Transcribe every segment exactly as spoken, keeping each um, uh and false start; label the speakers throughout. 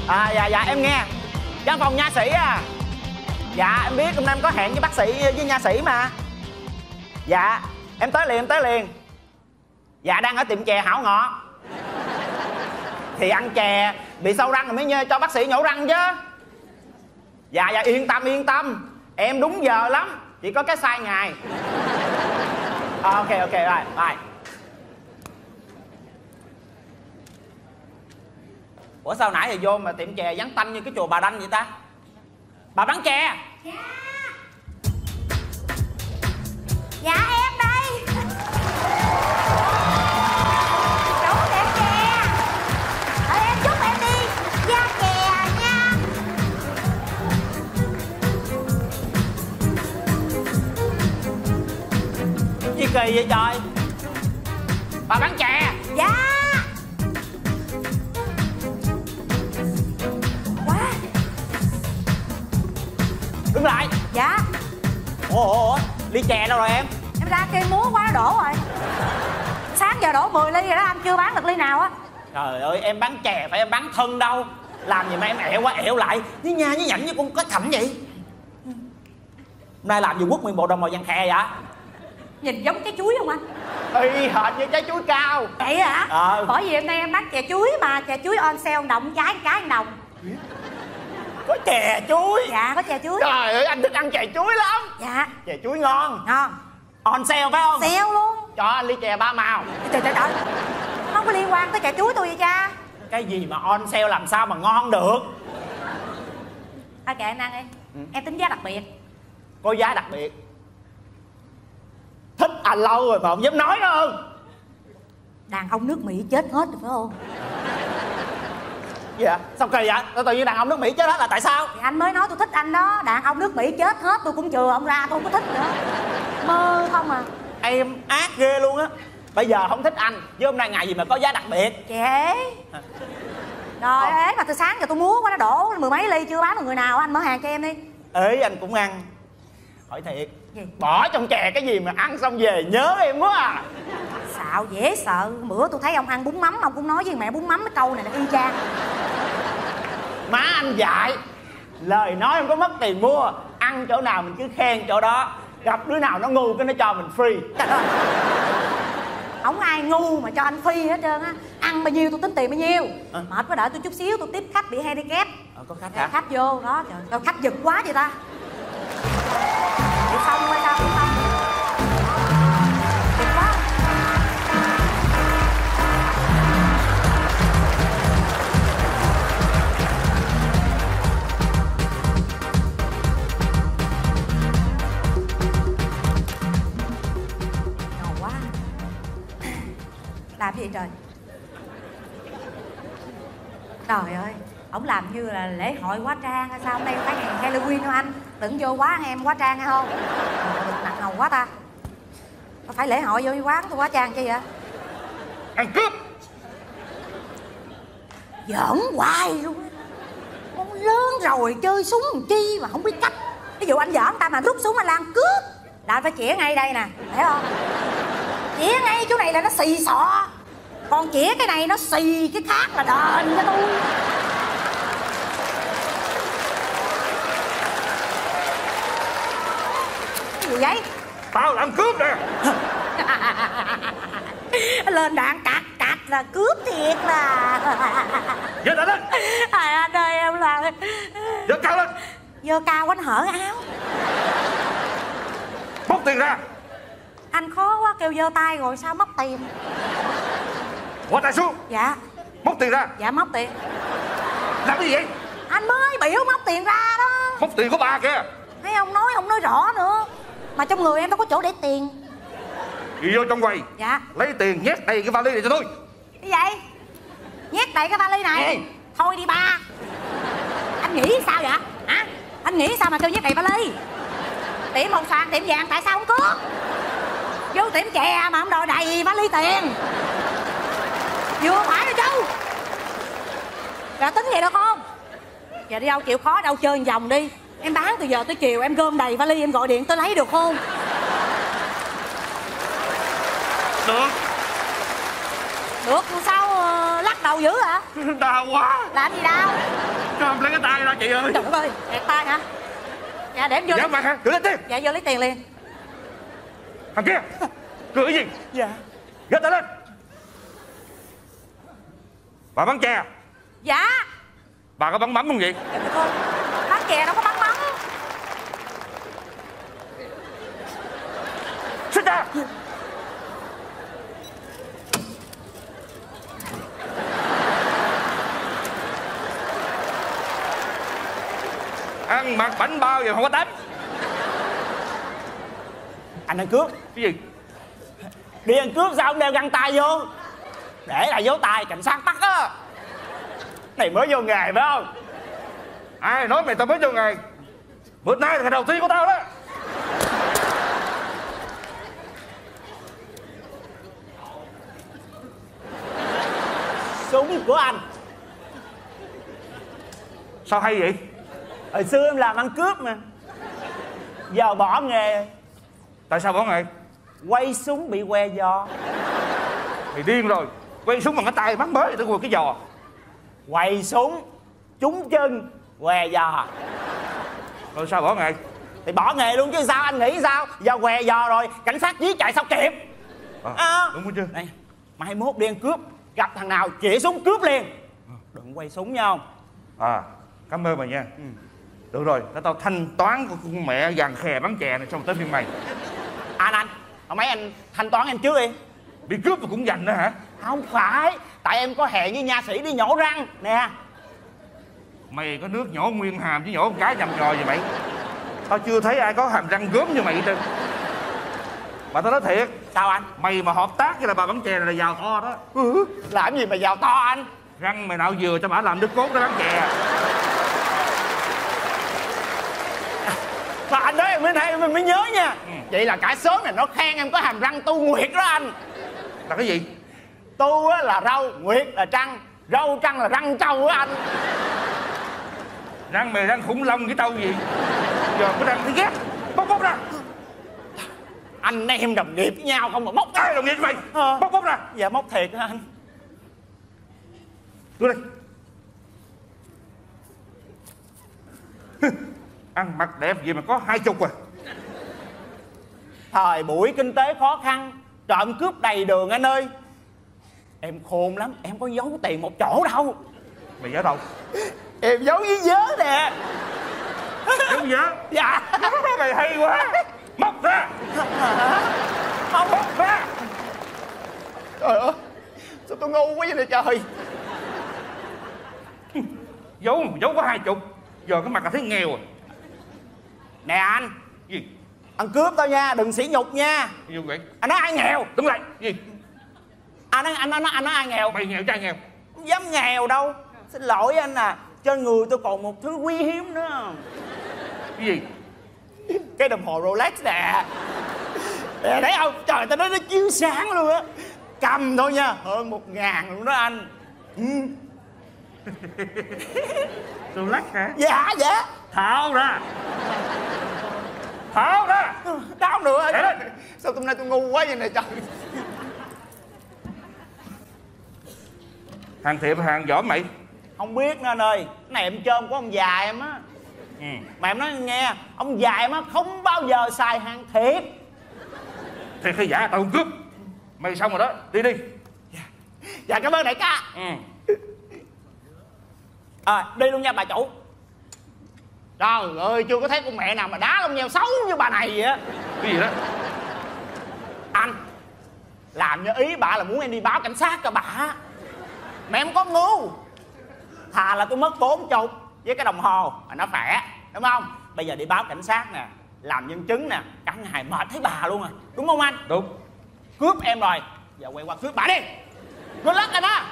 Speaker 1: À dạ dạ em nghe. Văn phòng nha sĩ à. Dạ em biết hôm nay em có hẹn với bác sĩ với nha sĩ mà. Dạ em tới liền em tới liền. Dạ đang ở tiệm chè Hảo Ngọt. Thì ăn chè bị sâu răng rồi mới cho bác sĩ nhổ răng chứ. Dạ dạ yên tâm yên tâm. Em đúng giờ lắm. Chỉ có cái sai ngày. À, ok ok rồi bye. Ủa sao nãy giờ vô mà tiệm chè vắng tanh như cái chùa Bà Đanh vậy ta? Bà bán chè?
Speaker 2: Dạ. Dạ em đây. Chủ tiệm chè. Ở em chúc em đi ra chè nha.
Speaker 1: Gì kỳ vậy trời? Bà bán chè?
Speaker 2: Dạ.
Speaker 1: Đứng lại.
Speaker 2: Dạ.
Speaker 1: Ủa ủa ủa ly chè đâu rồi em?
Speaker 2: Em ra kia múa quá đổ rồi. Sáng giờ đổ mười ly rồi đó, anh chưa bán được ly nào á.
Speaker 1: Trời ơi em bán chè phải em bán thân đâu. Làm gì mà em ẹo quá ẹo lại. Với nha với nhảnh với con có thẩm vậy. Hôm nay làm gì quất nguyên bộ đồ màu vàng khè vậy?
Speaker 2: Nhìn giống trái chuối không anh?
Speaker 1: Y hệt như trái chuối cao.
Speaker 2: Vậy hả?
Speaker 1: Ờ.
Speaker 2: Bởi vì hôm nay em bán chè chuối mà. Chè chuối on sale đồng trái trái đồng.
Speaker 1: Có chè chuối?
Speaker 2: Dạ có chè chuối.
Speaker 1: Trời ơi anh thích ăn chè chuối lắm.
Speaker 2: Dạ.
Speaker 1: Chè chuối ngon.
Speaker 2: Ngon.
Speaker 1: On sale phải không?
Speaker 2: Sale luôn.
Speaker 1: Cho anh ly chè ba màu.
Speaker 2: Trời trời trời. Không có liên quan tới chè chuối tôi vậy cha.
Speaker 1: Cái gì mà on sale làm sao mà ngon được?
Speaker 2: Thôi kệ anh ăn đi. Ừ. Em tính giá đặc biệt.
Speaker 1: Có giá đặc biệt. Thích anh lâu rồi mà không dám nói nữa không?
Speaker 2: Đàn ông nước Mỹ chết hết rồi phải không?
Speaker 1: Dạ sao kỳ vậy? Tôi tự nhiên đàn ông nước Mỹ chết hết là tại sao?
Speaker 2: Thì anh mới nói tôi thích anh đó. Đàn ông nước Mỹ chết hết tôi cũng chừa ông ra, tôi không có thích nữa. Mơ không à.
Speaker 1: Em ác ghê luôn á. Bây giờ không thích anh chứ hôm nay ngày gì mà có giá đặc biệt.
Speaker 2: Chè. Rồi
Speaker 1: Ờ.
Speaker 2: ế mà từ sáng giờ tôi múa quá nó đổ mười mấy ly chưa bán được người nào. Anh mở hàng cho em đi.
Speaker 1: Ế anh cũng ăn. Hỏi thiệt
Speaker 2: Gì?
Speaker 1: bỏ trong chè cái gì mà ăn xong về nhớ em quá à.
Speaker 2: Xạo dễ sợ. Bữa tôi thấy ông ăn bún mắm ông cũng nói với mẹ bún mắm cái câu này là y chang.
Speaker 1: Má anh dạy. Lời nói không có mất tiền mua. Ăn chỗ nào mình cứ khen chỗ đó. Gặp đứa nào nó ngu cái nó cho mình free.
Speaker 2: Trời ơi. Không ai ngu mà cho anh free hết trơn á. Ăn bao nhiêu tôi tính tiền bao nhiêu. À. Mệt quá đợi tôi chút xíu tôi tiếp khách bị handicap.
Speaker 1: Ờ, có khách hả?
Speaker 2: Khách vô đó trời ơi, khách giật quá vậy ta. Thì xong quay ra cũng xong. Giật quá. Ngầu quá. Làm gì trời? Trời ơi, ổng làm như là lễ hội hóa trang hay sao? Hôm nay phải ngày Halloween đâu anh? Đừng vô quá em hóa trang hay không? Đừng nặng ngầu quá ta. Có phải lễ hội vô quán tôi hóa trang chi vậy?
Speaker 1: Ăn cướp.
Speaker 2: Giỡn hoài luôn á. Con lớn rồi chơi súng làm chi mà không biết cách. Ví dụ anh giỡn ta mà rút súng anh là ăn cướp là anh phải chĩa ngay đây nè, thấy không? Chĩa ngay chỗ này là nó xì xọ. Còn chĩa cái này nó xì cái khác là đền cho tôi. Cái gì vậy?
Speaker 1: Tao làm cướp nè.
Speaker 2: Lên đạn cạch cạch là cướp thiệt là.
Speaker 1: Giơ tay lên.
Speaker 2: Trời anh ơi em là.
Speaker 1: Giơ cao lên.
Speaker 2: Giơ cao anh hở áo.
Speaker 1: Móc tiền ra.
Speaker 2: Anh khó quá kêu giơ tay rồi sao móc tiền.
Speaker 1: Bỏ tay xuống.
Speaker 2: Dạ.
Speaker 1: Móc tiền ra.
Speaker 2: Dạ móc tiền.
Speaker 1: Làm cái gì vậy?
Speaker 2: Anh mới biểu móc tiền ra đó.
Speaker 1: Móc tiền của bà kìa.
Speaker 2: Thấy ông nói không nói rõ nữa. Mà trong người em đâu có chỗ để tiền.
Speaker 1: Đi vô trong quầy.
Speaker 2: Dạ.
Speaker 1: Lấy tiền nhét đầy cái vali này cho tôi.
Speaker 2: Cái gì? Nhét đầy cái vali này.
Speaker 1: Ừ.
Speaker 2: Thôi đi ba. Anh nghĩ sao vậy? Hả? Anh nghĩ sao mà kêu nhét đầy vali? Tiệm hồng xoàn tiệm vàng tại sao không cướp? Vô tiệm chè mà không đòi đầy vali tiền. Vừa phải rồi chú. Rồi tính vậy được không? Giờ đi đâu chịu khó đâu chơi một vòng đi. Em bán từ giờ tới chiều em gom đầy vali em gọi điện tới lấy được không?
Speaker 1: Được.
Speaker 2: Được sao uh, lắc đầu dữ hả?
Speaker 3: Đau quá.
Speaker 2: Làm gì đau?
Speaker 3: Cầm lấy cái tay ra chị ơi.
Speaker 2: Trời ơi, kẹt tay hả? Dạ để em vô.
Speaker 3: Dạ mặt hả? Cứ lấy tiền.
Speaker 2: Dạ vô lấy tiền liền.
Speaker 3: Thằng kia, cười cái gì?
Speaker 1: Dạ.
Speaker 3: Ghết tay lên. Bà bắn chè.
Speaker 2: Dạ.
Speaker 3: Bà có bắn mắm không vậy?
Speaker 2: Dạ thôi, bắn chè đâu có bắn mắm.
Speaker 3: Xích ra. Ăn mặc bánh bao giờ không có tánh.
Speaker 1: Anh ăn cướp.
Speaker 3: Cái gì?
Speaker 1: Đi ăn cướp sao không đeo găng tay vô? Để là dấu tay cảnh sát bắt á. Này mới vô nghề phải không?
Speaker 3: Ai nói mày tao mới vô nghề? Bữa nay là ngày đầu tiên của tao đó.
Speaker 1: Súng của anh.
Speaker 3: Sao hay vậy?
Speaker 1: Hồi xưa em làm ăn cướp mà, giờ bỏ nghề.
Speaker 3: Tại sao bỏ nghề?
Speaker 1: Quay súng bị que giò.
Speaker 3: Mày điên rồi. Quay súng bằng cái tay bắn mới tới quần cái giò.
Speaker 1: Quay súng trúng chân que giò.
Speaker 3: Rồi sao bỏ nghề?
Speaker 1: Thì bỏ nghề luôn chứ sao, anh nghĩ sao? Giờ que giò rồi, cảnh sát dí chạy sao kịp.
Speaker 3: À,
Speaker 1: À,
Speaker 3: đúng chưa?
Speaker 1: này, mai mốt đi ăn cướp, gặp thằng nào chỉ súng cướp liền. Đừng quay súng nha không?
Speaker 3: À, cảm ơn mày nha. Ừ. Được rồi, để tao thanh toán của con mẹ vàng khè bắn chè này xong tới phiên mày.
Speaker 1: Anh anh, hồi mấy anh thanh toán em trước đi.
Speaker 3: Bị cướp mà cũng dành nữa hả?
Speaker 1: Không phải, tại em có hẹn với nha sĩ đi nhổ răng nè.
Speaker 3: Mày có nước nhổ nguyên hàm chứ nhổ một cái nhầm nhò gì mày? Tao chưa thấy ai có hàm răng gớm như mày hết trơn. Mà tao nói thiệt.
Speaker 1: Sao anh?
Speaker 3: Mày mà hợp tác với là bà bắn chè này là giàu to đó.
Speaker 1: Ừ, làm gì mà giàu to anh?
Speaker 3: Răng mày nào vừa cho bà làm đứt cốt để bắn chè.
Speaker 1: Mà anh nói em mới thấy em mới nhớ nha.
Speaker 3: Ừ.
Speaker 1: Vậy là cả xóm này nó khen em có hàm răng tu nguyệt đó anh.
Speaker 3: Là cái gì?
Speaker 1: Tu á là râu, nguyệt là trăng. Râu trăng là răng trâu á anh.
Speaker 3: Răng mày răng khủng long cái trâu gì? Giờ có răng thấy ghét. Bóc bóc ra.
Speaker 1: Anh em đồng nghiệp với nhau không mà móc.
Speaker 3: Ai đồng nghiệp với mày?
Speaker 1: Ờ.
Speaker 3: Bóc bóc ra.
Speaker 1: Dạ móc thiệt á anh.
Speaker 3: Đưa đây. Ăn mặc đẹp gì mà có hai chục à?
Speaker 1: Thời buổi kinh tế khó khăn, trộm cướp đầy đường anh ơi. Em khôn lắm, em có giấu tiền một chỗ đâu.
Speaker 3: Mày giấu đâu?
Speaker 1: Em giấu với vớ nè.
Speaker 3: Giấu vớ?
Speaker 1: Dạ.
Speaker 3: Mày hay quá. Móc ra.
Speaker 1: Không.
Speaker 3: Móc ra.
Speaker 1: Trời ơi, sao tôi ngu quá vậy nè trời.
Speaker 3: Giấu giấu có hai chục. Giờ cái mặt là thấy nghèo rồi.
Speaker 1: Nè anh,
Speaker 3: Gì?
Speaker 1: ăn cướp tao nha, đừng sỉ nhục nha.
Speaker 3: Gì vậy?
Speaker 1: Anh nói ai nghèo?
Speaker 3: Đứng lại. Gì?
Speaker 1: Anh nói anh nói anh nói ai nghèo?
Speaker 3: Mày nghèo trai nghèo.
Speaker 1: Không dám nghèo đâu. Xin lỗi anh à, trên người tôi còn một thứ quý hiếm nữa.
Speaker 3: Cái gì?
Speaker 1: Cái đồng hồ Rolex nè. Nè thấy không? Trời, tao nói nó chiếu sáng luôn á. Cầm thôi nha, hơn một ngàn luôn đó anh. Ừ.
Speaker 3: Rolex hả?
Speaker 1: Dạ dạ.
Speaker 3: Tháo ra. Tháo ra.
Speaker 1: Đau nữa
Speaker 3: Để lên.
Speaker 1: sao hôm nay tôi ngu quá vậy này trời.
Speaker 3: Hàng thiệp hàng giỏ mày?
Speaker 1: Không biết nữa anh ơi. Cái này em trôm của ông già em á.
Speaker 3: Ừ.
Speaker 1: Mà em nói nghe, ông già em á không bao giờ xài hàng thiệp.
Speaker 3: Thiệt hay giả tao không cướp. Mày xong rồi đó, đi đi.
Speaker 1: Dạ cảm ơn đại ca.
Speaker 3: Ừ.
Speaker 1: À, đi luôn nha bà chủ. Trời ơi, chưa có thấy con mẹ nào mà đá lông nheo xấu như bà này vậy á.
Speaker 3: Cái gì đó?
Speaker 1: Anh làm như ý bà là muốn em đi báo cảnh sát cho bà. Mà em có ngu. Thà là tôi mất bốn chục với cái đồng hồ mà nó khỏe, đúng không? Bây giờ đi báo cảnh sát nè, làm nhân chứng nè, cả ngày mệt thấy bà luôn à, đúng không anh?
Speaker 3: Đúng.
Speaker 1: Cướp em rồi, giờ quay qua cướp bà đi. Good luck anh á.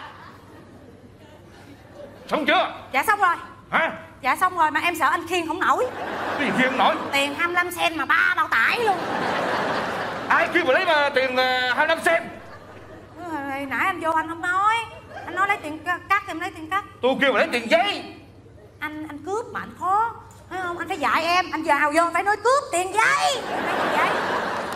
Speaker 3: Xong chưa?
Speaker 2: Dạ xong rồi.
Speaker 3: Hả?
Speaker 2: Dạ xong rồi mà em sợ anh khiêng không nổi.
Speaker 3: Cái gì khiêng nổi?
Speaker 2: Tiền hai mươi lăm sen mà ba bao tải luôn.
Speaker 3: Ai kêu mà lấy mà tiền uh, hai mươi lăm sen?
Speaker 2: Hồi nãy anh vô anh không nói. Anh nói lấy tiền cắt thì em lấy tiền cắt.
Speaker 3: Tôi kêu mà lấy tiền giấy.
Speaker 2: Anh anh cướp mà anh khó. Thấy không? Anh phải dạy em. Anh vào vô phải nói cướp tiền giấy. Lấy tiền giấy.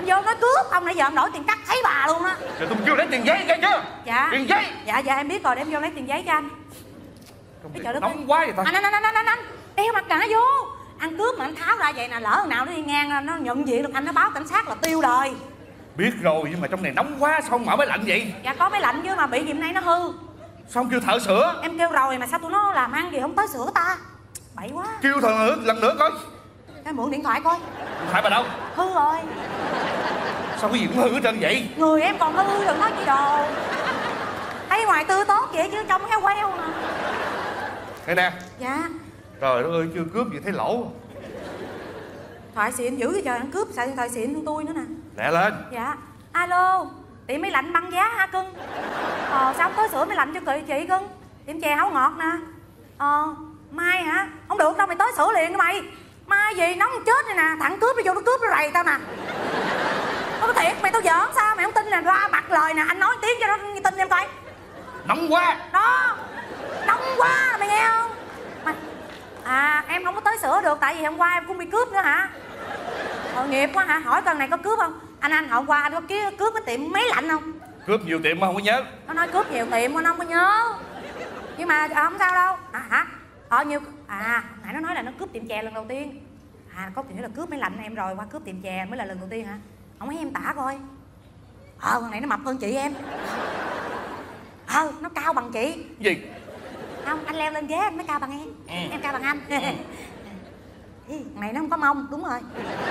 Speaker 2: Anh vô nói cướp không, nãy giờ em đổi tiền cắt thấy bà luôn á.
Speaker 3: Rồi tôi kêu lấy tiền giấy nghe chưa?
Speaker 2: Dạ.
Speaker 3: Tiền giấy.
Speaker 2: Dạ dạ em biết rồi, để em vô lấy tiền giấy cho anh.
Speaker 3: Nóng quá vậy ta.
Speaker 2: Anh anh anh anh anh anh đeo mặt nạ vô. Ăn cướp mà anh tháo ra vậy nè, lỡ thằng nào nó đi ngang nó nhận diện được anh, nó báo cảnh sát là tiêu đời.
Speaker 3: Biết rồi, nhưng mà trong này nóng quá, sao không mở máy lạnh vậy?
Speaker 2: Dạ có máy lạnh chứ mà bị gì hôm nay nó hư.
Speaker 3: Sao không kêu thợ sửa?
Speaker 2: Em kêu rồi mà sao tụi nó làm ăn gì không tới sửa ta. Bậy quá.
Speaker 3: Kêu thợ nữa, lần nữa coi.
Speaker 2: Em mượn điện thoại coi.
Speaker 3: Điện thoại bà đâu?
Speaker 2: Hư rồi.
Speaker 3: Sao cái gì cũng hư hết trơn vậy?
Speaker 2: Người em còn hư, đừng nói gì đồ. Thấy ngoài tươi tốt vậy chứ trong héo queo nè.
Speaker 3: Đây nè.
Speaker 2: Dạ.
Speaker 3: Trời đất ơi, chưa cướp gì thấy lỗ.
Speaker 2: Thoại xịn dữ vậy trời, ăn cướp xài điện thoại xịn hơn tôi nữa nè.
Speaker 3: Lẹ lên.
Speaker 2: Dạ. Alo, tiệm máy lạnh băng giá hả cưng? Ờ, sao không tới sửa máy lạnh cho chị, chị cưng? Tiệm chè hấu ngọt nè. Ờ, mai hả? Không được đâu, mày tới sửa liền mày. Mai gì nóng chết này nè, thằng cướp nó vô nó cướp nó rầy tao nè. Có thiệt, mày tao giỡn sao, mày không tin nè, ra mặt lời nè, anh nói tiếng cho nó tin em coi.
Speaker 3: Nóng quá.
Speaker 2: Đó, nóng quá, mày nghe không? Mày... À, em không có tới sửa được, tại vì hôm qua em cũng bị cướp nữa hả? Tội nghiệp quá hả, hỏi con này có cướp không? Anh anh hôm qua anh có ký cướp cái tiệm máy lạnh không?
Speaker 3: Cướp nhiều tiệm mà không có nhớ.
Speaker 2: Nó nói cướp nhiều tiệm anh không có nhớ. Nhưng mà à, không sao đâu. À hả? Ờ nhiều... À, nãy nó nói là nó cướp tiệm chè lần đầu tiên. À, có nghĩa là cướp máy lạnh em rồi, qua cướp tiệm chè mới là lần đầu tiên hả? Không thấy em tả coi. Ờ, con này nó mập hơn chị em. Ờ, nó cao bằng chị.
Speaker 3: Gì?
Speaker 2: Không, anh leo lên ghế anh mới cao bằng em. Ừ. Em cao bằng anh. Ừ. Này nó không có mông, đúng rồi.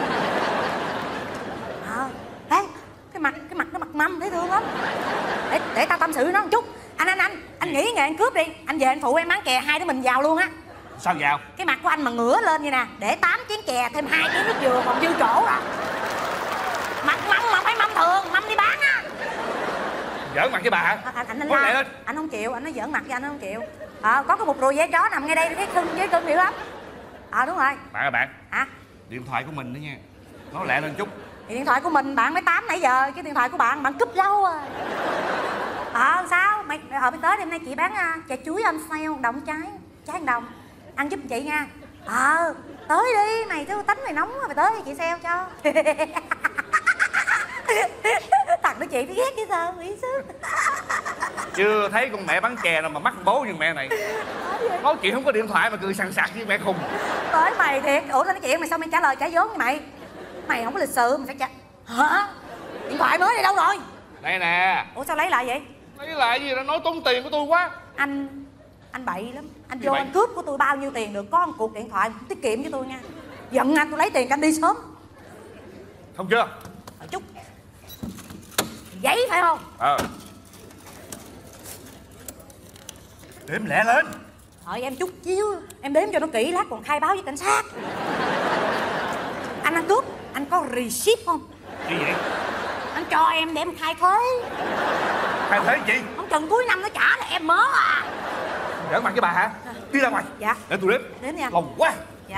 Speaker 2: Ờ, đấy, cái mặt cái mặt nó mặt mâm dễ thương lắm. Để để tao tâm sự với nó một chút. Anh anh anh, anh nghĩ nghề anh cướp đi, anh về anh phụ em bán chè, hai đứa mình vào luôn á.
Speaker 3: Sao vào?
Speaker 2: Cái mặt của anh mà ngửa lên như nè, để tám chén chè thêm hai chén nước dừa còn dư chỗ à. Mặt mâm mà phải mâm thường, mâm đi bán á.
Speaker 3: Giỡn mặt với bà hả?
Speaker 2: À, anh anh anh,
Speaker 3: Có
Speaker 2: la,
Speaker 3: lên.
Speaker 2: anh không chịu, anh nói giỡn mặt với anh không chịu. Ờ, à, có cái một rùi dây chó nằm ngay đây, cái cưng với cưng dữ lắm. Ờ à, đúng rồi.
Speaker 3: Bạn ơi bạn.
Speaker 2: Hả?
Speaker 3: Điện thoại của mình đó nha. Nói lẹ lên chút.
Speaker 2: Thì điện thoại của mình bạn mới tám nãy giờ, cái điện thoại của bạn bạn cúp lâu à. Ờ à, sao? Mày ờ mày tới đêm nay chị bán uh, chè chuối anh sale đồng trái, trái một đồng. Ăn giúp chị nha. Ờ, à, tới đi, mày chứ tính mày nóng rồi mày tới đi chị sale cho. Thằng đó chị biết ghét chứ sao, nghĩ sức.
Speaker 3: Chưa thấy con mẹ bán chè nào mà mắc bố như mẹ này. Nói chuyện không có điện thoại mà cười sằng sặc với mẹ khùng.
Speaker 2: Tới mày thiệt, ủa nói chuyện mày sao mày trả lời trả vốn như mày? Mày không có lịch sự mày phải trả. Hả? Điện thoại mới này đâu rồi?
Speaker 3: Đây nè.
Speaker 2: Ủa sao lấy lại vậy?
Speaker 3: Lấy lại gì đó, nói tốn tiền của tôi quá.
Speaker 2: Anh anh bậy lắm. Anh
Speaker 3: Gì
Speaker 2: vô
Speaker 3: bậy?
Speaker 2: anh cướp của tôi bao nhiêu tiền được, có một cuộc điện thoại tiết kiệm cho tôi nha. Giận anh tôi lấy tiền cho anh đi sớm.
Speaker 3: Không chưa?
Speaker 2: Một chút. Giấy phải không?
Speaker 3: Ờ. Đếm lẹ lên.
Speaker 2: Thôi em chút xíu, em đếm cho nó kỹ lát còn khai báo với cảnh sát. Anh ăn cướp, anh có receipt không?
Speaker 3: Gì vậy?
Speaker 2: Anh cho em để em khai thuế.
Speaker 3: Khai thế chị?
Speaker 2: Không chừng cuối năm nó trả là em mớ à.
Speaker 3: Giỡn mặt với bà hả? Đi ra ngoài.
Speaker 2: Dạ.
Speaker 3: Để tôi đếm.
Speaker 2: Đếm nha.
Speaker 3: Lòng quá.
Speaker 2: Dạ.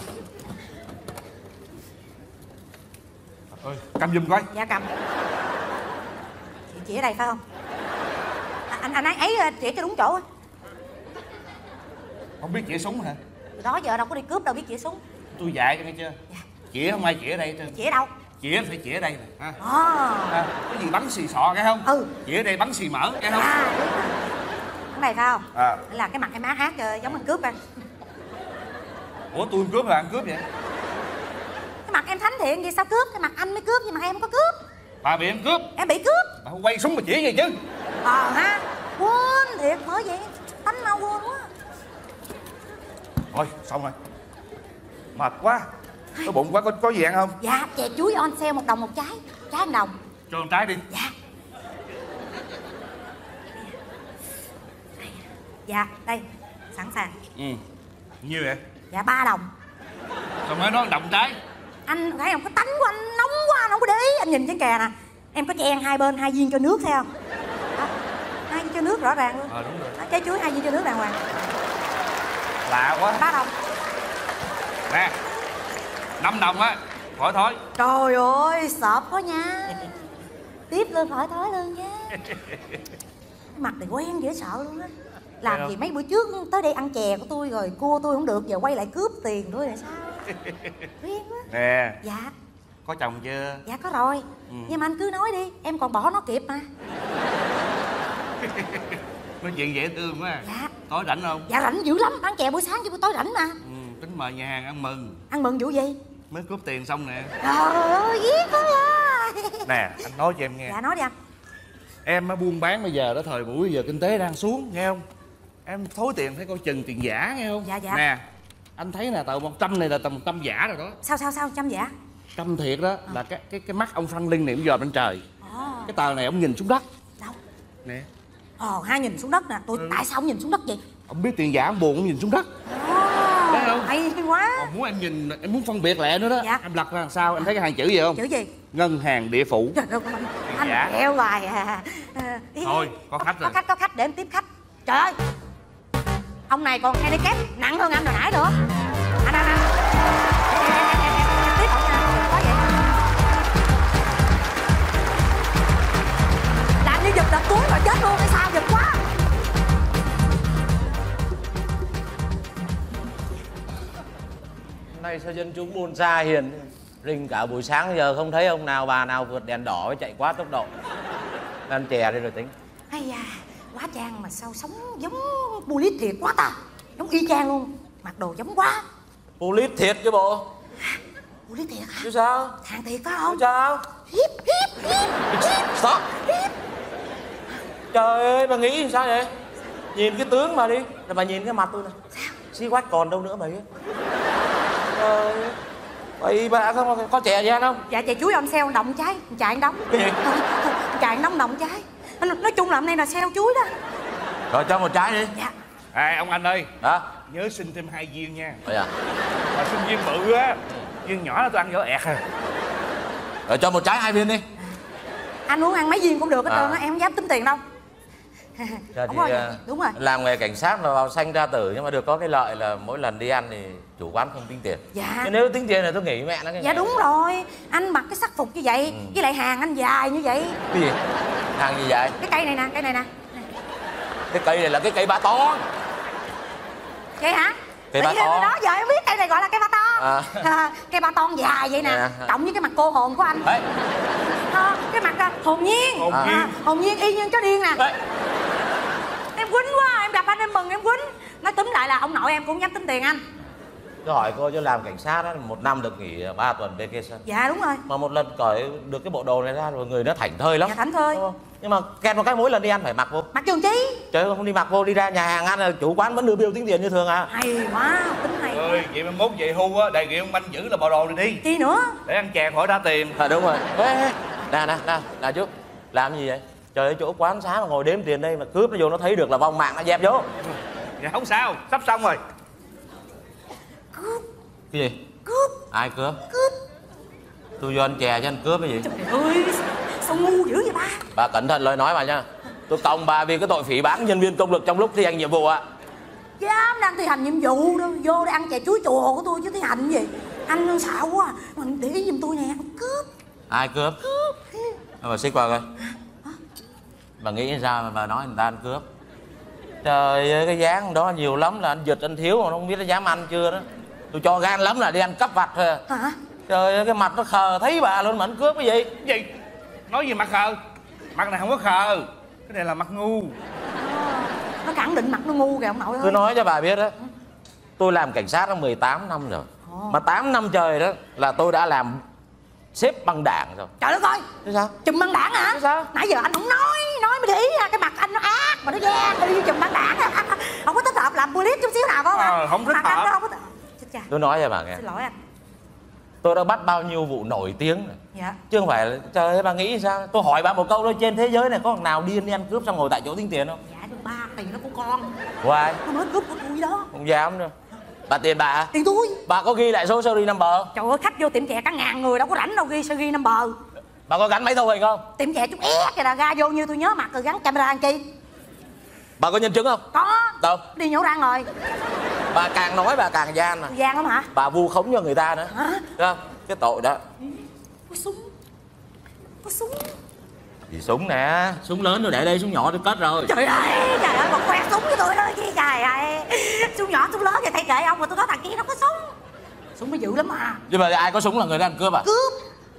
Speaker 3: Ơi, cầm giùm coi.
Speaker 2: Dạ cầm. Chị chỉ ở đây phải không? À, anh anh ấy ấy chỉ cho đúng chỗ á.
Speaker 3: Không biết chĩa súng hả?
Speaker 2: Từ đó giờ đâu có đi cướp đâu biết chĩa súng.
Speaker 3: Tôi dạy cho nghe chưa?
Speaker 2: Dạ.
Speaker 3: Chĩa không ai chĩa ở đây hết trơn.
Speaker 2: Chỉ ở đâu?
Speaker 3: Chĩa phải chĩa ở đây nè. Ha.
Speaker 2: À.
Speaker 3: À, cái gì bắn xì sọ nghe không?
Speaker 2: Ừ.
Speaker 3: Chĩa ở đây bắn xì mỡ nghe không?
Speaker 2: À đúng rồi. Cái này phải không?
Speaker 3: À.
Speaker 2: Đây là cái mặt em á hát uh, giống anh cướp anh.
Speaker 3: Ủa tôi cướp là ăn cướp vậy?
Speaker 2: Cái mặt em thánh thiện gì sao cướp? Cái mặt anh mới cướp nhưng mà em không có cướp.
Speaker 3: Bà bị em cướp.
Speaker 2: Em bị cướp.
Speaker 3: Bà không quay súng mà chĩa gì chứ?
Speaker 2: Ờ ha. Quên thiệt mới vậy. Tánh mau quên quá.
Speaker 3: Thôi xong rồi. Mệt quá. Có bụng quá, có có gì ăn không?
Speaker 2: Dạ chè chuối on sale một đồng một trái. Trái một đồng.
Speaker 3: Cho con trái đi.
Speaker 2: Dạ. Dạ đây sẵn sàng.
Speaker 3: Ừ. Nhiêu vậy?
Speaker 2: Dạ ba đồng.
Speaker 3: Sao mới nói đồng trái?
Speaker 2: Anh thấy không, cái tánh của anh nóng quá anh không có để ý. Anh nhìn chén kè nè, em có chen hai bên hai viên cho nước thấy không? Đó, hai viên cho nước rõ ràng luôn.
Speaker 3: Ờ đúng rồi.
Speaker 2: Đó, trái chuối hai viên cho nước đàng hoàng.
Speaker 3: Lạ quá.
Speaker 2: Ba đồng.
Speaker 3: Nè, năm đồng á, khỏi thối.
Speaker 2: Trời ơi sợ quá nha. Tiếp lên khỏi thói luôn nha. Mặt này quen dễ sợ luôn á. Làm gì mấy bữa trước tới đây ăn chè của tôi rồi cua tôi không được, giờ quay lại cướp tiền tôi là sao? Quen quá.
Speaker 3: Nè,
Speaker 2: Dạ.
Speaker 3: Có chồng chưa?
Speaker 2: Dạ có rồi. Ừ. Nhưng mà anh cứ nói đi, em còn bỏ nó kịp mà.
Speaker 3: Nói chuyện dễ thương quá.
Speaker 2: Dạ.
Speaker 3: Tối rảnh không?
Speaker 2: Dạ rảnh dữ lắm, ăn chè buổi sáng chứ buổi tối rảnh mà.
Speaker 3: Ừ, tính mời nhà hàng ăn mừng.
Speaker 2: Ăn mừng vụ gì?
Speaker 3: Mới cướp tiền xong nè.
Speaker 2: Trời ơi, giết quá à.
Speaker 3: Nè, anh nói cho em nghe.
Speaker 2: Dạ nói đi anh.
Speaker 3: Em á buôn bán bây giờ đó, thời buổi giờ kinh tế đang xuống, nghe không? Em thối tiền phải coi chừng tiền giả, nghe không?
Speaker 2: Dạ dạ.
Speaker 3: Nè, anh thấy nè, tờ một trăm này là tờ một trăm giả rồi đó.
Speaker 2: Sao sao sao, trăm giả?
Speaker 3: Trăm thiệt đó, à. Là cái cái cái mắt ông Phan Linh này cũng dòm lên trời.
Speaker 2: À.
Speaker 3: Cái tờ này ông nhìn xuống đất.
Speaker 2: Đâu?
Speaker 3: Nè.
Speaker 2: Ồ, hai nhìn xuống đất nè. Tôi ừ. Tại sao ông nhìn xuống đất vậy?
Speaker 3: Ông biết tiền giả ông buồn, ông nhìn xuống đất.
Speaker 2: À,
Speaker 3: thấy không?
Speaker 2: Hay quá.
Speaker 3: Còn muốn em nhìn, em muốn phân biệt lẹ nữa đó.
Speaker 2: Dạ.
Speaker 3: Em lật ra làm sao, em thấy cái hàng chữ gì không?
Speaker 2: Chữ gì?
Speaker 3: Ngân hàng địa phủ.
Speaker 2: Trời ơi, anh dạ. Heo hoài à.
Speaker 3: Thôi, có khách rồi.
Speaker 2: Có khách, có khách, để em tiếp khách. Trời ơi, ông này còn handicap nặng hơn anh hồi nãy nữa. Anh, anh, anh. Tiếp ông nha, có vậy. Làm như giật đợt cuối rồi chết luôn hay sao, giật quá.
Speaker 4: Hôm nay sao dân chúng buôn xa hiền, rình cả buổi sáng giờ không thấy ông nào bà nào vượt đèn đỏ chạy quá tốc độ. Ăn chè đi rồi tính.
Speaker 2: Hay da, quá trang mà sao sống giống police thiệt quá ta. Giống y chang luôn, mặc đồ giống quá.
Speaker 4: Police thiệt chứ bộ.
Speaker 2: Police thiệt hả?
Speaker 4: Chứ sao?
Speaker 2: Thằng thiệt phải không?
Speaker 4: Chứ sao?
Speaker 2: Hiếp, hiếp, hiếp, hiếp.
Speaker 4: Stop.
Speaker 2: Hiếp.
Speaker 4: Trời ơi, bà nghĩ sao vậy? Nhìn cái tướng mà đi. Rồi bà nhìn cái mặt tôi này.
Speaker 2: Sao?
Speaker 4: Xí quách còn đâu nữa bà biết. Trời ơi. Vậy bà không có chè gì ăn không?
Speaker 2: Dạ chè chuối ông xeo đồng trái, chạy anh đóng.
Speaker 4: Cái gì?
Speaker 2: Chạy anh đóng đồng trái. Nói chung là hôm nay là xeo chuối đó.
Speaker 4: Rồi cho một trái đi.
Speaker 2: Dạ.
Speaker 3: À, ông anh ơi.
Speaker 4: Hả?
Speaker 3: Nhớ xin thêm hai viên nha.
Speaker 4: Vậy à?
Speaker 3: Mà xin viên bự á. Viên nhỏ là tôi ăn dở ẹt à.
Speaker 4: Rồi cho một trái hai viên đi.
Speaker 2: Anh muốn ăn mấy viên cũng được hết trơn á, em không dám tính tiền đâu.
Speaker 4: Dạ
Speaker 2: Đúng
Speaker 4: thì,
Speaker 2: rồi,
Speaker 4: uh,
Speaker 2: đúng rồi.
Speaker 4: Làm nghề cảnh sát là vào xanh ra tử, nhưng mà được có cái lợi là mỗi lần đi ăn thì chủ quán không tính tiền.
Speaker 2: Dạ.
Speaker 4: Chứ nếu tính tiền là tôi nghỉ mẹ nó. Cái
Speaker 2: dạ đúng rồi, anh mặc cái sắc phục như vậy, ừ. Với lại hàng anh dài như vậy.
Speaker 4: Cái gì? Hàng gì vậy?
Speaker 2: Cái cây này nè, cây này nè.
Speaker 4: Cái cây này là cái cây ba ton.
Speaker 2: Cây hả?
Speaker 4: Cây ba ton.
Speaker 2: Đó giờ em biết cây này gọi là cây ba ton. À. À, cây ba ton dài vậy nè, à. Cộng với cái mặt cô hồn của anh.
Speaker 4: Đấy.
Speaker 2: À, cái mặt à, hồn nhiên.
Speaker 3: Hồn nhiên.
Speaker 2: À, hồn nhiên y như chó điên nè.
Speaker 4: Đấy.
Speaker 2: Em quýnh quá, em gặp anh em mừng em quýnh. Nói túm lại là ông nội em cũng dám tính tiền anh.
Speaker 4: Tôi hỏi cô chứ làm cảnh sát đó, một năm được nghỉ ba tuần vacation.
Speaker 2: Dạ đúng rồi.
Speaker 4: Mà một lần cởi được cái bộ đồ này ra rồi người nó thảnh thơi lắm.
Speaker 2: Dạ thảnh thơi.
Speaker 4: Nhưng mà kẹt một cái mỗi lần đi ăn phải mặc vô.
Speaker 2: Mặc trường chí.
Speaker 4: Trời ơi, không đi mặc vô, đi ra nhà hàng ăn là chủ quán vẫn đưa bill tính tiền như thường à.
Speaker 2: Hay quá, tính hay.
Speaker 3: Ơi, vậy mai mốt về hưu á, đề nghị ông anh giữ là bộ đồ này đi.
Speaker 2: Chi nữa?
Speaker 3: Để ăn chè khỏi ra tiền.
Speaker 4: À đúng rồi. Ê, nè nè nè, nè chú. Làm gì vậy? Trời ơi, chỗ quán sáng mà ngồi đếm tiền đây mà cướp nó vô nó thấy được là vong mạng nó dẹp vô.
Speaker 3: Dạ không sao, sắp xong rồi.
Speaker 2: Cướp.
Speaker 4: Cái gì?
Speaker 2: Cướp.
Speaker 4: Ai cướp?
Speaker 2: Cướp.
Speaker 4: Tôi vô ăn chè chứ anh cướp cái gì?
Speaker 2: Trời ơi, sao ngu dữ vậy ba?
Speaker 4: Bà cẩn thận lời nói bà nha. Tôi còng bà vì cái tội phỉ báng nhân viên công lực trong lúc thi hành nhiệm vụ ạ.
Speaker 2: Dám đang thi hành nhiệm vụ đâu, vô để ăn chè chuối chùa của tôi chứ thi hành gì. Anh xạo quá, mà để ý giùm tôi nè, cướp.
Speaker 4: Ai cướp?
Speaker 2: Cướp.
Speaker 4: Bà xích qua coi. Bà nghĩ sao mà bà nói người ta ăn cướp? Trời ơi, cái dáng đó nhiều lắm là anh giật anh thiếu mà không biết nó dám ăn chưa đó. Tôi cho gan lắm là đi ăn cắp vặt thôi.
Speaker 2: Hả?
Speaker 4: Trời ơi, cái mặt nó khờ thấy bà luôn mà anh cướp cái gì?
Speaker 3: Cái gì? Nói gì mặt khờ? Mặt này không có khờ. Cái này là mặt ngu.
Speaker 2: À, nó khẳng định mặt nó ngu kìa ông nội ơi.
Speaker 4: Tôi nói cho bà biết đó. Tôi làm cảnh sát đã mười tám năm rồi. Ồ. Mà tám năm trời đó là tôi đã làm xếp băng đảng rồi.
Speaker 2: Trời đất ơi.
Speaker 4: Thế sao?
Speaker 2: Chùm băng đảng hả?
Speaker 4: Thế sao?
Speaker 2: Nãy giờ anh không nói, nói mới để ý ra cái mặt anh nó ác mà nó gian, nó đi chùm băng đảng à. Anh, anh, không có thích hợp làm police chút xíu nào phải không ạ?
Speaker 3: Ờ, không thích
Speaker 2: mặt
Speaker 3: hợp.
Speaker 2: anh nó không có... Chết cha.
Speaker 4: Tôi nói cho bà nghe.
Speaker 2: Xin lỗi anh.
Speaker 4: Tôi đã bắt bao nhiêu vụ nổi tiếng rồi.
Speaker 2: Dạ.
Speaker 4: Chứ không phải là, trời ơi bà nghĩ sao? Tôi hỏi bà một câu thôi, trên thế giới này có thằng nào điên đi ăn cướp xong ngồi tại chỗ tính tiền không?
Speaker 2: Dạ nhưng ba tiền nó của con.
Speaker 4: Của ai?
Speaker 2: Nó mới cướp của tôi đó.
Speaker 4: Không dám đâu. Bà tiền bà à?
Speaker 2: Tiền tôi.
Speaker 4: Bà có ghi lại số series number không?
Speaker 2: Trời ơi, khách vô tiệm chè cả ngàn người đâu có rảnh đâu ghi sao ghi number.
Speaker 4: Bà có gắn máy thu hình không?
Speaker 2: Tiệm chè chút ép kìa là ra vô như tôi nhớ mặt rồi gắn camera làm chi.
Speaker 4: Bà có nhân chứng không?
Speaker 2: Có.
Speaker 4: Đâu?
Speaker 2: Đi nhổ răng rồi.
Speaker 4: Bà càng nói bà càng gian à.
Speaker 2: Gian lắm hả?
Speaker 4: Bà vu khống cho người ta nữa.
Speaker 2: Hả?
Speaker 4: Thấy không? Cái tội đó.
Speaker 2: Có súng. Có súng.
Speaker 4: Gì súng nè. Súng lớn tôi để đây, súng nhỏ tôi cất rồi.
Speaker 2: Trời ơi, trời ơi, còn khoe súng với tôi đó chi trời ơi. Súng nhỏ, súng lớn thì thầy kệ ông mà tôi nói thằng kia nó có súng. Súng mới dữ lắm mà.
Speaker 4: Nhưng mà ai có súng là người đang cướp à?
Speaker 2: Cướp.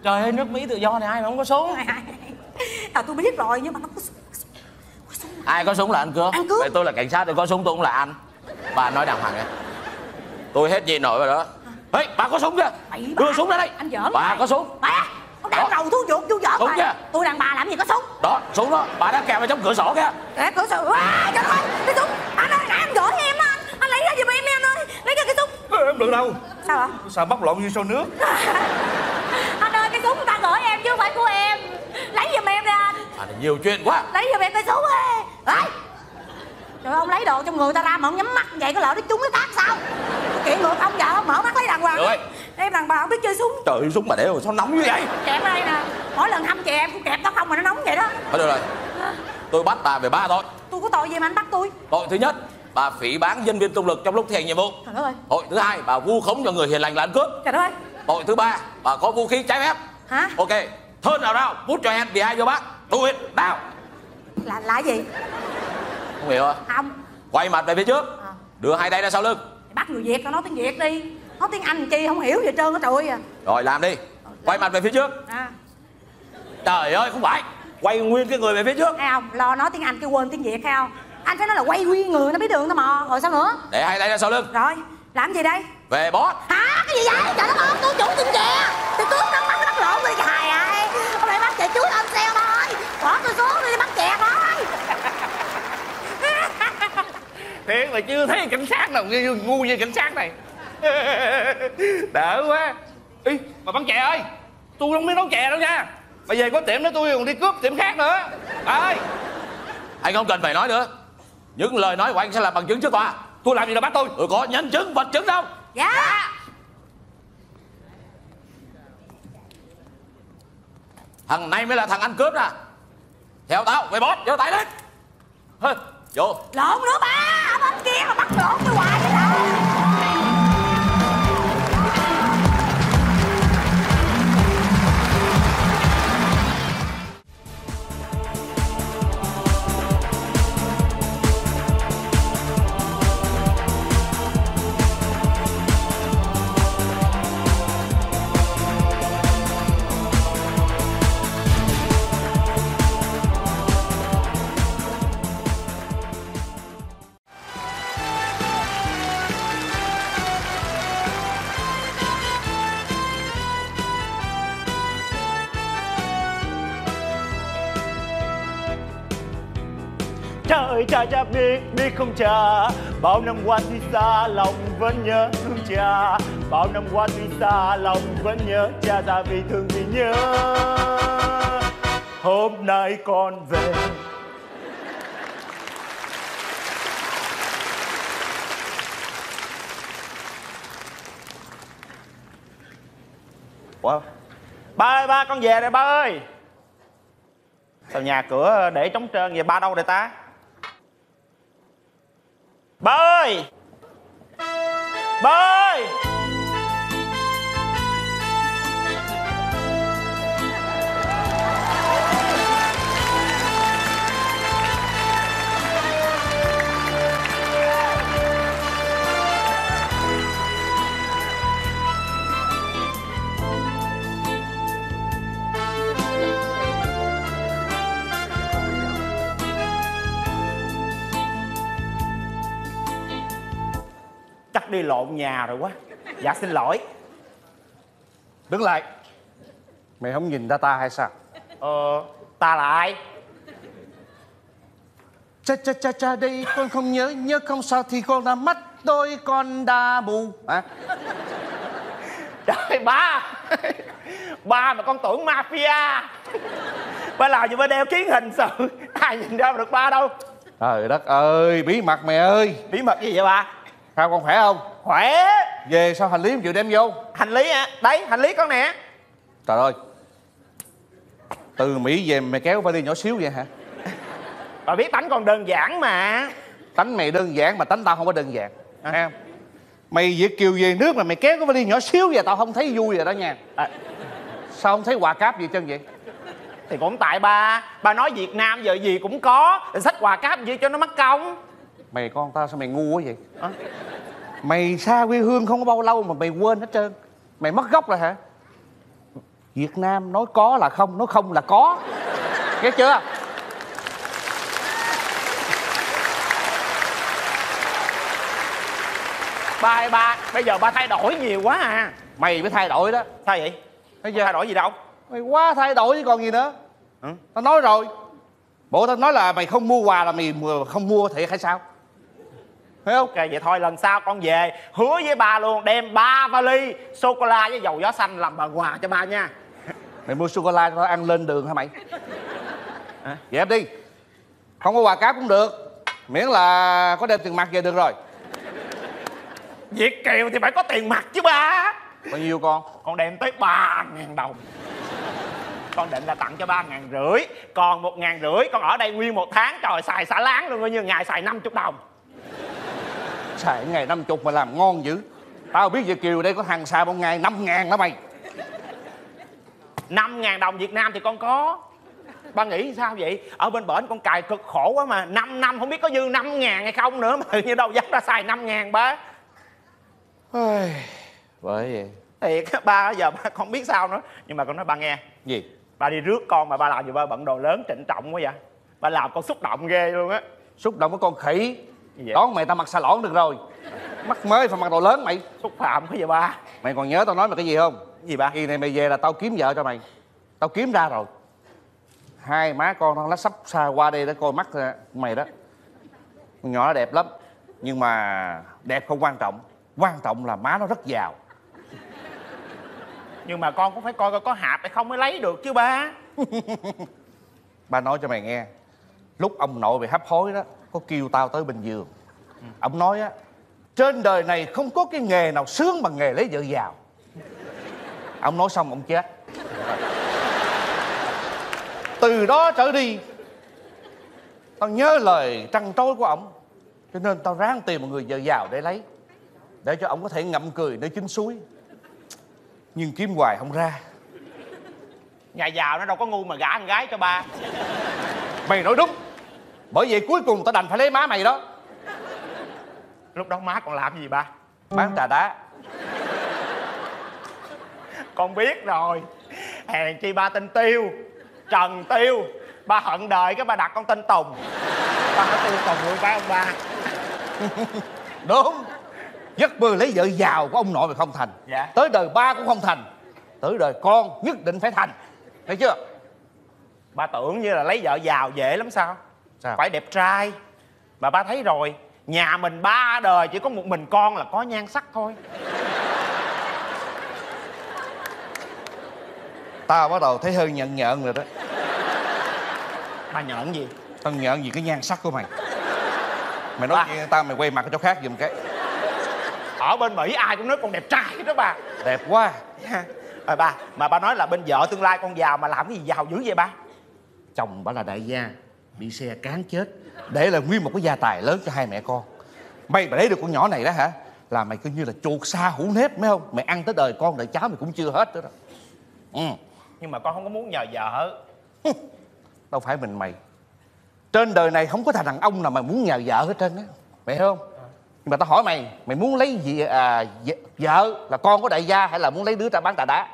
Speaker 4: Trời ơi, nước Mỹ tự do này ai mà không có súng.
Speaker 2: À, tôi biết rồi nhưng mà nó có súng, có súng, có súng.
Speaker 4: Ai có súng là ăn cướp.
Speaker 2: Ăn cướp.
Speaker 4: Vậy tôi là cảnh sát, tôi có súng tôi cũng là ăn. Bà nói đàng hoàng đấy. Tôi hết gì nổi rồi đó. Ê, bà có súng kìa. Đưa súng ra đây.
Speaker 2: Anh giỡn.
Speaker 4: Bà có súng.
Speaker 2: Bà, ông đang đầu thu ruột thu giỡn
Speaker 4: rồi.
Speaker 2: Tôi đàn bà làm gì có súng.
Speaker 4: Đó, súng đó. Bà đang kèm vào trong cửa sổ kìa.
Speaker 2: Kìa, cửa sổ. À, trời ơi, cái súng. Anh ơi, nãy anh gửi em á. Anh lấy ra giùm em em ơi. Lấy ra cái súng.
Speaker 3: Em được đâu.
Speaker 2: Sao ạ?
Speaker 3: Sao bóc lộn như sôi nước.
Speaker 2: Anh ơi, cái súng người ta gửi em chứ không phải của em. Lấy giùm em đi anh.
Speaker 4: À, nhiều chuyện quá.
Speaker 2: Lấy giùm em cái súng ơi. Đấy. Trời ơi, ông lấy đồ trong người ta ra mà ông nhắm mắt vậy có lỡ nó trúng cái tác sao? Chuyện ngược ông vợ ông mở mắt lấy đàng hoàng.
Speaker 4: Được rồi.
Speaker 2: Em đàn bà không biết chơi súng.
Speaker 4: Trời ơi, súng bà để rồi sao nóng như vậy?
Speaker 2: Kẹp ở đây nè. Mỗi lần thăm chị em cũng kẹp nó không mà nó nóng vậy đó.
Speaker 4: Thôi được rồi. Tôi bắt bà về ba tội.
Speaker 2: Tôi có tội gì mà anh bắt tôi?
Speaker 4: Tội thứ nhất, bà phỉ báng nhân viên công lực trong lúc thi hành nhiệm vụ.
Speaker 2: Trời đất ơi.
Speaker 4: Tội thứ hai, bà vu khống cho người hiền lành là ăn cướp.
Speaker 2: Trời đất ơi.
Speaker 4: Tội thứ ba, bà có vũ khí trái phép.
Speaker 2: Hả?
Speaker 4: Ok, thơn nào nào, bút cho em, đi hai vô bác. Do it, nào.
Speaker 2: Là là gì?
Speaker 4: Không hiểu à?
Speaker 2: Không.
Speaker 4: Quay mặt về phía trước.
Speaker 2: À.
Speaker 4: Đưa hai tay ra sau lưng.
Speaker 2: Bắt người Việt tao nói tiếng Việt đi. Nói tiếng Anh chi không hiểu gì hết trơn á trời à.
Speaker 4: Rồi làm đi. Quay mặt về phía trước.
Speaker 2: À.
Speaker 4: Trời ơi, không phải. Quay nguyên cái người về phía trước.
Speaker 2: Thấy không? Lo nói tiếng Anh cái quên tiếng Việt thấy không? Anh phải nói là quay nguyên người nó biết đường tao mò. Rồi sao nữa?
Speaker 4: Để hai tay ra sau lưng.
Speaker 2: Rồi, làm gì đây?
Speaker 4: Về boss.
Speaker 2: Hả? Cái gì vậy? Trời đất ơi, tôi chủ tiệm chè. Tôi cướp nó bắt nó bắt lộn đi hài ơi. Hôm nay bắt chè chuối on sale thôi. Bỏ tôi xuống đi bắt chè thôi.
Speaker 3: Thiệt là chưa thấy cảnh sát nào ngu, ngu như cảnh sát này. Đỡ quá. Ý mà bán chè ơi, tôi không biết nấu chè đâu nha. Bà về có tiệm đó tôi còn đi cướp tiệm khác nữa. Bà ơi.
Speaker 4: Anh không cần phải nói nữa. Những lời nói của anh sẽ là bằng chứng trước tòa.
Speaker 3: Tôi làm gì đâu bắt tôi.
Speaker 4: Tôi có nhân chứng vật chứng đâu.
Speaker 2: Dạ.
Speaker 4: Thằng này mới là thằng ăn cướp nè. Theo tao về boss, giơ tay lên. Hơi, vô.
Speaker 2: Lộn nữa ba. Ở bên kia mà bắt lộn tôi hoài vậy đâu.
Speaker 1: Trời cha cha biết biết không cha, bao năm qua tuy xa lòng vẫn nhớ thương cha. Bao năm qua tuy xa lòng vẫn nhớ cha, ra vì thương vì nhớ. Hôm nay con về. Ủa? Ba ơi, ba con về rồi ba ơi. Sao nhà cửa để trống trơn vậy, ba đâu rồi ta? Ba ơi! Ba ơi! Chắc đi lộn nhà rồi quá. Dạ xin lỗi.
Speaker 5: Đứng lại. Mày không nhìn ra ta hay sao?
Speaker 1: Ờ, ta là ai?
Speaker 5: Cha cha cha cha đây con không nhớ, nhớ không sao thì con đã mắt đôi con đã mù. Hả?
Speaker 1: Trời ba. Ba mà con tưởng mafia. Ba làm gì ba đeo kiến hình sự. Ai nhìn ra được ba đâu.
Speaker 5: Trời đất ơi, bí mật mẹ ơi.
Speaker 1: Bí mật gì vậy ba?
Speaker 5: Sao con khỏe không?
Speaker 1: Khỏe.
Speaker 5: Về sao hành lý không chịu đem vô?
Speaker 1: Hành lý hả? Đấy, hành lý con nè.
Speaker 5: Trời ơi, từ Mỹ về mày kéo vali nhỏ xíu vậy hả?
Speaker 1: Bà biết tánh con đơn giản mà.
Speaker 5: Tánh mày đơn giản mà tánh tao không có đơn giản. À, mày Việt kiều về nước mà mày kéo cái vali nhỏ xíu vậy tao không thấy vui rồi đó nha. À, sao không thấy quà cáp gì chân vậy?
Speaker 1: Thì cũng tại ba. Ba nói Việt Nam giờ gì cũng có, thì xách quà cáp gì cho nó mắc công.
Speaker 5: Mày con tao sao mày ngu quá vậy? À, mày xa quê hương không có bao lâu mà mày quên hết trơn. Mày mất gốc rồi hả? Việt Nam nói có là không, nói không là có. Nghe chưa?
Speaker 1: Ba ơi ba, bây giờ ba thay đổi nhiều quá à.
Speaker 5: Mày mới thay đổi đó.
Speaker 1: Sao vậy?
Speaker 5: Thấy chưa?
Speaker 1: Thay đổi gì đâu?
Speaker 5: Mày quá thay đổi chứ còn gì nữa.
Speaker 1: Ừ?
Speaker 5: Tao nói rồi. Bộ tao nói là mày không mua quà là mày không mua thiệt hay sao? Thấy không?
Speaker 1: Ok vậy thôi, lần sau con về hứa với ba luôn, đem ba vali sô cô la với dầu gió xanh làm bằng quà cho ba nha.
Speaker 5: Mày mua sô-cô-la cho tao ăn lên đường hả mày?
Speaker 1: Hả?
Speaker 5: Vậy em đi. Không có quà cáp cũng được, miễn là có đem tiền mặt về được rồi.
Speaker 1: Việt kiều thì phải có tiền mặt chứ ba.
Speaker 5: Bao nhiêu con?
Speaker 1: Con đem tới ba ngàn đồng. Con định là tặng cho ba ngàn rưỡi, còn một ngàn rưỡi con ở đây nguyên một tháng, trời xài xả láng luôn, coi như ngày xài năm chục đồng.
Speaker 5: Xài ngày năm chục mà làm ngon dữ. Tao biết Việt kiều đây có thằng xài một ngày năm ngàn đó mày.
Speaker 1: Năm ngàn đồng Việt Nam thì con có. Ba nghĩ sao vậy? Ở bên bển con cài cực khổ quá mà. Năm năm không biết có dư năm ngàn hay không nữa. Mà như đâu dám ra xài năm ngàn ba.
Speaker 5: Bởi vậy.
Speaker 1: Thiệt ba, giờ ba không biết sao nữa. Nhưng mà con nói ba nghe.
Speaker 5: Gì?
Speaker 1: Ba đi rước con mà ba làm gì ba bận đồ lớn trịnh trọng quá vậy? Ba làm con xúc động ghê luôn á.
Speaker 5: Xúc động với con khỉ.
Speaker 1: Gì vậy?
Speaker 5: Đón mày tao mặc xà lỏn được rồi. Mắc mới phải mặc đồ lớn mày.
Speaker 1: Xúc phạm cái gì ba?
Speaker 5: Mày còn nhớ tao nói mày cái gì không?
Speaker 1: Cái gì ba?
Speaker 5: Kỳ này mày về là tao kiếm vợ cho mày. Tao kiếm ra rồi. Hai má con nó sắp xa qua đây để coi mắt mày đó. Con nhỏ nó đẹp lắm. Nhưng mà đẹp không quan trọng. Quan trọng là má nó rất giàu.
Speaker 1: Nhưng mà con cũng phải coi coi có hạp hay không mới lấy được chứ ba.
Speaker 5: Ba nói cho mày nghe. Lúc ông nội bị hấp hối đó, có kêu tao tới bên giường. ừ. Ông nói á, trên đời này không có cái nghề nào sướng bằng nghề lấy vợ giàu. Ông nói xong ông chết. Từ đó trở đi, tao nhớ lời trăn trối của ông, cho nên tao ráng tìm một người vợ giàu để lấy, để cho ông có thể ngậm cười nơi chính suối. Nhưng kiếm hoài không ra.
Speaker 1: Nhà giàu nó đâu có ngu mà gả con gái cho ba.
Speaker 5: Mày nói đúng. Bởi vậy cuối cùng tao đành phải lấy má mày đó.
Speaker 1: Lúc đó má còn làm gì ba?
Speaker 5: Bán trà đá.
Speaker 1: Con biết rồi. Hèn chi ba tên Tiêu, Trần Tiêu. Ba hận đời cái ba đặt con tên Tùng. Ba nói Tiêu Tùng luôn phải ông ba?
Speaker 5: Đúng. Giấc mơ lấy vợ giàu của ông nội mày không thành.
Speaker 1: Dạ.
Speaker 5: Tới đời ba cũng không thành. Tới đời con nhất định phải thành. Thấy chưa?
Speaker 1: Ba tưởng như là lấy vợ giàu dễ lắm sao?
Speaker 5: Sao?
Speaker 1: Phải đẹp trai. Mà ba thấy rồi, nhà mình ba đời chỉ có một mình con là có nhan sắc thôi.
Speaker 5: Tao bắt đầu thấy hơi nhận nhợn rồi đó.
Speaker 1: Ba nhợn gì?
Speaker 5: Tao nhận gì cái nhan sắc của mày. Mày nói chuyện tao mày quay mặt ở chỗ khác giùm cái.
Speaker 1: Ở bên Mỹ ai cũng nói con đẹp trai đó ba.
Speaker 5: Đẹp quá.
Speaker 1: Rồi ba, mà ba nói là bên vợ tương lai con giàu mà làm cái gì giàu dữ vậy ba?
Speaker 5: Chồng bà là đại gia, bị xe cán chết, để là nguyên một cái gia tài lớn cho hai mẹ con. Mày mà lấy được con nhỏ này đó hả, là mày coi như là chuột xa hũ nếp, mấy không? Mày ăn tới đời con đời cháu mày cũng chưa hết nữa đó. Ừ.
Speaker 1: Nhưng mà con không có muốn nhờ vợ.
Speaker 5: Đâu phải mình mày. Trên đời này không có thằng đàn ông nào mà muốn nhờ vợ hết trơn á. Mày hiểu không? Nhưng mà tao hỏi mày, mày muốn lấy gì à, vợ là con của đại gia hay là muốn lấy đứa ta bán trà đá?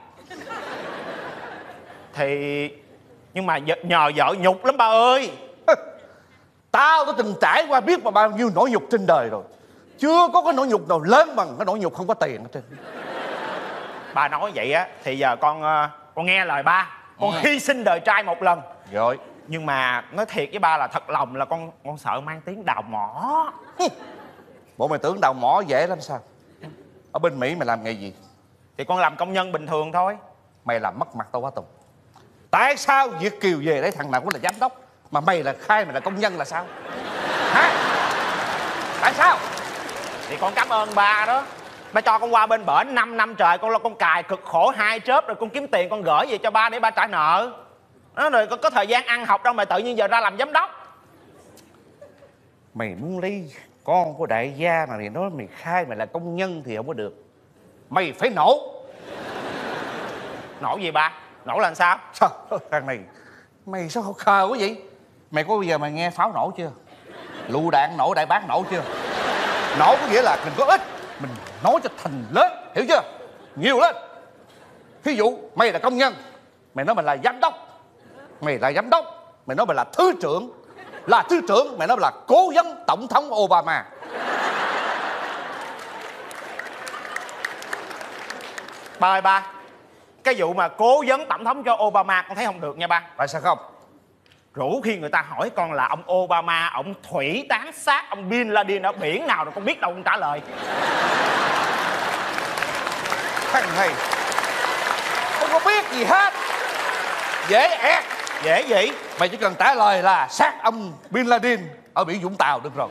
Speaker 1: Thì... nhưng mà nhờ vợ nhục lắm ba ơi.
Speaker 5: Tao đã từng trải qua biết mà bao nhiêu nỗi nhục trên đời rồi. Chưa có cái nỗi nhục nào lớn bằng cái nỗi nhục không có tiền hết trơn.
Speaker 1: Ba nói vậy á thì giờ con con nghe lời ba. Con ừ. hy sinh đời trai một lần.
Speaker 5: Rồi.
Speaker 1: Nhưng mà nói thiệt với ba là thật lòng là con con sợ mang tiếng đào mỏ.
Speaker 5: Bộ mày tưởng đào mỏ dễ lắm sao? Ở bên Mỹ mày làm nghề gì?
Speaker 1: Thì con làm công nhân bình thường thôi.
Speaker 5: Mày làm mất mặt tao quá Tùng. Tại sao Việt kiều về đấy thằng nào cũng là giám đốc, mà mày là khai mày là công nhân là sao? Hả? Tại sao?
Speaker 1: Thì con cảm ơn ba đó. Ba cho con qua bên bển năm năm trời, con lo con cài cực khổ hai chớp rồi con kiếm tiền con gửi về cho ba để ba trả nợ. Đó, rồi có, có thời gian ăn học đâu mà tự nhiên giờ ra làm giám đốc.
Speaker 5: Mày muốn lấy con của đại gia mà mày nói mày khai mày là công nhân thì không có được. Mày phải nổ.
Speaker 1: Nổ gì ba? Nổ là làm sao?
Speaker 5: Sao? Thằng này mày sao khờ quá vậy? Mày có bao giờ mày nghe pháo nổ chưa? Lựu đạn nổ, đại bác nổ chưa? Nổ có nghĩa là mình có ít, mình nói cho thành lớn, hiểu chưa? Nhiều lên. Ví dụ mày là công nhân, Mày nói mày là giám đốc. Mày là giám đốc. Mày nói mày là thứ trưởng. Là thứ trưởng. Mày nói mày là cố vấn tổng thống Obama.
Speaker 1: Ba ơi ba, cái vụ mà cố vấn tổng thống cho Obama con thấy không được nha ba.
Speaker 5: Tại sao không?
Speaker 1: Rủ khi người ta hỏi con là ông Obama, ông thủy tán sát ông Bin Laden ở biển nào rồi con biết đâu con trả lời.
Speaker 5: Thằng này không có biết gì hết. Dễ ẹt.
Speaker 1: Dễ gì?
Speaker 5: Mày chỉ cần trả lời là sát ông Bin Laden ở biển Vũng Tàu được rồi.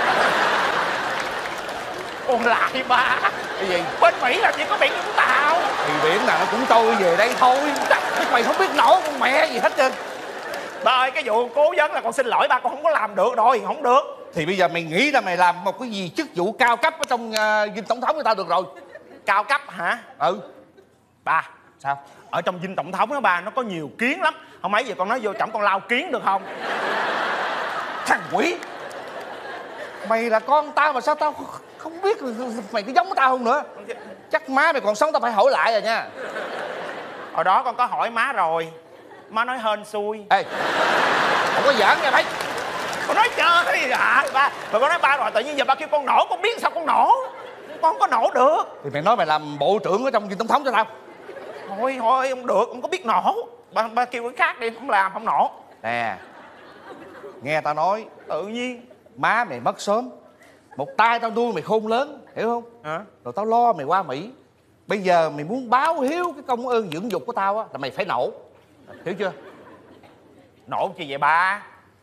Speaker 1: Con lại ba.
Speaker 5: Cái gì?
Speaker 1: Bên Mỹ làm gì có biển Vũng Tàu.
Speaker 5: Thì biển nào nó cũng trôi về đây thôi. Mày không biết nổi con mẹ gì hết trơn.
Speaker 1: Ba ơi, cái vụ cố vấn là con xin lỗi ba, con không có làm được rồi, không được.
Speaker 5: Thì bây giờ mày nghĩ là mày làm một cái gì chức vụ cao cấp ở trong uh, dinh tổng thống người ta được rồi.
Speaker 1: Cao cấp hả?
Speaker 5: Ừ.
Speaker 1: Ba.
Speaker 5: Sao?
Speaker 1: Ở trong dinh tổng thống đó ba, nó có nhiều kiến lắm. Không mấy giờ con nói vô trọng con lao kiến được không?
Speaker 5: Thằng quỷ. Mày là con tao mà sao tao không biết mày có giống tao không nữa. Chắc má mày còn sống tao phải hỏi lại rồi nha.
Speaker 1: Hồi đó con có hỏi má rồi. Má nói hên xui.
Speaker 5: Ê, không có giỡn nha mày.
Speaker 1: Con nói chơi à ba. Mà con nói ba rồi tự nhiên giờ ba kêu con nổ, con biết sao con nổ. Con không có nổ được.
Speaker 5: Thì mày nói mày làm bộ trưởng ở trong dinh tổng thống cho tao.
Speaker 1: Thôi thôi không được, không có biết nổ. Ba, ba kêu cái khác đi, không làm, không nổ.
Speaker 5: Nè, nghe tao nói.
Speaker 1: Tự nhiên.
Speaker 5: Má mày mất sớm. Một tay tao nuôi mày khôn lớn, hiểu không?
Speaker 1: Hả?
Speaker 5: Rồi tao lo mày qua Mỹ. Bây giờ mày muốn báo hiếu cái công ơn dưỡng dục của tao á là mày phải nổ. Hiểu chưa?
Speaker 1: Nổ chi vậy ba?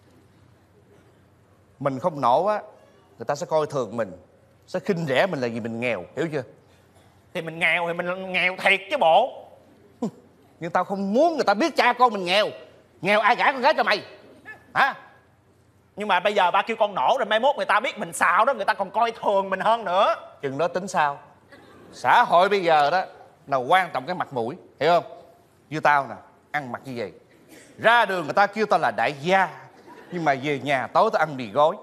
Speaker 5: Mình không nổ á, người ta sẽ coi thường mình, sẽ khinh rẻ mình là vì mình nghèo, hiểu chưa?
Speaker 1: Thì mình nghèo thì mình nghèo thiệt chứ bộ.
Speaker 5: Nhưng tao không muốn người ta biết cha con mình nghèo. Nghèo ai gả con gái cho mày? Hả?
Speaker 1: Nhưng mà bây giờ ba kêu con nổ rồi mai mốt người ta biết mình xạo đó, người ta còn coi thường mình hơn nữa.
Speaker 5: Chừng đó tính sao? Xã hội bây giờ đó là quan trọng cái mặt mũi, hiểu không? Như tao nè, ăn mặc như vậy, ra đường người ta kêu tao là đại gia, nhưng mà về nhà tối tao ăn mì gói.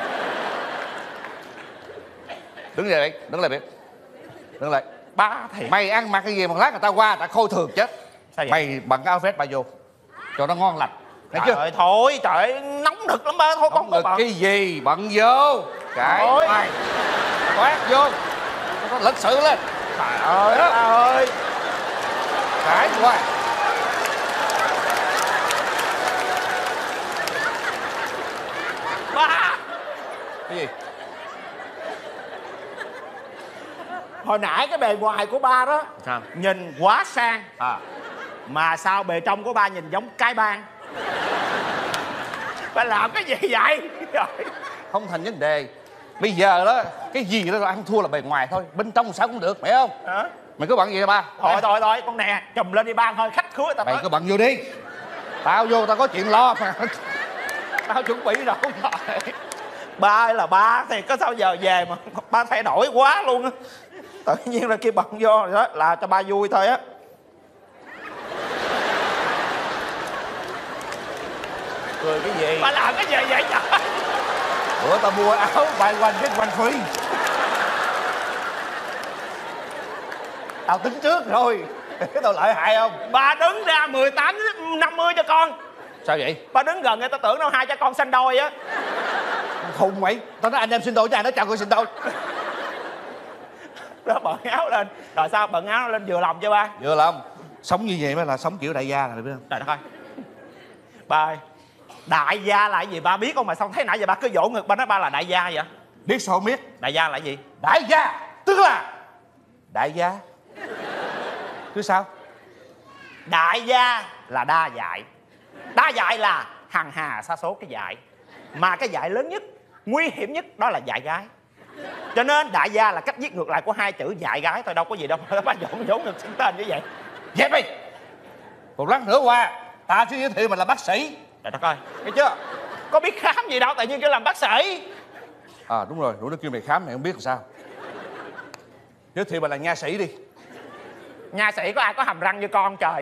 Speaker 5: Đứng lại đi, đứng lại biết. Đứng lại.
Speaker 1: Ba thì
Speaker 5: Mày ăn mặc cái gì một lát người ta qua, người ta khôi thường chết.
Speaker 1: Sao vậy?
Speaker 5: Mày bận cái áo vest ba vô cho nó ngon lành. Thấy
Speaker 1: trời
Speaker 5: chưa?
Speaker 1: ơi thôi, trời ơi, nóng nực lắm ba. Thôi con
Speaker 5: Không
Speaker 1: có
Speaker 5: được
Speaker 1: bận.
Speaker 5: cái gì, bận vô. Cái
Speaker 1: Thôi.
Speaker 5: mày khoát vô. Nó có lịch sự lên.
Speaker 1: Trời ơi, trời ơi.
Speaker 5: Cái qua.
Speaker 1: Ba.
Speaker 5: Cái gì?
Speaker 1: Hồi nãy cái bề ngoài của ba đó
Speaker 5: Sao?
Speaker 1: nhìn quá sang,
Speaker 5: À,
Speaker 1: mà sao bề trong của ba nhìn giống cái bang. Ba làm cái gì vậy? Trời.
Speaker 5: không thành vấn đề. Bây giờ đó, cái gì đó là ăn thua là bề ngoài thôi. Bên trong sao cũng được, phải không?
Speaker 1: Hả?
Speaker 5: Mày có bận gì hả ba?
Speaker 1: Thôi thôi thôi, con nè, chùm lên đi ba thôi, khách khứa tao
Speaker 5: Mày
Speaker 1: tới.
Speaker 5: cứ bận vô đi. Tao vô tao có chuyện lo mà.
Speaker 1: Tao chuẩn bị rồi. Ba ơi là ba thì có sao giờ về mà ba thay đổi quá luôn á. Tự nhiên là kia bận vô rồi đó, là cho ba vui thôi á.
Speaker 5: Cười cái gì?
Speaker 1: Ba làm cái gì vậy trời?
Speaker 5: Bữa tao mua áo buy one get one free. Tao tính trước rồi. Cái tao lợi hại không?
Speaker 1: Ba đứng ra mười tám năm mươi cho con.
Speaker 5: Sao vậy?
Speaker 1: Ba đứng gần người ta tưởng đâu hai cha con sanh đôi á.
Speaker 5: Khùng mày. Tao nói anh em xin đôi chứ ai nói chào con xin đôi.
Speaker 1: Đó bận áo lên. Rồi sao bận áo lên vừa lòng cho ba?
Speaker 5: Vừa lòng. Sống như vậy mới là sống kiểu đại gia này biết không?
Speaker 1: Trời đất ơi. Ba ơi, đại gia là cái gì ba biết không mà sao thấy nãy giờ ba cứ vỗ ngực ba nói ba là đại gia vậy?
Speaker 5: Biết sao không biết?
Speaker 1: Đại gia là cái gì?
Speaker 5: Đại gia tức là đại gia. Chứ sao?
Speaker 1: Đại gia là đa dại. Đa dại là hằng hà sa số cái dại. Mà cái dại lớn nhất, nguy hiểm nhất đó là dại gái. Cho nên đại gia là cách viết ngược lại của hai chữ dại gái thôi, đâu có gì đâu ba vỗ vỗ ngực xưng tên như vậy.
Speaker 5: Dẹp đi. Một lát nữa qua ta sẽ giới thiệu mình là bác sĩ.
Speaker 1: Trời đất ơi, thấy chưa? Có biết khám gì đâu, tự nhiên kêu làm bác sĩ.
Speaker 5: À đúng rồi, đủ nó kêu mày khám mày không biết làm sao. Giới thiệu mình là nha sĩ đi.
Speaker 1: Nha sĩ có ai có hàm răng như con trời.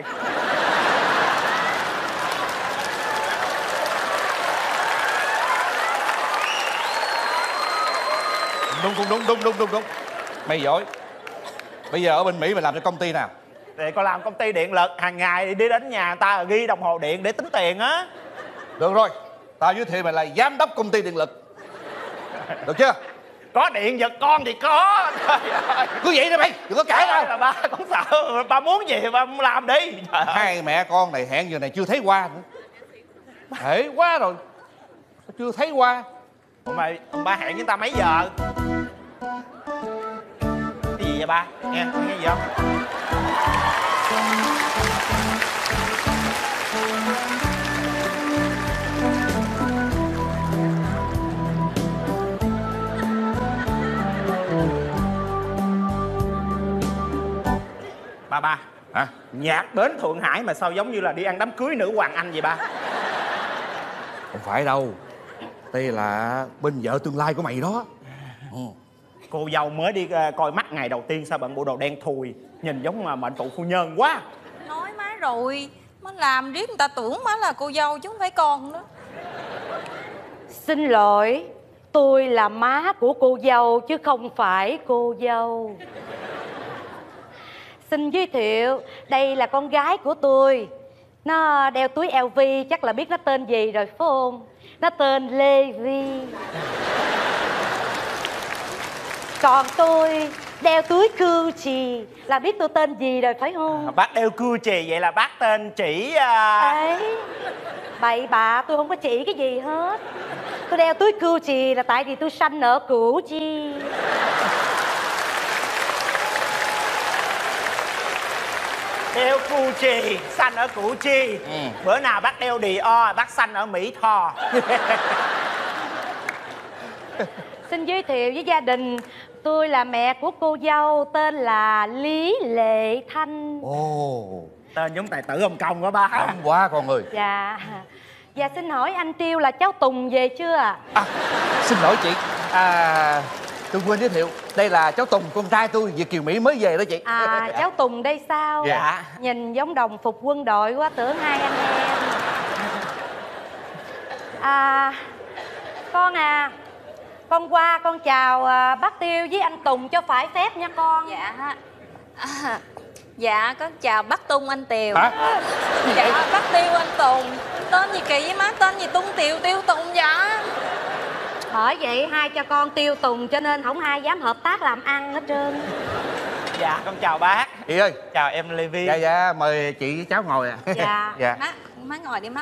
Speaker 5: Đúng đúng đúng đúng đúng đúng đúng. Mày giỏi. Bây giờ ở bên Mỹ mày làm cho công ty nào?
Speaker 1: Thì con làm công ty điện lực, hàng ngày đi đến nhà người ta ghi đồng hồ điện để tính tiền á.
Speaker 5: Được rồi, tao giới thiệu mày là giám đốc công ty điện lực. Được chưa?
Speaker 1: Có điện giật con thì có. Trời ơi.
Speaker 5: Cứ vậy đi mày, đừng có cãi tao.
Speaker 1: Là ba con sợ, ba muốn gì ba làm đi. Trời ơi.
Speaker 5: Hai mẹ con này hẹn giờ này chưa thấy qua nữa. Thể quá rồi. Sao chưa thấy qua?
Speaker 1: Ủa mà ba hẹn với ta mấy giờ? Cái gì vậy ba? Nghe, nghe gì không? Ba ba.
Speaker 5: Hả?
Speaker 1: Nhạc đến Thượng Hải mà sao giống như là đi ăn đám cưới nữ hoàng Anh vậy ba?
Speaker 5: Không phải đâu. Đây là bên vợ tương lai của mày đó. Ừ.
Speaker 1: Cô dâu mới đi uh, coi mắt ngày đầu tiên sao bận bộ đồ đen thùi, nhìn giống mà mệnh phụ phu nhân quá.
Speaker 6: Nói má rồi, má làm riết người ta tưởng má là cô dâu chứ không phải con nữa.
Speaker 2: Xin lỗi, tôi là má của cô dâu chứ không phải cô dâu. Xin giới thiệu, đây là con gái của tôi. Nó đeo túi lờ vê, chắc là biết nó tên gì rồi phải không? Nó tên Lê Vi. Còn tôi đeo túi Gucci, là biết tôi tên gì rồi phải không?
Speaker 1: À, bác đeo Gucci vậy là bác tên chỉ... Uh...
Speaker 2: Ấy, bậy bạ, tôi không có chỉ cái gì hết. Tôi đeo túi Gucci là tại vì tôi sanh ở Củ Chi.
Speaker 1: Đeo Gucci, xanh ở Củ Chi. Ừ. Bữa nào bác đeo Dior, bác xanh ở Mỹ Tho.
Speaker 2: Xin giới thiệu với gia đình, tôi là mẹ của cô dâu, tên là Lý Lệ Thanh.
Speaker 5: Ồ,
Speaker 1: tên giống tài tử ông Công quá ba.
Speaker 5: Đúng quá con ơi.
Speaker 2: Dạ. Dạ xin hỏi anh Tiêu là cháu Tùng về chưa ạ?
Speaker 5: À, xin lỗi chị, à, tôi quên giới thiệu. Đây là cháu Tùng, con trai tôi, Việt Kiều Mỹ mới về đó chị.
Speaker 2: À, cháu Tùng đây sao?
Speaker 1: Dạ.
Speaker 2: Nhìn giống đồng phục quân đội quá, tưởng hai anh em. À, con à, con qua con chào à, bác Tiêu với anh Tùng cho phải phép nha con.
Speaker 6: Dạ. À, dạ, con chào bác Tung anh Tiều.
Speaker 5: Hả?
Speaker 6: Dạ, bác Tiêu anh Tùng. Tên gì kỳ vậy má? Tên gì Tung Tiều, Tiêu Tùng dạ?
Speaker 2: Bởi vậy hai cha con Tiêu Tùng cho nên không ai dám hợp tác làm ăn hết trơn.
Speaker 1: Dạ, con chào bác.
Speaker 5: Chị ơi.
Speaker 1: Chào em Lê Vi.
Speaker 5: Dạ dạ, mời chị với cháu ngồi ạ.
Speaker 2: Dạ.
Speaker 5: Dạ.
Speaker 6: Má, má ngồi đi má.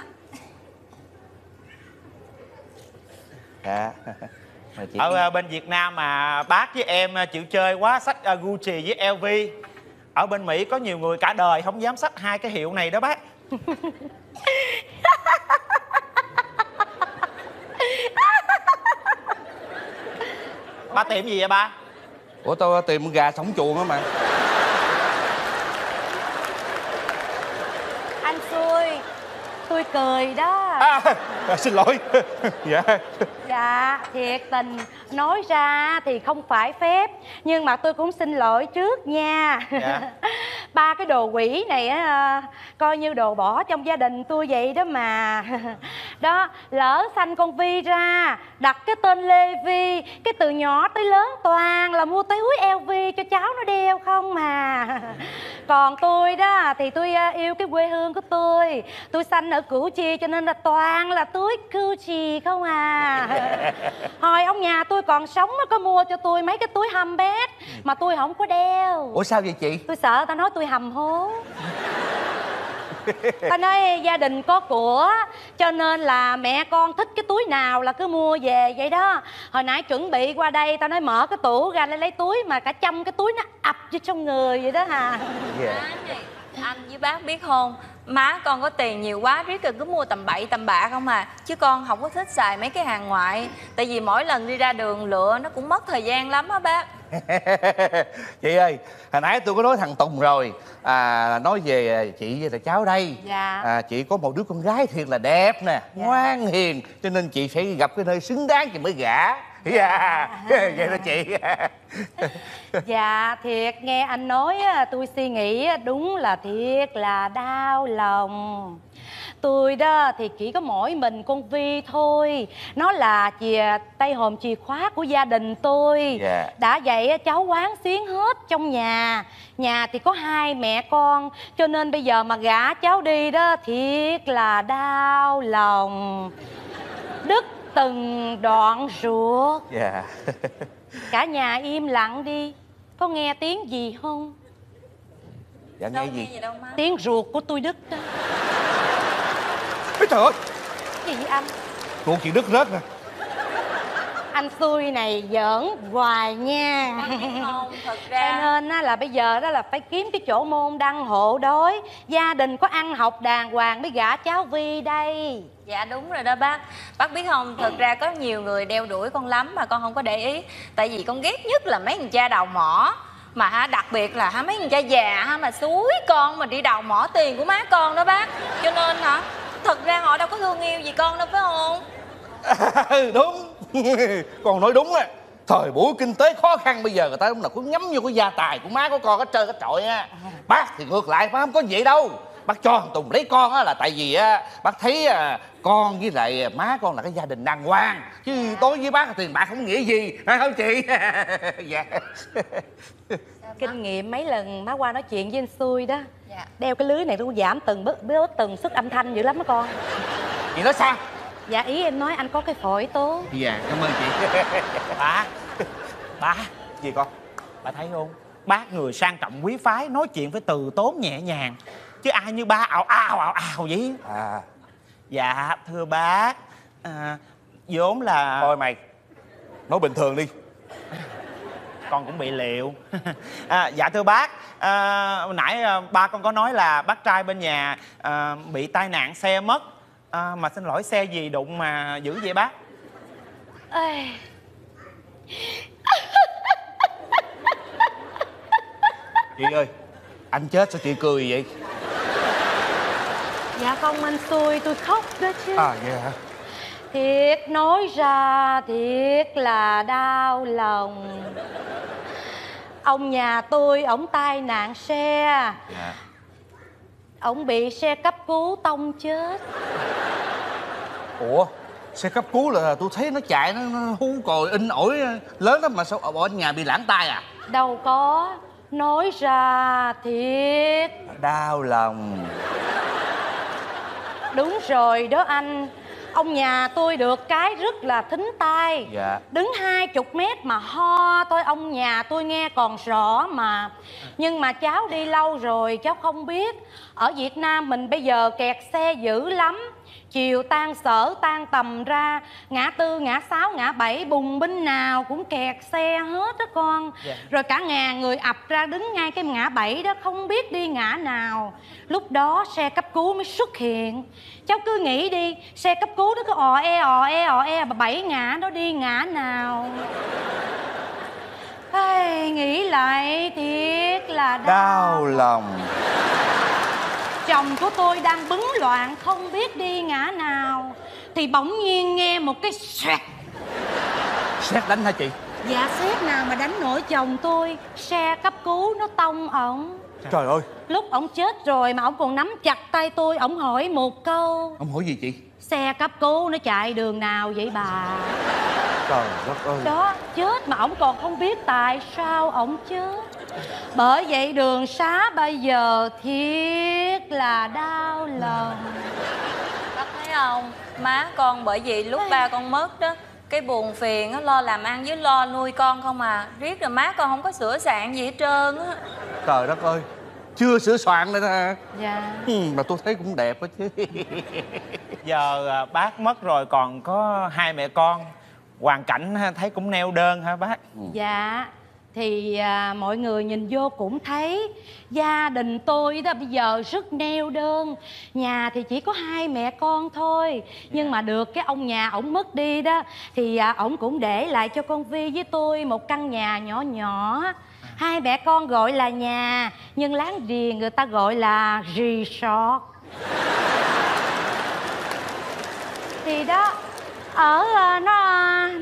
Speaker 5: Dạ. Mời chị.
Speaker 1: Ở uh, bên Việt Nam mà bác với em uh, chịu chơi quá, xách uh, Gucci với lờ vê. Ở bên Mỹ có nhiều người cả đời không dám xách hai cái hiệu này đó bác. Ba tiệm gì vậy ba?
Speaker 5: Ủa tao tìm gà sống chuồng á mà.
Speaker 2: Anh xui, tôi cười đó.
Speaker 5: À, à, xin lỗi. Dạ.
Speaker 2: Dạ, thiệt tình, nói ra thì không phải phép, nhưng mà tôi cũng xin lỗi trước nha.
Speaker 1: Dạ.
Speaker 2: Ba cái đồ quỷ này á, coi như đồ bỏ trong gia đình tôi vậy đó mà. Đó, lỡ sanh con Vi ra, đặt cái tên Lê Vi, cái từ nhỏ tới lớn toàn là mua túi lờ vê cho cháu nó đeo không mà. Còn tôi đó thì tôi yêu cái quê hương của tôi. Tôi sanh ở Củ Chi cho nên là toàn là túi Gucci không à. Hồi ông nhà tôi còn sống nó có mua cho tôi mấy cái túi handbag mà tôi không có đeo.
Speaker 5: Ủa sao vậy chị?
Speaker 2: Tôi sợ ta nói tôi hầm hố. Ta nói gia đình có của cho nên là mẹ con thích cái túi nào là cứ mua về vậy đó. Hồi nãy chuẩn bị qua đây tao nói mở cái tủ ra lấy lấy túi mà cả trăm cái túi nó ập vô trong người vậy đó hà.
Speaker 5: Yeah.
Speaker 6: Má này, anh với bác biết không, má con có tiền nhiều quá riết rồi cứ mua tầm bậy tầm bạ không à. Chứ con không có thích xài mấy cái hàng ngoại. Tại vì mỗi lần đi ra đường lựa nó cũng mất thời gian lắm á bác.
Speaker 5: Chị ơi, hồi nãy tôi có nói thằng Tùng rồi, à, nói về chị với là cháu đây.
Speaker 2: Dạ.
Speaker 5: À, chị có một đứa con gái thiệt là đẹp nè,
Speaker 2: Dạ.
Speaker 5: ngoan hiền, cho nên chị phải gặp cái nơi xứng đáng chị mới gả. Dạ. Vậy đó chị.
Speaker 2: Dạ thiệt, nghe anh nói tôi suy nghĩ đúng là thiệt là đau lòng. tôi đó thì chỉ có mỗi mình con Vi thôi. Nó là chìa tay hòm chìa khóa của gia đình tôi.
Speaker 4: Dạ.
Speaker 2: Đã vậy cháu quán xuyến hết trong nhà. Nhà thì có hai mẹ con, cho nên bây giờ mà gả cháu đi đó thiệt là đau lòng, đứt từng đoạn ruột.
Speaker 4: Dạ.
Speaker 2: Cả nhà im lặng đi. Có nghe tiếng gì không?
Speaker 4: Dạ nghe
Speaker 6: Đâu
Speaker 4: gì?
Speaker 6: nghe gì đâu má.
Speaker 2: Tiếng ruột của tôi đứt đó.
Speaker 5: Ê trời ơi,
Speaker 2: Gì vậy anh?
Speaker 5: ruột chị đứt rớt nè.
Speaker 2: Anh xui này giỡn hoài nha.
Speaker 6: Không, thật
Speaker 2: Cho
Speaker 6: ra
Speaker 2: nên á, là bây giờ đó là phải kiếm cái chỗ môn đăng hộ đối, gia đình có ăn học đàng hoàng mới gả cháu Vi đây.
Speaker 6: dạ đúng rồi đó bác. Bác biết không, thật ra có nhiều người đeo đuổi con lắm mà con không có để ý. Tại vì con ghét nhất là mấy thằng cha đầu mỏ. Mà ha, đặc biệt là ha mấy thằng cha già ha mà xúi con mà đi đầu mỏ tiền của má con đó bác. Cho nên hả, thật ra họ đâu có thương yêu gì con đâu phải không?
Speaker 5: À, đúng. Con nói đúng á. Thời buổi kinh tế khó khăn bây giờ người ta lúc nào cũng nhắm vô cái gia tài của má của con hết trơn hết trọi á. Bác thì ngược lại, bác không có vậy đâu. Bác cho thằng Tùng lấy con á là tại vì á bác thấy à, con với lại má con là cái gia đình đàng hoàng, chứ đối với bác tiền bạc không nghĩa gì, phải không chị? Dạ.
Speaker 2: Kinh nghiệm mấy lần má qua nói chuyện với anh xui đó.
Speaker 6: Dạ.
Speaker 2: Đeo cái lưới này nó giảm từng bớt bớt từng sức âm thanh dữ lắm đó con.
Speaker 5: Chị nói sao?
Speaker 2: Dạ ý em nói anh có cái phổi tốt.
Speaker 5: Dạ cảm ơn chị.
Speaker 1: Ba, ba, gì con? Bà thấy không? Bác người sang trọng quý phái, nói chuyện phải từ tốn nhẹ nhàng. Chứ ai như ba ào ào ào ào vậy?
Speaker 5: À
Speaker 1: Dạ thưa bác, à, vốn là...
Speaker 5: thôi mày, nói bình thường đi.
Speaker 1: Con cũng bị liệu. À, dạ thưa bác, à, nãy à, ba con có nói là bác trai bên nhà à, bị tai nạn xe mất. À, mà xin lỗi xe gì đụng mà dữ vậy bác?
Speaker 2: Ê.
Speaker 5: Chị ơi, anh chết sao chị cười vậy?
Speaker 2: Dạ không anh xui, tôi khóc đó chứ.
Speaker 5: À vậy hả?
Speaker 2: Thiệt nói ra thiệt là đau lòng. Ông nhà tôi, ổng tai nạn xe.
Speaker 4: Dạ.
Speaker 2: Ổng bị xe cấp cứu tông chết.
Speaker 5: Ủa, xe cấp cứu là tôi thấy nó chạy nó, nó hú còi in ỏi lớn lắm mà sao ở nhà bị lãng tai à?
Speaker 2: Đâu có, nói ra thiệt
Speaker 4: Đau lòng.
Speaker 2: đúng rồi đó anh. Ông nhà tôi được cái rất là thính tai.
Speaker 4: Dạ.
Speaker 2: Đứng hai chục mét mà ho tôi ông nhà tôi nghe còn rõ mà. Nhưng mà cháu đi lâu rồi cháu không biết. Ở Việt Nam mình bây giờ kẹt xe dữ lắm. Chiều tan sở tan tầm ra, ngã tư ngã sáu ngã bảy bùng binh nào cũng kẹt xe hết đó con.
Speaker 1: Dạ.
Speaker 2: Rồi cả ngàn người ập ra đứng ngay cái ngã bảy đó không biết đi ngã nào. Lúc đó xe cấp cứu mới xuất hiện. Cháu cứ nghĩ đi, xe cấp cứu nó cứ ò e ò e ò e mà bảy ngã nó đi ngã nào. Ê, nghĩ lại thiệt là đau,
Speaker 4: Đau lòng.
Speaker 2: Chồng của tôi đang bấn loạn không biết đi ngã nào thì bỗng nhiên nghe một cái xoẹt.
Speaker 5: Xét đánh hả chị?
Speaker 2: Dạ xét nào mà đánh nổi chồng tôi. Xe cấp cứu nó tông ổng.
Speaker 5: Trời ơi,
Speaker 2: Lúc ổng chết rồi mà ổng còn nắm chặt tay tôi. Ổng hỏi một câu:
Speaker 5: ông hỏi gì chị?
Speaker 2: xe cấp cứu nó chạy đường nào vậy bà?
Speaker 5: Trời đất ơi.
Speaker 2: Đó, chết mà ổng còn không biết tại sao ổng chết. Bởi vậy đường xá bây giờ thiệt là đau lòng.
Speaker 6: Bác thấy không, má con bởi vì lúc ba con mất đó, cái buồn phiền á, lo làm ăn với lo nuôi con không à. Riết rồi má con không có sửa soạn gì hết trơn á.
Speaker 5: Trời đất ơi, chưa sửa soạn nữa hả?
Speaker 2: Dạ.
Speaker 5: Ừ, mà tôi thấy cũng đẹp đó chứ.
Speaker 1: Giờ à, bác mất rồi còn có hai mẹ con, hoàn cảnh ha, thấy cũng neo đơn hả bác?
Speaker 2: Dạ. Thì à, mọi người nhìn vô cũng thấy gia đình tôi đó bây giờ rất neo đơn. Nhà thì chỉ có hai mẹ con thôi. Nhưng mà được cái ông nhà ổng mất đi đó thì à, ổng cũng để lại cho con Vi với tôi một căn nhà nhỏ nhỏ. Hai mẹ con gọi là nhà, nhưng láng giềng người ta gọi là resort. Thì đó, ở à, nó nó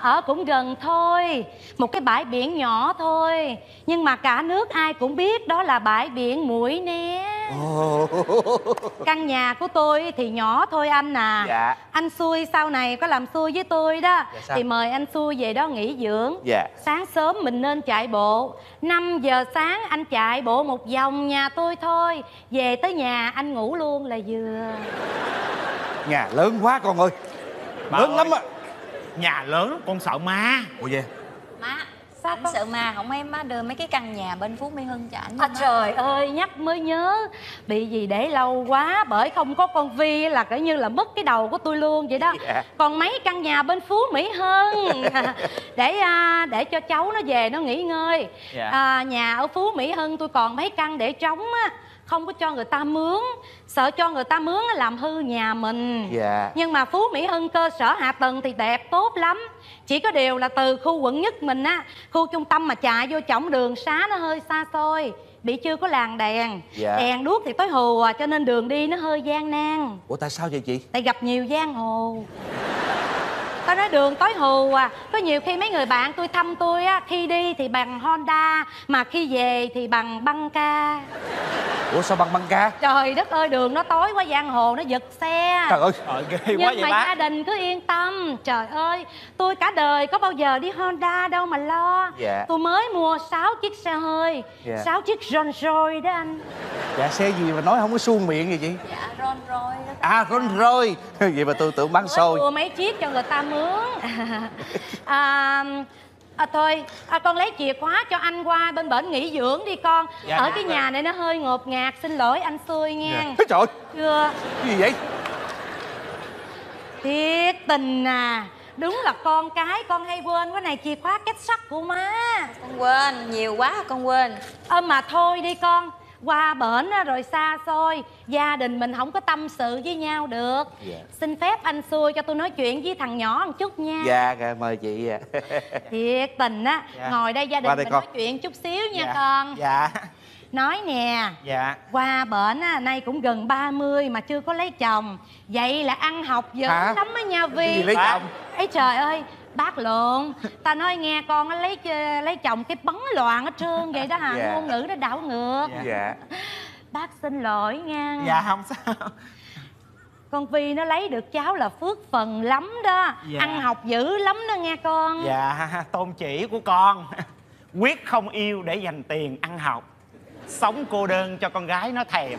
Speaker 2: ở cũng gần thôi, một cái bãi biển nhỏ thôi, nhưng mà cả nước ai cũng biết đó là bãi biển Mũi Né. Căn nhà của tôi thì nhỏ thôi anh à.
Speaker 5: Dạ.
Speaker 2: Anh Xui sau này có làm xuôi với tôi đó,
Speaker 5: dạ
Speaker 2: thì mời anh Xui về đó nghỉ dưỡng.
Speaker 5: Dạ.
Speaker 2: Sáng sớm mình nên chạy bộ. Năm giờ sáng anh chạy bộ một vòng nhà tôi thôi, về tới nhà anh ngủ luôn là vừa.
Speaker 5: Nhà lớn quá con ơi.
Speaker 1: Bà
Speaker 5: Lớn
Speaker 1: ơi,
Speaker 5: lắm á.
Speaker 1: nhà lớn con sợ ma.
Speaker 5: Ủa vậy?
Speaker 6: Má,
Speaker 2: Sao
Speaker 6: anh
Speaker 2: con?
Speaker 6: sợ ma không em? Má đưa mấy cái căn nhà bên Phú Mỹ Hưng cho ảnh.
Speaker 2: À, trời ơi, nhắc mới nhớ. Bị gì để lâu quá, bởi không có con Vi là coi như là mất cái đầu của tôi luôn vậy đó.
Speaker 5: Dạ.
Speaker 2: Còn mấy căn nhà bên Phú Mỹ Hưng để à, để cho cháu nó về nó nghỉ ngơi.
Speaker 1: Dạ.
Speaker 2: À, nhà ở Phú Mỹ Hưng tôi còn mấy căn để trống á, không có cho người ta mướn, sợ cho người ta mướn làm hư nhà mình.
Speaker 5: Dạ.
Speaker 2: Nhưng mà Phú Mỹ Hưng cơ sở hạ tầng thì đẹp tốt lắm, chỉ có điều là từ khu quận nhất mình á, khu trung tâm mà chạy vô trọng đường xá nó hơi xa xôi, bị chưa có làng đèn.
Speaker 5: Dạ.
Speaker 2: Đèn đuốc thì tối hù à, cho nên đường đi nó hơi gian nan.
Speaker 5: Ủa tại sao vậy chị?
Speaker 2: Tại gặp nhiều giang hồ. Tao nói đường tối hù à, có nhiều khi mấy người bạn tôi thăm tôi á, khi đi thì bằng Honda, mà khi về thì bằng băng ca.
Speaker 5: Ủa sao băng băng ca?
Speaker 2: Trời đất ơi, đường nó tối quá, giang hồ nó giật xe.
Speaker 5: Trời ơi.
Speaker 1: Trời ghê
Speaker 2: Nhưng
Speaker 1: quá vậy
Speaker 2: mà
Speaker 1: bác.
Speaker 2: gia đình cứ yên tâm. Trời ơi, tôi cả đời có bao giờ đi Honda đâu mà lo.
Speaker 5: Dạ.
Speaker 2: Tôi mới mua sáu chiếc xe hơi,
Speaker 5: Dạ.
Speaker 2: sáu chiếc Rolls Royce đó anh.
Speaker 5: Dạ xe gì mà nói không có suông miệng vậy chị?
Speaker 6: Dạ Rolls Royce đó.
Speaker 5: À con rồi. Vậy mà tôi tưởng bán
Speaker 2: Mới
Speaker 5: xôi.
Speaker 2: mua mấy chiếc cho người ta mướn. à, à, thôi à, con lấy chìa khóa cho anh qua bên bển nghỉ dưỡng đi con.
Speaker 1: Dạ,
Speaker 2: Ở
Speaker 1: dạ,
Speaker 2: cái
Speaker 1: dạ.
Speaker 2: nhà này nó hơi ngột ngạt, xin lỗi anh Xui nha.
Speaker 5: Dạ. Trời ơi.
Speaker 2: Chưa.
Speaker 5: Cái gì vậy?
Speaker 2: Thiệt tình à, đúng là con cái con hay quên cái này, chìa khóa kết sắt của má.
Speaker 6: Con quên, nhiều quá con quên.
Speaker 2: Ơ mà thôi đi con, qua bển á, rồi xa xôi, gia đình mình không có tâm sự với nhau được.
Speaker 5: Dạ.
Speaker 2: Xin phép anh Xui cho tôi nói chuyện với thằng nhỏ một chút nha.
Speaker 5: Dạ, dạ mời chị ạ.
Speaker 2: Thiệt tình á,
Speaker 1: Dạ.
Speaker 2: ngồi đây gia đình
Speaker 5: Qua đây
Speaker 2: mình
Speaker 5: con.
Speaker 2: nói chuyện chút xíu nha
Speaker 1: Dạ.
Speaker 2: con.
Speaker 1: Dạ.
Speaker 2: Nói nè,
Speaker 1: Dạ.
Speaker 2: qua bển á, nay cũng gần ba mươi mà chưa có lấy chồng. Vậy là ăn học dữ
Speaker 5: Hả?
Speaker 2: lắm á nha
Speaker 5: Cái gì
Speaker 2: Vi.
Speaker 5: lấy
Speaker 1: Bác.
Speaker 5: chồng?
Speaker 2: Ấy trời ơi, bác lộn. Ta nói nghe con á, lấy lấy chồng cái bấn loạn hết trơn vậy đó hả?
Speaker 5: Dạ.
Speaker 2: Ngôn ngữ nó đảo ngược.
Speaker 5: Dạ.
Speaker 2: Bác xin lỗi nha.
Speaker 1: Dạ không sao.
Speaker 2: Con Vi nó lấy được cháu là phước phần lắm đó.
Speaker 1: Dạ.
Speaker 2: Ăn học dữ lắm đó nghe con.
Speaker 1: Dạ, tôn chỉ của con quyết không yêu để dành tiền ăn học, sống cô đơn cho con gái nó thèm.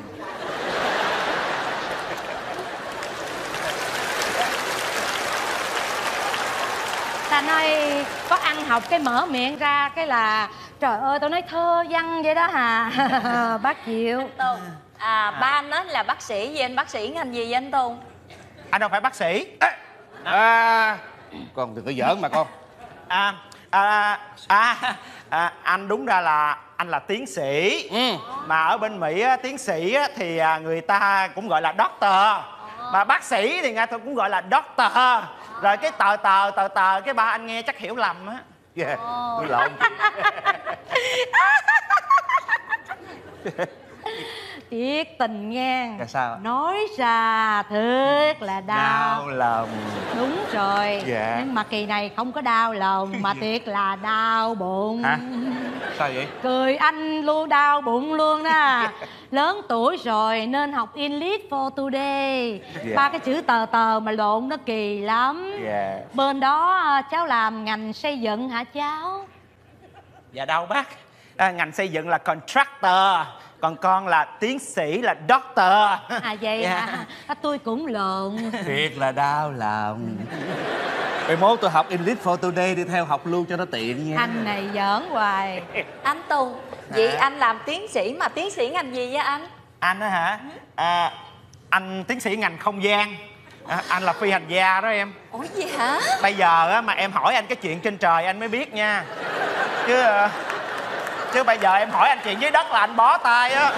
Speaker 2: Ta nói có ăn học cái mở miệng ra cái là trời ơi, tôi nói thơ văn vậy đó hà. Bác chịu.
Speaker 6: Tùng, à, ba anh đó là bác sĩ với anh bác sĩ ngành gì vậy anh Tùng?
Speaker 1: Anh đâu phải bác sĩ.
Speaker 5: À, con đừng có giỡn mà con.
Speaker 1: À, à, à, à, anh đúng ra là anh là tiến sĩ.
Speaker 5: Ừ.
Speaker 1: Mà ở bên Mỹ á, tiến sĩ á, thì à, người ta cũng gọi là doctor. Mà bác sĩ thì nghe tôi cũng gọi là doctor. Rồi cái tờ tờ tờ tờ cái ba anh nghe chắc hiểu lầm á.
Speaker 5: Dạ. Tôi lộn.
Speaker 2: Thiệt tình nghe.
Speaker 5: Là sao?
Speaker 2: Nói ra thật là đau.
Speaker 5: Đau lòng.
Speaker 2: Đúng rồi.
Speaker 5: Dạ.
Speaker 2: Nhưng mà kỳ này không có đau lòng mà thiệt là đau bụng.
Speaker 5: Hả? Sao vậy?
Speaker 2: Cười anh luôn đau bụng luôn đó. Lớn tuổi rồi nên học English for today.
Speaker 5: Dạ.
Speaker 2: Ba cái chữ tờ tờ mà lộn nó kỳ lắm.
Speaker 5: Dạ.
Speaker 2: Bên đó cháu làm ngành xây dựng hả cháu?
Speaker 1: Dạ đâu bác. À, ngành xây dựng là contractor. Còn con là tiến sĩ là doctor.
Speaker 2: À vậy
Speaker 1: Dạ.
Speaker 2: hả? À, tôi cũng lộn.
Speaker 5: Thiệt là đau lòng. Mai mốt tôi học English for today đi theo học luôn cho nó tiện nha.
Speaker 2: Anh này giỡn hoài.
Speaker 6: Anh Tùng, vậy anh làm tiến sĩ mà tiến sĩ ngành gì vậy anh?
Speaker 1: Anh á hả? À, anh tiến sĩ ngành không gian. À, anh là phi hành gia đó em.
Speaker 6: Ủa gì hả?
Speaker 1: Bây giờ á, mà em hỏi anh cái chuyện trên trời anh mới biết nha. Chứ à, chứ bây giờ em hỏi anh chuyện dưới đất là anh bó tay á.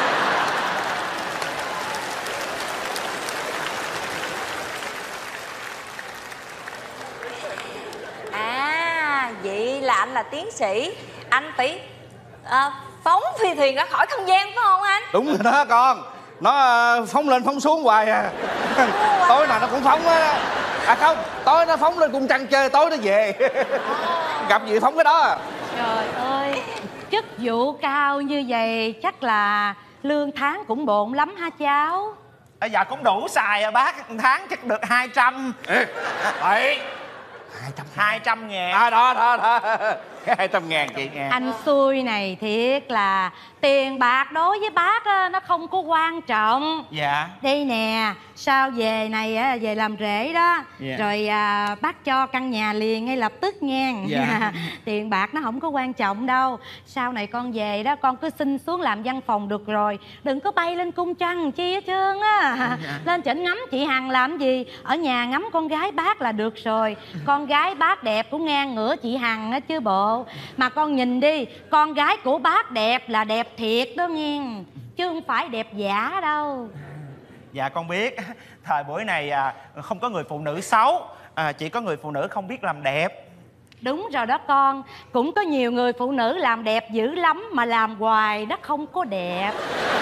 Speaker 6: À, vậy là anh là tiến sĩ. Anh phải à, phóng phi thuyền ra khỏi không gian phải không anh?
Speaker 5: Đúng rồi đó con. Nó ờ, phóng lên phóng xuống hoài à. Tối nào nó cũng phóng á. À không, Tối nó phóng lên cung trăng chơi, tối nó về. Gặp gì phóng cái đó.
Speaker 2: Trời ơi, chức vụ cao như vậy chắc là lương tháng cũng bộn lắm ha cháu.
Speaker 1: À, dạ cũng đủ xài à bác, tháng chắc được hai trăm.
Speaker 5: Đấy,
Speaker 1: hai trăm ngàn.
Speaker 5: à, đó đó đó. Hai trăm ngàn chị.
Speaker 2: Anh xui này thiệt là tiền bạc đối với bác á, nó không có quan trọng.
Speaker 1: Dạ.
Speaker 2: Đây nè, sau về này á, về làm rể đó.
Speaker 1: Dạ.
Speaker 2: Rồi à, bác cho căn nhà liền ngay lập tức nha.
Speaker 1: Dạ.
Speaker 2: Tiền bạc nó không có quan trọng đâu. Sau này con về đó con cứ xin xuống làm văn phòng được rồi. Đừng có bay lên cung trăng chi hết trơn á. Dạ. Lên trển ngắm chị Hằng làm gì. Ở nhà ngắm con gái bác là được rồi. Con gái bác đẹp cũng ngang ngửa chị Hằng á chứ bộ. Mà con nhìn đi, con gái của bác đẹp là đẹp thiệt đó nghe, chứ không phải đẹp giả đâu.
Speaker 1: Dạ con biết. Thời buổi này à, không có người phụ nữ xấu à, chỉ có người phụ nữ không biết làm đẹp.
Speaker 2: Đúng rồi đó con. Cũng có nhiều người phụ nữ làm đẹp dữ lắm mà làm hoài nó không có đẹp.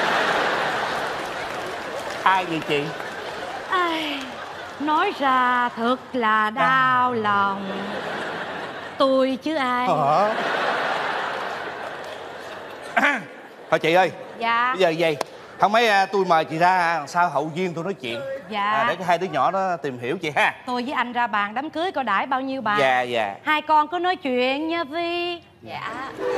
Speaker 5: Ai vậy chị?
Speaker 2: Ai, nói ra thật là đau lòng. Tôi chứ ai.
Speaker 5: Hả? Thôi chị ơi.
Speaker 2: Dạ.
Speaker 5: Bây giờ vậy, không mấy à, tôi mời chị ra sau hậu viên tôi nói chuyện.
Speaker 2: Dạ.
Speaker 5: À, để cái hai đứa nhỏ đó tìm hiểu chị ha.
Speaker 2: Tôi với anh ra bàn đám cưới coi đãi bao nhiêu bà.
Speaker 5: Dạ dạ.
Speaker 2: Hai con cứ nói chuyện nha Vi.
Speaker 6: Dạ.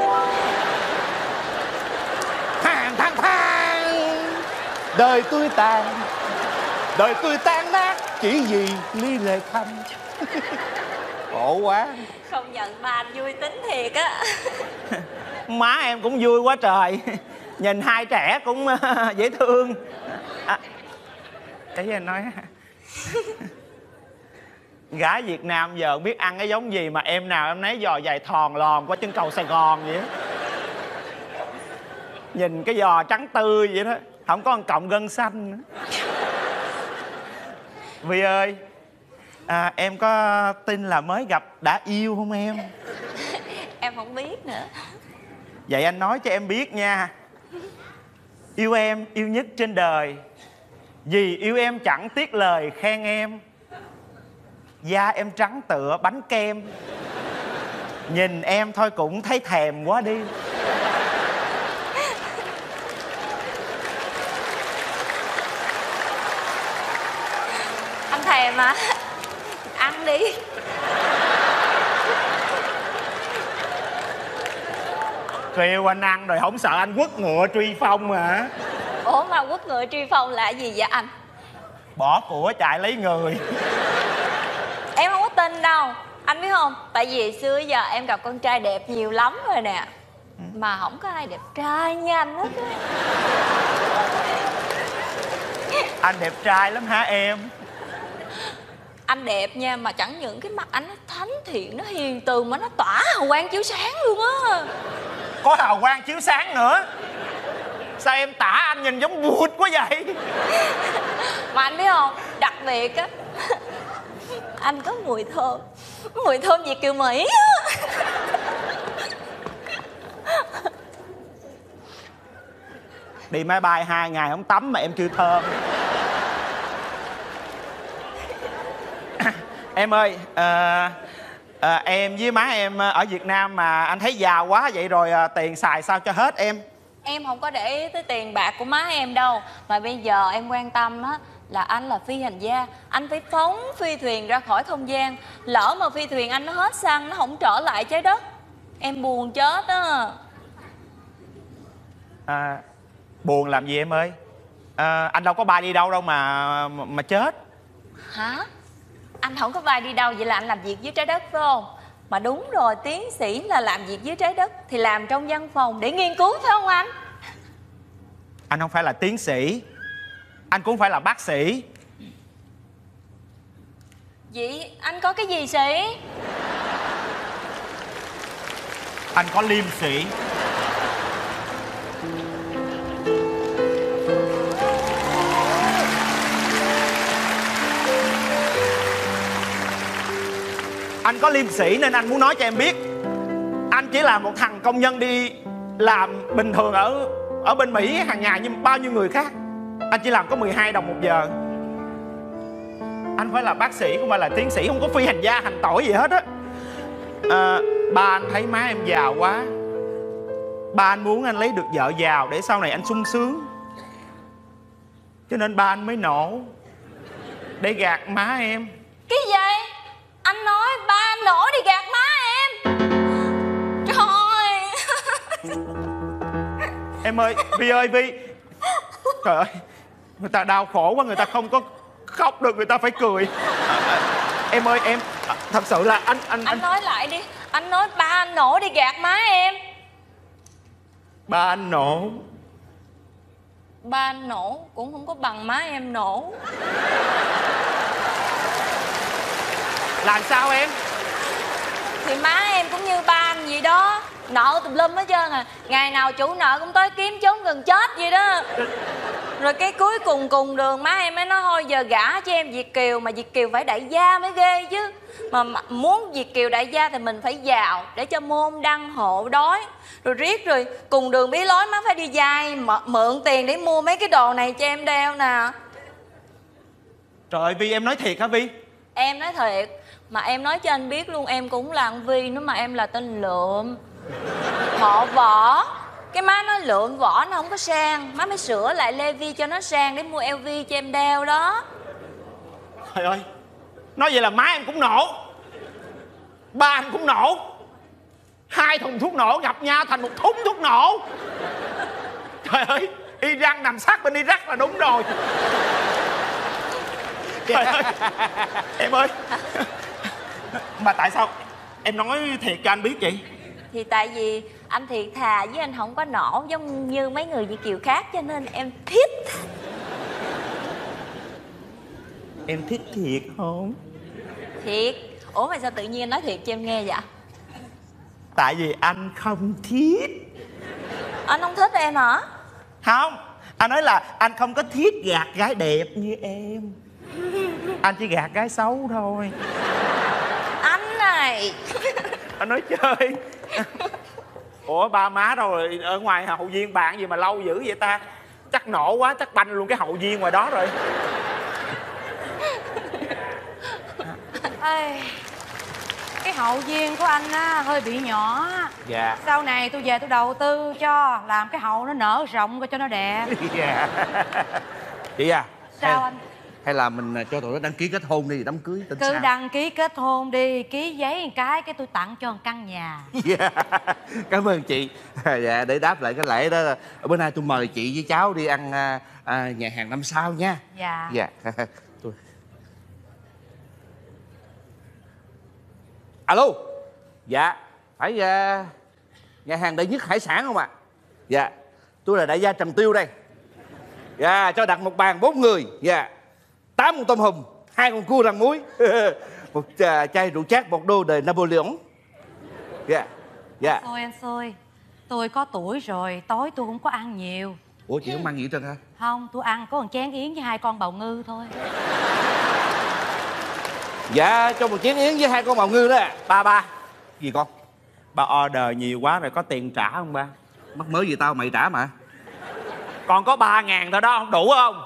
Speaker 5: Thang thang thang. Đời tôi tàn, đời tôi tan nát chỉ vì ly lệ thăm. Khổ quá.
Speaker 6: Không nhận ba anh vui tính thiệt á.
Speaker 1: Má em cũng vui quá trời. Nhìn hai trẻ cũng dễ thương à, cái anh nói gái Việt Nam giờ biết ăn cái giống gì mà em nào em nấy giò dày thòn lòn qua chân cầu Sài Gòn vậy đó. Nhìn cái giò trắng tươi vậy đó, không có một cọng gân xanh nữa. Vi ơi, à, em có tin là mới gặp đã yêu không em?
Speaker 6: Em không biết nữa.
Speaker 1: Vậy anh nói cho em biết nha. Yêu em, yêu nhất trên đời. Vì yêu em chẳng tiếc lời khen em. Da em trắng tựa bánh kem. Nhìn em thôi cũng thấy thèm quá đi.
Speaker 6: Anh thèm mà. Ăn đi.
Speaker 1: Kêu anh ăn rồi không sợ anh quất ngựa truy phong hả?
Speaker 6: Ủa mà quất ngựa truy phong là gì vậy anh?
Speaker 1: Bỏ của chạy lấy người.
Speaker 6: Em không có tin đâu. Anh biết không? Tại vì xưa giờ em gặp con trai đẹp nhiều lắm rồi nè. Mà không có ai đẹp trai như anh hết á.
Speaker 1: Anh đẹp trai lắm hả em?
Speaker 6: Anh đẹp nha, mà chẳng những cái mặt anh nó thánh thiện, nó hiền từ, mà nó tỏa hào quang chiếu sáng luôn á.
Speaker 1: Có hào quang chiếu sáng nữa? Sao em tả anh nhìn giống vụt quá vậy?
Speaker 6: Mà anh biết không, đặc biệt á, anh có mùi thơm. Mùi thơm Việt kiều Mỹ á.
Speaker 1: Đi máy bay hai ngày không tắm mà em chưa thơm. Em ơi, à, à, em với má em ở Việt Nam mà anh thấy giàu quá vậy rồi à, tiền xài sao cho hết em?
Speaker 6: Em không có để ý tới tiền bạc của má em đâu. Mà bây giờ em quan tâm á là anh là phi hành gia. Anh phải phóng phi thuyền ra khỏi không gian. Lỡ mà phi thuyền anh nó hết xăng, nó không trở lại trái đất, em buồn chết á.
Speaker 1: À, buồn làm gì em ơi? À, anh đâu có bay đi đâu đâu mà mà chết.
Speaker 6: Hả? Anh không có vai đi đâu, vậy là anh làm việc dưới trái đất phải không? Mà đúng rồi, tiến sĩ là làm việc dưới trái đất thì làm trong văn phòng để nghiên cứu phải không anh?
Speaker 1: Anh không phải là tiến sĩ, anh cũng phải là bác sĩ.
Speaker 6: Vậy anh có cái gì sĩ?
Speaker 1: Anh có liêm sĩ. Anh có liêm sĩ nên anh muốn nói cho em biết. Anh chỉ là một thằng công nhân đi làm bình thường ở ở bên Mỹ hàng ngày như bao nhiêu người khác. Anh chỉ làm có mười hai đồng một giờ. Anh phải là bác sĩ, không phải là tiến sĩ, không có phi hành gia hành tỏi gì hết á. à, Ba anh thấy má em giàu quá, ba anh muốn anh lấy được vợ giàu để sau này anh sung sướng, cho nên ba anh mới nổ để gạt má em.
Speaker 6: Cái gì? Anh nói ba anh nổ đi gạt má em? Trời.
Speaker 1: Em ơi, Vi ơi Vi. Trời ơi, người ta đau khổ quá, người ta không có khóc được, người ta phải cười. à, à, Em ơi em, à, thật sự là anh anh
Speaker 6: Anh nói lại đi. Anh nói ba anh nổ đi gạt má em.
Speaker 1: Ba anh nổ.
Speaker 6: Ba anh nổ cũng không có bằng má em nổ.
Speaker 1: Làm sao em?
Speaker 6: Thì má em cũng như ba anh vậy đó, nợ tùm lum hết trơn à. Ngày nào chủ nợ cũng tới kiếm trốn gần chết vậy đó. Rồi cái cuối cùng cùng đường má em mới nói thôi giờ gả cho em Việt kiều, mà Việt kiều phải đại gia mới ghê chứ. Mà muốn Việt kiều đại gia thì mình phải giàu để cho môn đăng hộ đói. Rồi riết rồi cùng đường bí lối má phải đi vay mượn tiền để mua mấy cái đồ này cho em đeo nè.
Speaker 1: Trời ơi Vi, em nói thiệt hả Vi?
Speaker 6: Em nói thiệt. Mà em nói cho anh biết luôn, em cũng là con Vi nữa mà em là tên Lượm. Họ Võ. Cái má nói Lượm Võ nó không có sang, má mới sửa lại Lê Vi cho nó sang để mua eo vi cho em đeo đó.
Speaker 1: Trời ơi, nói vậy là má em cũng nổ, ba anh cũng nổ, hai thùng thuốc nổ gặp nhau thành một thúng thuốc nổ. Trời ơi, Iran nằm sát bên Iraq là đúng rồi. Trời ơi, em ơi. Mà tại sao em nói thiệt cho anh biết vậy?
Speaker 6: Thì tại vì anh thiệt thà với anh không có nổ giống như mấy người Việt kiều khác, cho nên em thích.
Speaker 1: Em thích thiệt không?
Speaker 6: Thiệt. Ủa mà sao tự nhiên anh nói thiệt cho em nghe vậy?
Speaker 1: Tại vì anh không thiết.
Speaker 6: Anh không thích em hả?
Speaker 1: Không, anh nói là anh không có thiết gạt gái đẹp như em. Anh chỉ gạt gái xấu thôi.
Speaker 6: Anh này.
Speaker 1: Anh nói chơi. Ủa ba má đâu rồi? Ở ngoài hậu viên bạn gì mà lâu dữ vậy ta? Chắc nổ quá, chắc banh luôn cái hậu viên ngoài đó rồi.
Speaker 2: Ê, cái hậu viên của anh á hơi bị nhỏ.
Speaker 1: Dạ.
Speaker 2: Sau này tôi về tôi đầu tư cho, làm cái hậu nó nở rộng cho nó đẹp.
Speaker 1: Dạ.
Speaker 5: Chị à,
Speaker 2: Sao
Speaker 5: hay,
Speaker 2: anh?
Speaker 5: hay là mình cho tụi nó đăng ký kết hôn đi, đám cưới tính
Speaker 2: Cứ
Speaker 5: sao?
Speaker 2: đăng ký kết hôn đi, ký giấy một cái cái tôi tặng cho một căn nhà.
Speaker 5: Dạ. Cảm ơn chị. Dạ, để đáp lại cái lễ đó, bữa nay tôi mời chị với cháu đi ăn à, à, nhà hàng năm sao nha.
Speaker 2: Dạ.
Speaker 5: Dạ. Tôi... Alo. Dạ. Phải à, nhà hàng đệ nhất hải sản không ạ? À? Dạ. Tôi là đại gia Trần Tiêu đây. Dạ, cho đặt một bàn bốn người. Dạ. Tám con tôm hùm, hai con cua rang muối, một chai rượu chát một đô đời Napoleon. Dạ. Dạ.
Speaker 2: Thôi anh xôi, tôi có tuổi rồi, tối tôi không có ăn nhiều.
Speaker 5: Ủa chị không ăn gì hết trơn hả?
Speaker 2: Không, tôi ăn có một chén yến với hai con bào ngư thôi.
Speaker 5: Dạ, cho một chén yến với hai con bào ngư đó.
Speaker 1: Ba ba.
Speaker 5: Gì con?
Speaker 1: Ba order nhiều quá rồi, có tiền trả không ba?
Speaker 5: Mắc mới gì tao mày trả mà.
Speaker 1: Còn có ba ngàn thôi đó, không đủ không?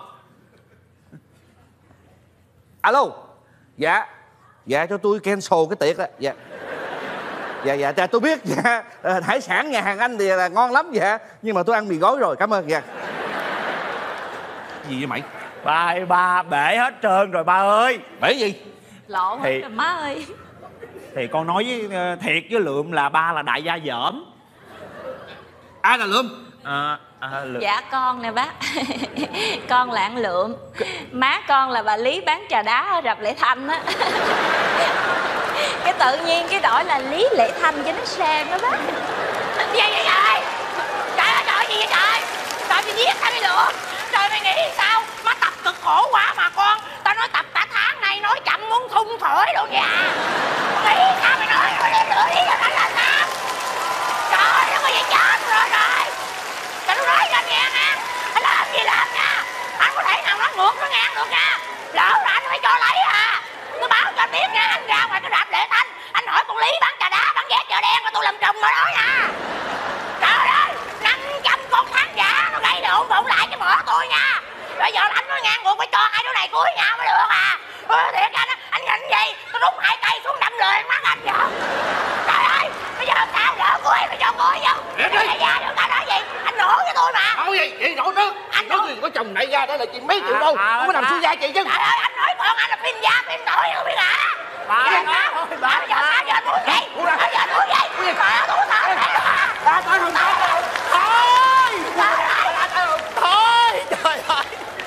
Speaker 5: Alo. Dạ. Dạ cho tôi cancel cái tiệc đó. Dạ. Dạ dạ dạ tôi biết. Dạ. Hải sản nhà hàng anh thì là ngon lắm. Dạ. Nhưng mà tôi ăn mì gói rồi, cảm ơn. Dạ. Gì vậy mày?
Speaker 1: Ba ơi ba, bể hết trơn rồi ba ơi.
Speaker 5: Bể gì?
Speaker 6: Lộn
Speaker 1: Thì-
Speaker 6: hết rồi má ơi.
Speaker 1: Thì con nói với ờ, thiệt với Lượm là ba là đại gia dởm.
Speaker 5: Ai là Lượm?
Speaker 1: À, à, Lượm.
Speaker 6: Dạ con nè bác. Con là ăn Lượm. Má con là bà Lý bán trà đá ở rạp Lệ Thanh á. Cái tự nhiên cái đổi là Lý Lệ Thanh cho nó sang đó bác.
Speaker 2: Gì vậy trời? Trời ơi trời, gì vậy trời? Trời mày giết tao đi Lượm. Trời mày nghĩ sao? Má tập cực khổ quá mà con. Tao nói tập cả tháng nay nói chậm muốn thung thổi luôn nha. Nghĩ sao mày nói rồi lên lửa đi cho nó là sao? Trời nó có gì chết rồi rồi. Tao nói cho anh nghe nha. Anh làm gì làm nha. Anh có thể nào nói ngược nó ngang được nha. Lỡ là anh phải cho lấy à. Tôi báo cho anh biết nha, anh ra ngoài cái rạp Lệ Thanh, anh hỏi con Lý bán trà đá, bán vé chợ đen mà tôi làm trùm ở đó nha. Trời ơi, năm trăm con khán giả nó gây đụng đụng lại cái mỏ tôi nha. Bây giờ anh nói ngang ngược phải cho hai đứa này cưới nhau mới được à. Ôi, thiệt anh anh nhìn gì? Tôi rút hai tay xuống đâm liền mắt anh vậy. Trời ơi, bây giờ sao lỡ cuối mà cho coi vô.
Speaker 3: Em
Speaker 2: Cái
Speaker 3: đi.
Speaker 2: này ra được ta nói gì? Anh nổ với tôi mà.
Speaker 3: Nói gì? Chị nổi nước.
Speaker 2: Anh
Speaker 3: nói
Speaker 2: nổi.
Speaker 3: chuyện có chồng nảy ra đó là chị mấy triệu đâu.
Speaker 1: À, à,
Speaker 3: không có nằm
Speaker 1: à.
Speaker 3: xuống da chị chứ.
Speaker 2: Trời ơi, anh nói con anh là phim da phim tội không biết hả?
Speaker 1: Bà
Speaker 2: Giờ
Speaker 1: nói
Speaker 2: sao?
Speaker 1: thôi, bà,
Speaker 2: Bà bây giờ
Speaker 1: bà.
Speaker 2: sao giờ tôi vậy? Bây giờ tôi vậy? Trời ơi, tôi sao vậy?
Speaker 1: Ba tôi không có đâu. Thôi. Thôi. Trời ơi.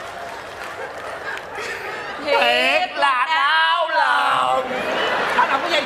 Speaker 1: Thiệt là đau lòng.
Speaker 3: Bà làm cái gì?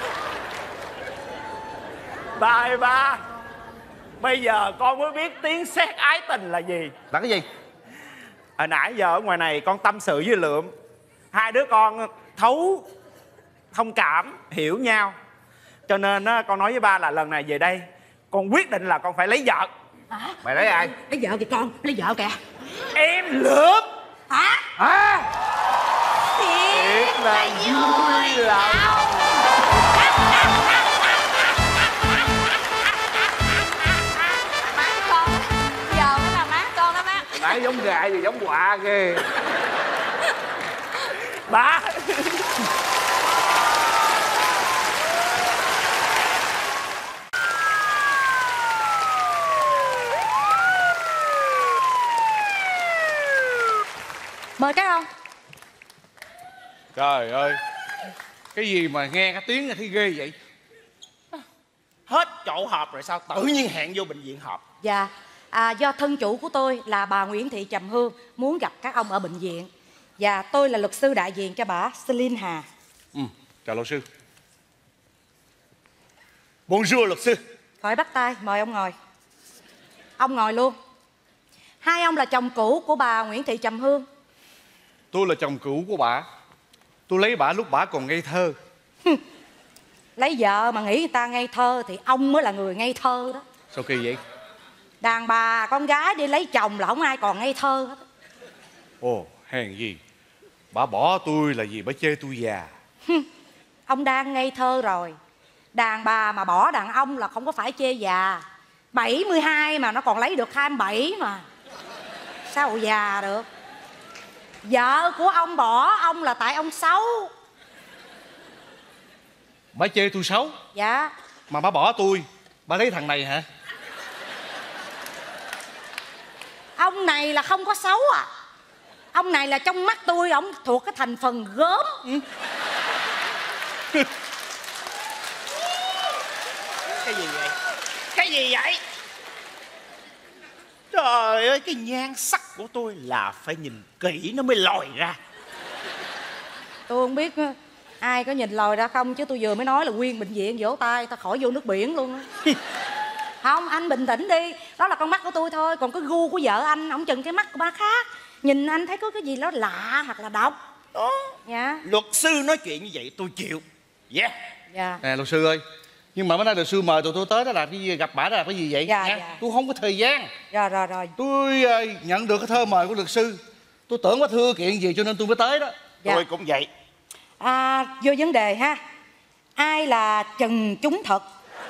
Speaker 1: Ba ơi ba, bây giờ con mới biết tiếng sét ái tình là gì.
Speaker 3: Là cái gì?
Speaker 1: Hồi nãy giờ ở ngoài này con tâm sự với Lượm, hai đứa con thấu thông cảm hiểu nhau, cho nên á, con nói với ba là lần này về đây con quyết định là con phải lấy vợ.
Speaker 3: Mày lấy ai?
Speaker 2: Lấy vợ kìa con, lấy vợ kìa.
Speaker 1: Em Lượm.
Speaker 2: Hả?
Speaker 3: Hả?
Speaker 2: Thiệt
Speaker 1: là vui lòng.
Speaker 6: Má con giờ mới là má con đó má.
Speaker 3: Nãy giống gà gì giống quạ kìa.
Speaker 1: Ba.
Speaker 2: Mời các ông.
Speaker 3: Trời ơi, cái gì mà nghe cái tiếng là thấy ghê vậy?
Speaker 1: Hết chỗ họp rồi sao tự nhiên hẹn vô bệnh viện họp?
Speaker 2: Dạ, à, do thân chủ của tôi là bà Nguyễn Thị Trầm Hương muốn gặp các ông ở bệnh viện. Và tôi là luật sư đại diện cho bà Celine Hà.
Speaker 3: Ừ, chào luật sư. Bonjour luật sư.
Speaker 2: Khỏi bắt tay, mời ông ngồi. Ông ngồi luôn. Hai ông là chồng cũ của bà Nguyễn Thị Trầm Hương.
Speaker 3: Tôi là chồng cũ của bà. Tôi lấy bà lúc bà còn ngây thơ.
Speaker 2: Lấy vợ mà nghĩ người ta ngây thơ thì ông mới là người ngây thơ đó.
Speaker 3: Sao kỳ vậy?
Speaker 2: Đàn bà con gái đi lấy chồng là không ai còn ngây thơ hết.
Speaker 3: Ồ, hèn gì. Bà bỏ tôi là vì bà chê tôi già.
Speaker 2: Ông đang ngây thơ rồi. Đàn bà mà bỏ đàn ông là không có phải chê già. Bảy mươi hai mà nó còn lấy được hai mươi bảy mà. Sao già được? Vợ của ông bỏ ông là tại ông xấu.
Speaker 3: Bà chê tôi xấu.
Speaker 2: Dạ.
Speaker 3: Mà bà bỏ tôi, bà lấy thằng này hả?
Speaker 2: Ông này là không có xấu à. Ông này là trong mắt tôi ông thuộc cái thành phần gớm. Ừ.
Speaker 1: Cái gì vậy? Cái gì vậy? Trời ơi, cái nhan sắc của tôi là phải nhìn kỹ nó mới lòi ra.
Speaker 2: Tôi không biết ai có nhìn lòi ra không, chứ tôi vừa mới nói là nguyên bệnh viện vỗ tay ta khỏi vô nước biển luôn á. Không, anh bình tĩnh đi. Đó là con mắt của tôi thôi. Còn cái gu của vợ anh, ổng chừng cái mắt của ba khác. Nhìn anh thấy có cái gì đó lạ hoặc là độc.
Speaker 1: Đó.
Speaker 2: Dạ.
Speaker 1: Luật sư nói chuyện như vậy tôi chịu. Yeah.
Speaker 2: Dạ.
Speaker 3: Nè luật sư ơi, nhưng mà bữa nay luật sư mời tụi tôi tới đó làm cái gì, gặp bả đó làm cái gì vậy?
Speaker 2: Dạ,
Speaker 3: nha?
Speaker 2: dạ.
Speaker 3: Tôi không có thời gian.
Speaker 2: Rồi rồi rồi.
Speaker 3: Tôi uh, nhận được cái thơ mời của luật sư. Tôi tưởng có thưa kiện gì cho nên tôi mới tới đó.
Speaker 2: Dạ.
Speaker 1: Tôi cũng vậy.
Speaker 2: À, vô vấn đề ha. Ai là Trần Trung Thật?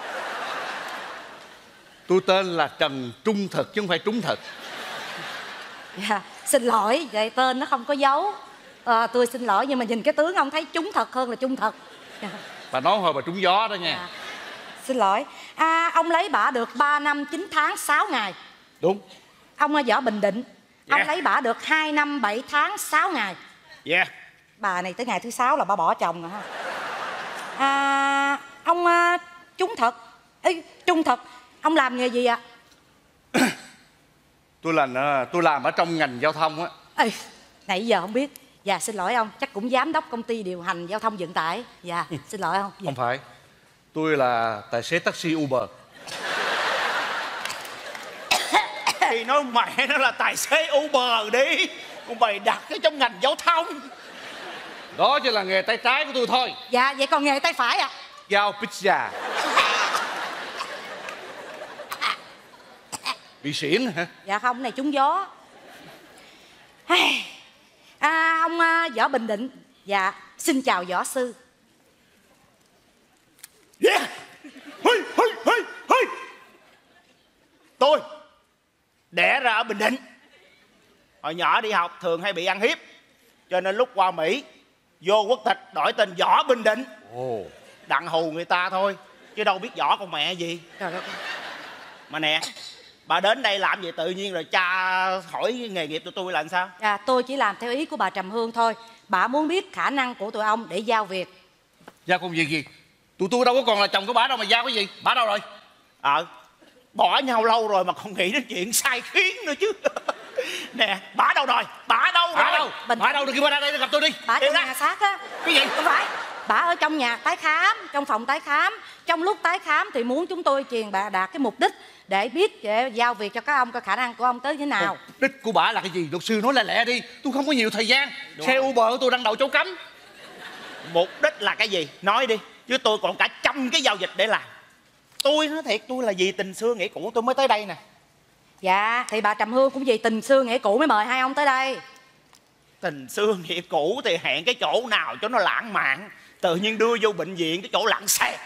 Speaker 3: Tôi tên là Trần Trung Thực chứ không phải Trúng Thực.
Speaker 2: Dạ. Xin lỗi, vậy tên nó không có dấu. À, tôi xin lỗi nhưng mà nhìn cái tướng ông thấy Trung Thật hơn là Trung Thật. Dạ.
Speaker 3: Bà nói hồi bà trúng gió đó nha.
Speaker 2: À, xin lỗi. À, ông lấy bả được ba năm chín tháng sáu ngày.
Speaker 3: Đúng.
Speaker 2: Ông ở võ Bình Định.
Speaker 1: Dạ.
Speaker 2: Ông lấy bả được hai năm bảy tháng sáu ngày.
Speaker 1: Yeah.
Speaker 2: Bà này tới ngày thứ sáu là bà bỏ chồng rồi ha. À, ông uh, Trung Thật. Ê, Trung Thật, ông làm nghề gì ạ?
Speaker 3: Tôi làm tôi làm ở trong ngành giao thông á.
Speaker 2: Ê, nãy giờ không biết. Dạ xin lỗi ông, chắc cũng giám đốc công ty điều hành giao thông vận tải. Dạ, xin lỗi ông. Dạ.
Speaker 3: Không phải. Tôi là tài xế taxi Uber.
Speaker 1: Thì nói mẹ nó là tài xế Uber đi. Còn bày đặt cái trong ngành giao thông.
Speaker 3: Đó chỉ là nghề tay trái của tôi thôi.
Speaker 2: Dạ, vậy còn nghề tay phải ạ?
Speaker 3: Giao pizza. Bị xỉn hả?
Speaker 2: Dạ không, này trúng gió. À, ông uh, Võ Bình Định. Dạ, xin chào võ sư.
Speaker 1: Yeah. Hey, hey, hey, hey. Tôi đẻ ra ở Bình Định. Hồi nhỏ đi học thường hay bị ăn hiếp, cho nên lúc qua Mỹ Vô quốc tịch đổi tên Võ Bình Định.
Speaker 5: Ồ.
Speaker 1: Đặng hù người ta thôi, chứ đâu biết võ con mẹ gì.
Speaker 2: Trời đất ơi.
Speaker 1: Mà nè, bà đến đây làm gì tự nhiên rồi cha hỏi nghề nghiệp tụi tôi là làm sao?
Speaker 2: À, tôi chỉ làm theo ý của bà Trầm Hương thôi. Bà muốn biết khả năng của tụi ông để giao việc.
Speaker 3: Giao công việc gì? Tụi tôi đâu có còn là chồng của bà đâu mà giao cái gì? Bà đâu rồi?
Speaker 1: Ờ, bỏ nhau lâu rồi mà còn nghĩ đến chuyện sai khiến nữa chứ. Nè, bà đâu rồi? Bà đâu
Speaker 3: Bà
Speaker 1: rồi?
Speaker 3: đâu?
Speaker 2: Bình-
Speaker 3: Bà đâu được, kêu bà ra đây gặp tôi đi.
Speaker 2: Bà
Speaker 1: Đi
Speaker 2: trong
Speaker 1: ra.
Speaker 2: nhà xác á.
Speaker 3: Cái gì?
Speaker 2: Không phải. Bà ở trong nhà tái khám, trong phòng tái khám. Trong lúc tái khám thì muốn chúng tôi truyền bà đạt cái mục đích để biết để giao việc cho các ông coi khả năng của ông tới thế nào.
Speaker 3: Mục đích của bà là cái gì? Luật sư nói lẹ lẹ đi. Tôi không có nhiều thời gian. Xe Uber của tôi đang đậu chỗ cấm.
Speaker 1: Mục đích là cái gì? Nói đi, chứ tôi còn cả trăm cái giao dịch để làm. Tôi nói thiệt, tôi là vì tình xưa nghĩa cũ tôi mới tới đây nè.
Speaker 2: Dạ, thì bà Trầm Hương cũng vì tình xưa nghĩa cũ mới mời hai ông tới đây.
Speaker 1: Tình xưa nghĩa cũ thì hẹn cái chỗ nào cho nó lãng mạn, tự nhiên đưa vô bệnh viện cái chỗ lặn xẹt.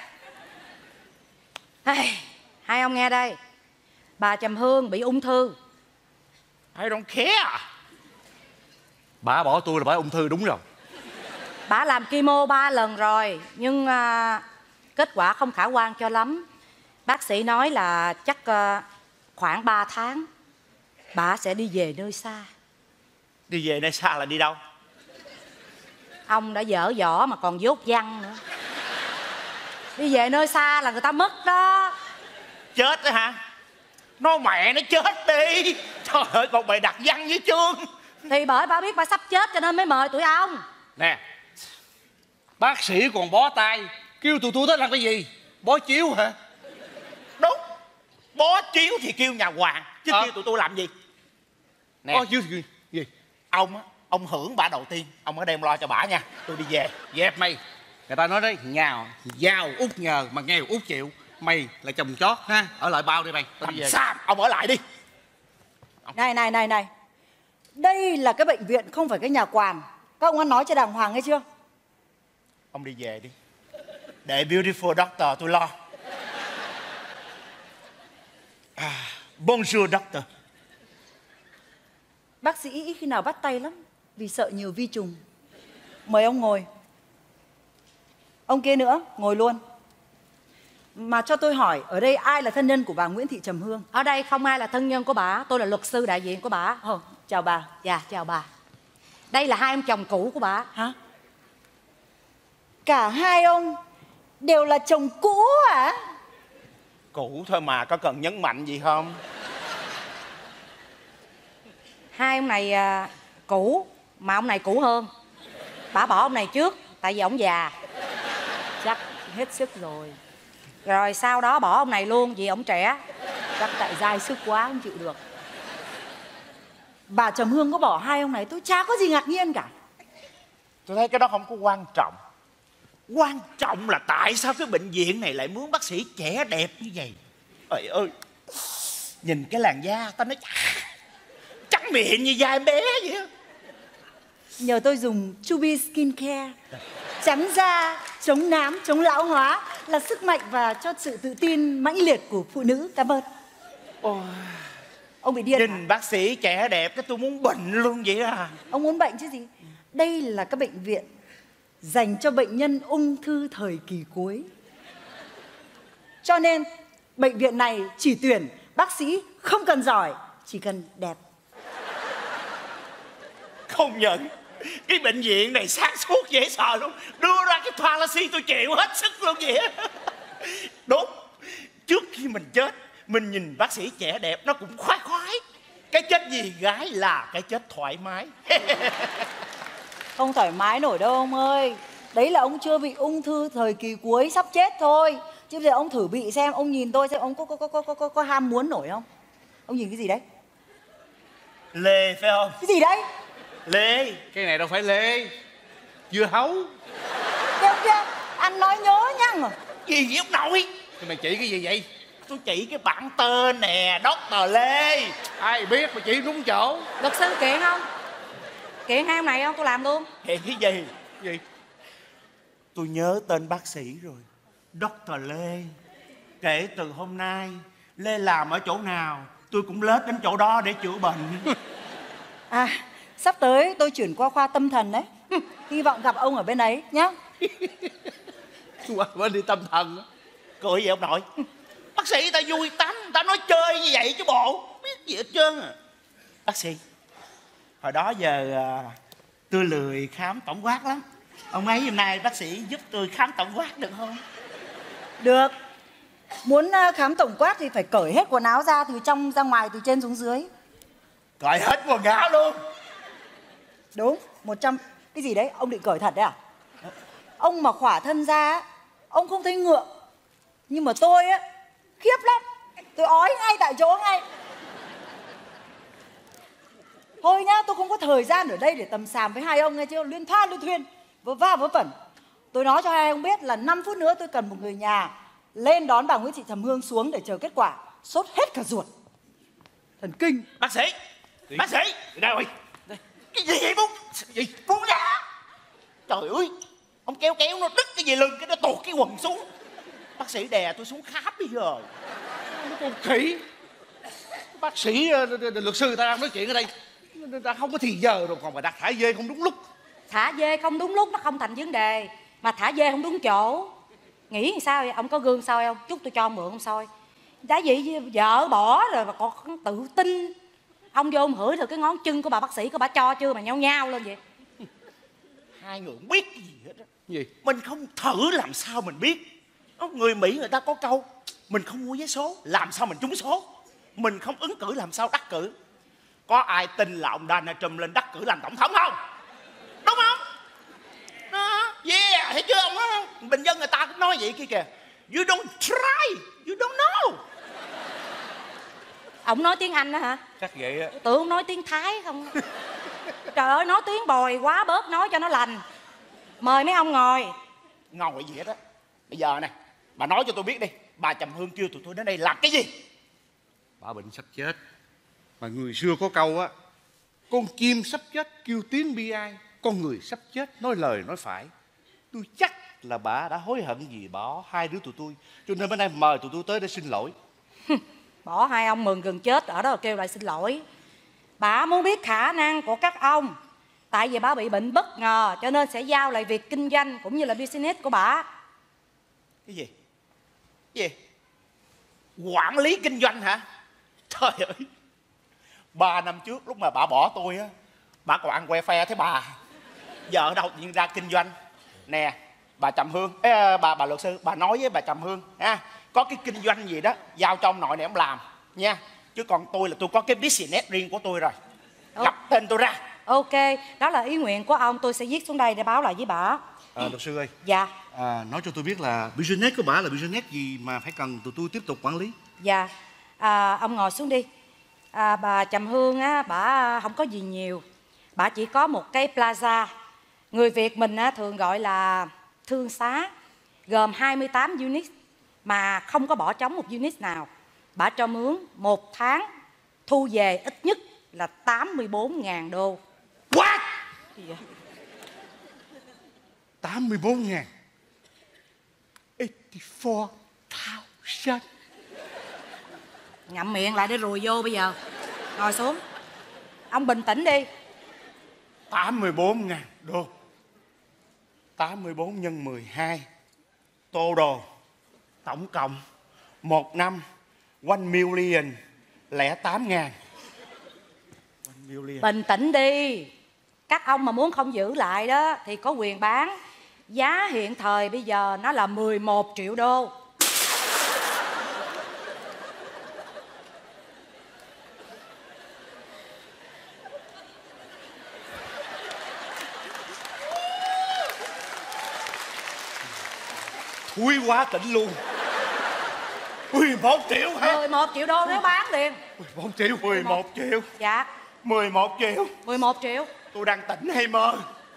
Speaker 2: Hey, hai ông nghe đây. Bà Trầm Hương bị ung thư.
Speaker 1: I don't care.
Speaker 3: Bà bỏ tôi là bà ung thư đúng rồi.
Speaker 2: Bà làm chemo ba lần rồi, nhưng à, kết quả không khả quan cho lắm. Bác sĩ nói là chắc à, khoảng ba tháng bà sẽ đi về nơi xa.
Speaker 1: Đi về nơi xa là đi đâu?
Speaker 2: Ông đã dở võ mà còn dốt văn nữa. Đi về nơi xa là người ta mất đó.
Speaker 1: Chết đó hả? Nói mẹ nó chết đi. Trời ơi, còn bày đặt văn với chương.
Speaker 2: Thì bởi bà biết bà sắp chết cho nên mới mời tụi ông.
Speaker 3: Nè, bác sĩ còn bó tay, kêu tụi tôi tới làm cái gì? Bó chiếu hả?
Speaker 1: Đúng, bó chiếu thì kêu nhà hoàng, chứ
Speaker 3: Ờ.
Speaker 1: kêu tụi tôi làm gì? Nè,
Speaker 3: Bó chiếu thì gì? gì?
Speaker 1: ông á, ông hưởng bả đầu tiên, ông ở đây em lo cho bả nha. Tôi đi về.
Speaker 3: Dẹp mày. Người ta nói đấy, nghèo, giàu út nhờ mà nghèo út chịu. Mày là chồng chót ha, ở lại bao đi mày. Tao đi
Speaker 1: Thằng
Speaker 3: về.
Speaker 1: Sam, ông ở lại đi.
Speaker 7: Này này này này, đây là cái bệnh viện không phải cái nhà quàn. Các ông đã nói cho đàng hoàng hay chưa?
Speaker 1: Ông đi về đi. Để beautiful doctor tôi lo. À, bonjour doctor.
Speaker 7: Bác sĩ ít khi nào bắt tay lắm, vì sợ nhiều vi trùng. Mời ông ngồi. Ông kia nữa, ngồi luôn. Mà cho tôi hỏi, ở đây ai là thân nhân của bà Nguyễn Thị Trầm Hương?
Speaker 2: Ở đây không ai là thân nhân của bà, tôi là luật sư đại diện của bà.
Speaker 7: Ồ, chào bà.
Speaker 2: Dạ, chào bà. Đây là hai ông chồng cũ của bà.
Speaker 7: Hả? Cả hai ông đều là chồng cũ hả?
Speaker 1: Cũ thôi mà, có cần nhấn mạnh gì không?
Speaker 2: Hai ông này à, cũ, mà ông này cũ hơn. Bà bỏ ông này trước, tại vì ông già.
Speaker 7: Chắc hết sức rồi.
Speaker 2: Rồi sau đó bỏ ông này luôn vì ông trẻ.
Speaker 7: Chắc tại dai sức quá không chịu được. Bà Trầm Hương có bỏ hai ông này tôi chả có gì ngạc nhiên cả.
Speaker 1: Tôi thấy cái đó không có quan trọng. Quan trọng là tại sao cái bệnh viện này lại mướn bác sĩ trẻ đẹp như vậy. Trời ơi, nhìn cái làn da tao nói trắng miệng như da em bé vậy á.
Speaker 7: Nhờ tôi dùng Chubby Skin Care, trắng da, chống nám, chống lão hóa, là sức mạnh và cho sự tự tin mãnh liệt của phụ nữ. Cảm ơn.
Speaker 1: Ôi,
Speaker 7: Ông bị điên hả?
Speaker 1: nhìn bác sĩ trẻ đẹp cái tôi muốn bệnh luôn vậy à.
Speaker 7: Ông muốn bệnh chứ gì? Đây là cái bệnh viện dành cho bệnh nhân ung thư thời kỳ cuối. Cho nên bệnh viện này chỉ tuyển bác sĩ không cần giỏi, chỉ cần đẹp.
Speaker 1: Không nhận, cái bệnh viện này sáng suốt dễ sợ luôn. Đưa ra cái policy tôi chịu hết sức luôn vậy á. Đúng, trước khi mình chết mình nhìn bác sĩ trẻ đẹp nó cũng khoái khoái. Cái chết gì gái là cái chết thoải mái.
Speaker 7: Không thoải mái nổi đâu ông ơi. Đấy là ông chưa bị ung thư thời kỳ cuối sắp chết thôi. Chứ bây giờ ông thử bị xem, ông nhìn tôi xem ông có có có có có, có, có ham muốn nổi không? Ông nhìn cái gì đấy?
Speaker 1: Lê phải không?
Speaker 7: Cái gì đấy?
Speaker 1: Lê.
Speaker 3: Cái này đâu phải lê, dưa hấu.
Speaker 7: Kêu kia, ăn nói nhớ nhăng.
Speaker 1: Gì vậy ông nội?
Speaker 3: Thì mày chỉ cái gì vậy?
Speaker 1: Tôi chỉ cái bảng tên nè, doctor Lê.
Speaker 3: Ai biết mà chỉ đúng chỗ.
Speaker 2: Luật sư kiện không? Kiện hai ông này không? Tôi làm luôn.
Speaker 1: Hiện cái gì? Gì? Tôi nhớ tên bác sĩ rồi. doctor Lê. Kể từ hôm nay Lê làm ở chỗ nào tôi cũng lết đến chỗ đó để chữa bệnh.
Speaker 7: À, sắp tới tôi chuyển qua khoa tâm thần đấy. Hy vọng gặp ông ở bên ấy nhá.
Speaker 5: Qua bên đi tâm thần á.
Speaker 1: Cười gì ông nội? Bác sĩ ta vui tắm, ta nói chơi như vậy chứ bộ biết gì hết trơn à. Bác sĩ, hồi đó giờ à, tôi lười khám tổng quát lắm. Ông ấy hôm nay bác sĩ giúp tôi khám tổng quát được không?
Speaker 7: Được. Muốn à, khám tổng quát thì phải cởi hết quần áo ra, từ trong ra ngoài, từ trên xuống dưới.
Speaker 1: Cởi hết quần áo luôn.
Speaker 7: Đúng, một trăm. Cái gì đấy, ông định cởi thật đấy à? Ông mà khỏa thân ra á, ông không thấy ngượng. Nhưng mà tôi á, khiếp lắm. Tôi ói ngay tại chỗ ngay. Thôi nhá, tôi không có thời gian ở đây để tầm xàm với hai ông nghe chưa? Liên thoan liên thuyên, vớ va vớ vẩn. Tôi nói cho hai ông biết là năm phút nữa tôi cần một người nhà lên đón bà Nguyễn Thị Trầm Hương xuống để chờ kết quả. Sốt hết cả ruột. Thần kinh.
Speaker 1: Bác sĩ, bác sĩ, đâu rồi? Cái gì vậy bún? Gì? Bún ra. Trời ơi, ông kéo kéo nó đứt cái gì lưng, cái nó tuột cái quần xuống. Bác sĩ đè tôi xuống khám bây giờ.
Speaker 5: Nó con khỉ. Bác sĩ, luật sư ta đang nói chuyện ở đây. Ta không có thì giờ rồi còn mà đặt thả dê không đúng lúc.
Speaker 2: Thả dê không đúng lúc nó không thành vấn đề, mà thả dê không đúng chỗ. Nghĩ làm sao vậy? Ông có gương soi không? Chút tôi cho ông mượn ông soi. Đã vậy vợ bỏ rồi mà còn tự tin. Ông vô ông hửi thử cái ngón chân của bà bác sĩ, có bà cho chưa mà nhao nhao lên vậy?
Speaker 1: Hai người không biết cái gì hết á.
Speaker 5: Gì?
Speaker 1: Mình không thử làm sao mình biết. Người Mỹ người ta có câu, mình không mua vé số làm sao mình trúng số, mình không ứng cử làm sao đắc cử. Có ai tin là ông Donald Trump lên đắc cử làm tổng thống không? Đúng không? Đó. Yeah, thấy chưa ông nói không? Bình dân người ta cũng nói vậy kia kìa. You don't try, you don't know.
Speaker 2: Ông nói tiếng Anh đó hả?
Speaker 5: Chắc vậy á.
Speaker 2: Tưởng ông nói tiếng Thái không? Trời ơi, nói tiếng bòi quá, bớt nói cho nó lành. Mời mấy ông ngồi.
Speaker 1: Ngồi gì hết á. Bây giờ nè, bà nói cho tôi biết đi, bà Trầm Hương kêu tụi tôi đến đây làm cái gì?
Speaker 5: Bà bệnh sắp chết. Mà người xưa có câu á, con chim sắp chết kêu tiếng bi ai, con người sắp chết nói lời nói phải. Tôi chắc là bà đã hối hận vì bỏ hai đứa tụi tôi, cho nên bữa nay mời tụi tôi tới để xin lỗi.
Speaker 2: Bỏ hai ông mừng gần chết ở đó kêu lại xin lỗi. Bà muốn biết khả năng của các ông. Tại vì bà bị bệnh bất ngờ, cho nên sẽ giao lại việc kinh doanh cũng như là business của bà.
Speaker 1: Cái gì? Cái gì? Quản lý kinh doanh hả? Trời ơi, ba năm trước lúc mà bà bỏ tôi á, bà còn ăn que phe thế bà. Giờ ở đâu tự nhiên ra kinh doanh? Nè, bà Trầm Hương, ê, bà bà luật sư, bà nói với bà Trầm Hương ha, có cái kinh doanh gì đó giao cho ông nội này ông làm nha. Chứ còn tôi là tôi có cái business riêng của tôi rồi. Gặp tên tôi ra.
Speaker 2: Ok, đó là ý nguyện của ông, tôi sẽ viết xuống đây để báo lại với bà.
Speaker 5: À, luật sư ơi.
Speaker 2: Dạ.
Speaker 5: À, nói cho tôi biết là business của bà là business gì mà phải cần tụi tôi tiếp tục quản lý.
Speaker 2: Dạ, à, ông ngồi xuống đi. À, bà Trầm Hương á, bà không có gì nhiều. Bà chỉ có một cái plaza. Người Việt mình á, thường gọi là thương xá, gồm hai mươi tám unit mà không có bỏ trống một unit nào. Bà cho mướn một tháng thu về ít nhất là tám mươi bốn ngàn đô.
Speaker 1: What?
Speaker 2: Gì vậy?
Speaker 5: tám mươi bốn ngàn. eighty-four thousand.
Speaker 2: Ngậm miệng lại để rùi vô bây giờ. Ngồi xuống. Ông bình tĩnh đi.
Speaker 1: tám mươi bốn ngàn đô. tám mươi bốn nhân mười hai. Tô đồ. Tổng cộng một năm one million lẻ tám ngàn. One million.
Speaker 2: Bình tĩnh đi. Các ông mà muốn không giữ lại đó thì có quyền bán. Giá hiện thời bây giờ nó là mười một triệu đô.
Speaker 1: Thui quá tỉnh luôn. mười một triệu hả?
Speaker 2: mười một triệu đô nếu bán liền.
Speaker 1: mười một triệu. mười một triệu.
Speaker 2: Dạ.
Speaker 1: mười một triệu.
Speaker 2: mười một triệu.
Speaker 1: Tôi đang tỉnh hay mơ?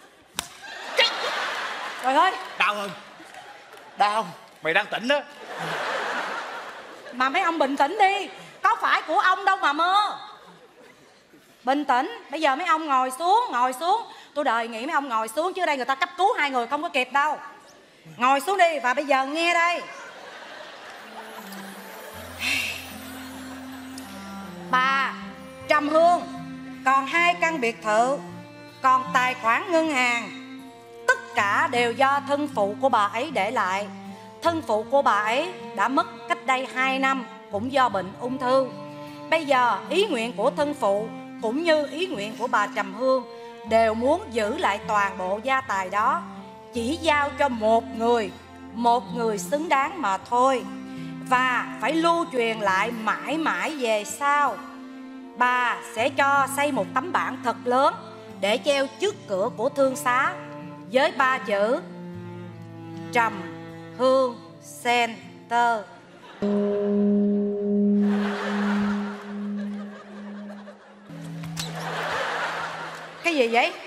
Speaker 2: Trời ơi.
Speaker 1: Đau không? Đau. Mày đang tỉnh đó.
Speaker 2: Mà mấy ông bình tĩnh đi. Có phải của ông đâu mà mơ. Bình tĩnh. Bây giờ mấy ông ngồi xuống. Ngồi xuống. Tôi đề nghị mấy ông ngồi xuống, chứ đây người ta cấp cứu hai người không có kịp đâu. Ngồi xuống đi. Và bây giờ nghe đây. Bà Trầm Hương còn hai căn biệt thự, còn tài khoản ngân hàng cả đều do thân phụ của bà ấy để lại. Thân phụ của bà ấy đã mất cách đây hai năm cũng do bệnh ung thư. Bây giờ ý nguyện của thân phụ cũng như ý nguyện của bà Trầm Hương đều muốn giữ lại toàn bộ gia tài đó, chỉ giao cho một người, một người xứng đáng mà thôi, và phải lưu truyền lại mãi mãi về sau. Bà sẽ cho xây một tấm bảng thật lớn để treo trước cửa của thương xá với ba chữ Trầm Hương Center. Cái gì vậy?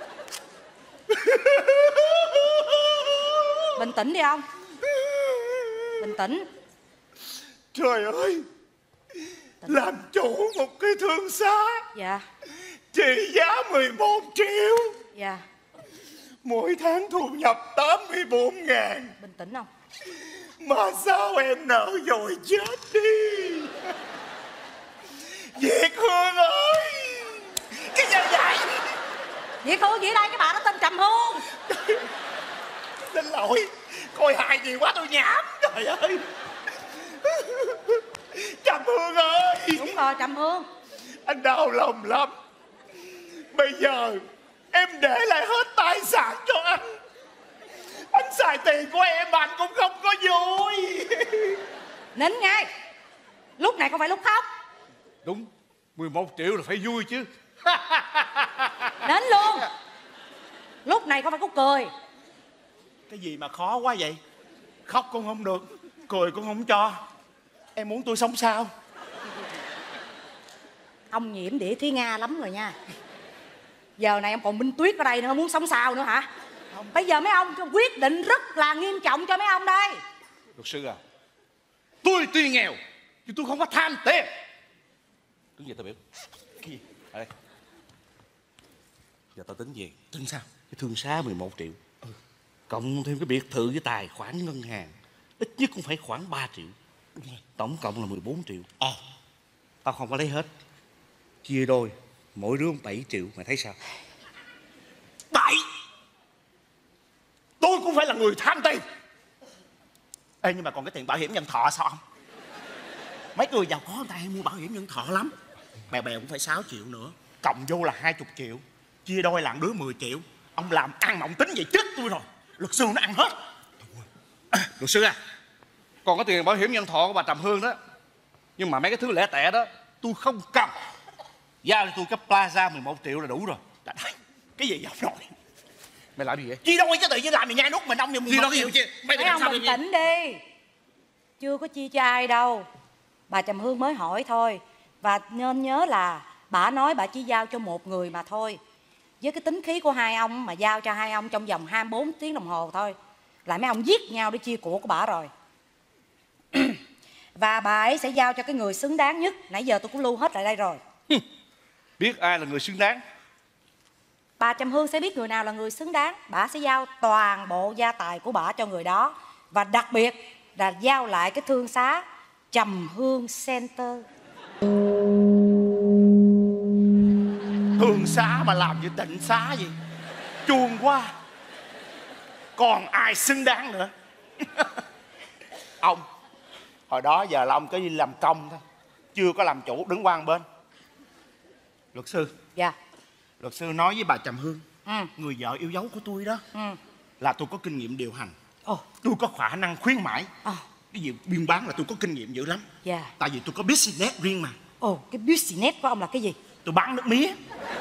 Speaker 2: Bình tĩnh đi ông. Bình tĩnh.
Speaker 8: Trời ơi, làm chủ một cái thương xá.
Speaker 2: Dạ.
Speaker 8: Trị giá mười một triệu.
Speaker 2: Dạ.
Speaker 8: Mỗi tháng thu nhập tám mươi bốn ngàn.
Speaker 2: Bình tĩnh không?
Speaker 8: Mà sao em nợ rồi chết đi. Việt Hương ơi. Cái gì vậy?
Speaker 2: Việt Hương gì đây? Cái bà đó tên Trầm Hương.
Speaker 8: Xin lỗi, coi hài gì quá tôi nhảm. Trời ơi. Trầm Hương ơi.
Speaker 2: Đúng rồi, Trầm Hương.
Speaker 8: Anh đau lòng lắm. Bây giờ em để lại hết tài sản cho anh. Anh xài tiền của em mà anh cũng không có vui.
Speaker 2: Nín ngay. Lúc này không phải lúc khóc.
Speaker 5: Đúng, mười một triệu là phải vui chứ.
Speaker 2: Đến luôn. Lúc này không phải khúc cười.
Speaker 8: Cái gì mà khó quá vậy? Khóc con không được, cười con không cho. Em muốn tôi sống sao?
Speaker 2: Ông nhiễm đĩa Thúy Nga lắm rồi nha. Giờ này ông còn Minh Tuyết ở đây nữa, muốn sống sao nữa hả? Bây giờ mấy ông quyết định rất là nghiêm trọng cho mấy ông đây.
Speaker 5: Luật sư à, tôi tuy nghèo nhưng tôi không có tham tiền. Đứng về tao biểu. Cái gì? Ở đây. Giờ tao tính về. Tính sao? Cái thương xá mười một triệu. Ừ. Cộng thêm cái biệt thự với tài khoản ngân hàng, ít nhất cũng phải khoảng ba triệu. Tổng cộng là mười bốn triệu. Ờ. À, tao không có lấy hết. Chia đôi, mỗi đứa bảy triệu. Mày thấy sao?
Speaker 8: Bảy. Tôi cũng phải là người tham tiền. Ê, nhưng mà còn cái tiền bảo hiểm nhân thọ sao không? Mấy người giàu có người ta hay mua bảo hiểm nhân thọ lắm. Bèo bèo cũng phải sáu triệu nữa. Cộng vô là hai mươi triệu. Chia đôi là đứa mười triệu. Ông làm ăn mà ông tính vậy chết tôi rồi. Luật sư nó ăn hết.
Speaker 5: À, luật sư à, còn có tiền bảo hiểm nhân thọ của bà Trầm Hương đó. Nhưng mà mấy cái thứ lẻ tẻ đó tôi không cần. Giao cho tôi cái plaza mười một triệu là đủ rồi.
Speaker 8: Trời ơi, cái gì vậy ông nội?
Speaker 5: Mày làm gì vậy?
Speaker 8: Chia đôi chứ tự nhiên làm mày nhai nuốt mình ông nhiều
Speaker 5: Chia đôi cái gì chứ?
Speaker 8: Mày
Speaker 2: Mấy ông bình tĩnh đi. Chưa có chia cho ai đâu. Bà Trầm Hương mới hỏi thôi. Và nên nhớ là bà nói bà chỉ giao cho một người mà thôi. Với cái tính khí của hai ông mà giao cho hai ông trong vòng hai mươi bốn tiếng đồng hồ thôi là mấy ông giết nhau để chia của của bà rồi. Và bà ấy sẽ giao cho cái người xứng đáng nhất. Nãy giờ tôi cũng lưu hết lại đây rồi.
Speaker 5: Biết ai là người xứng đáng?
Speaker 2: Bà Trầm Hương sẽ biết người nào là người xứng đáng. Bà sẽ giao toàn bộ gia tài của bà cho người đó. Và đặc biệt là giao lại cái thương xá Trầm Hương Center.
Speaker 8: Thương xá mà làm như tịnh xá gì. Chuông quá. Còn ai xứng đáng nữa. Ông, hồi đó giờ là ông có đi làm công thôi, chưa có làm chủ, đứng qua một bên. Luật sư.
Speaker 2: Dạ.
Speaker 8: Luật sư nói với bà Trầm Hương,
Speaker 2: ừ.
Speaker 8: người vợ yêu dấu của tôi đó,
Speaker 2: ừ.
Speaker 8: là tôi có kinh nghiệm điều hành.
Speaker 2: Ồ.
Speaker 8: Tôi có khả năng khuyến mãi.
Speaker 2: Ồ.
Speaker 8: Cái gì buôn bán là tôi có kinh nghiệm dữ lắm.
Speaker 2: Dạ.
Speaker 8: Tại vì tôi có business riêng mà.
Speaker 2: Ồ, cái business của ông là cái gì?
Speaker 8: Tôi bán nước mía.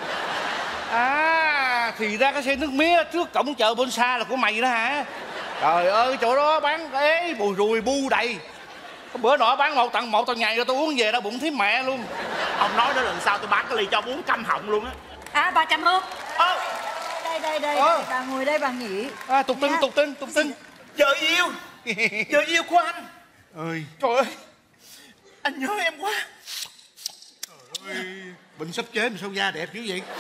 Speaker 5: À, thì ra cái xe nước mía trước cổng chợ Bonsa là của mày đó hả? Trời ơi, chỗ đó bán ế bùi rùi bu đầy. Bữa nọ bán một tặng một tặng ngày rồi tôi uống về đau bụng thấy mẹ luôn.
Speaker 8: Ông nói đó lần sau tôi bán cái ly cho ông uống căm họng luôn á.
Speaker 2: À, bà Trầm Hương.
Speaker 8: Ơ.
Speaker 7: Đây đây đây,
Speaker 5: Ờ.
Speaker 7: bà ngồi đây bà nghỉ.
Speaker 5: À, tục tin, tục tin, tục tin.
Speaker 8: Vợ yêu. Vợ yêu của anh.
Speaker 5: Ơi.
Speaker 8: Trời ơi, anh nhớ em quá.
Speaker 5: Trời ơi, bệnh sắp chết mà sao da đẹp dữ vậy?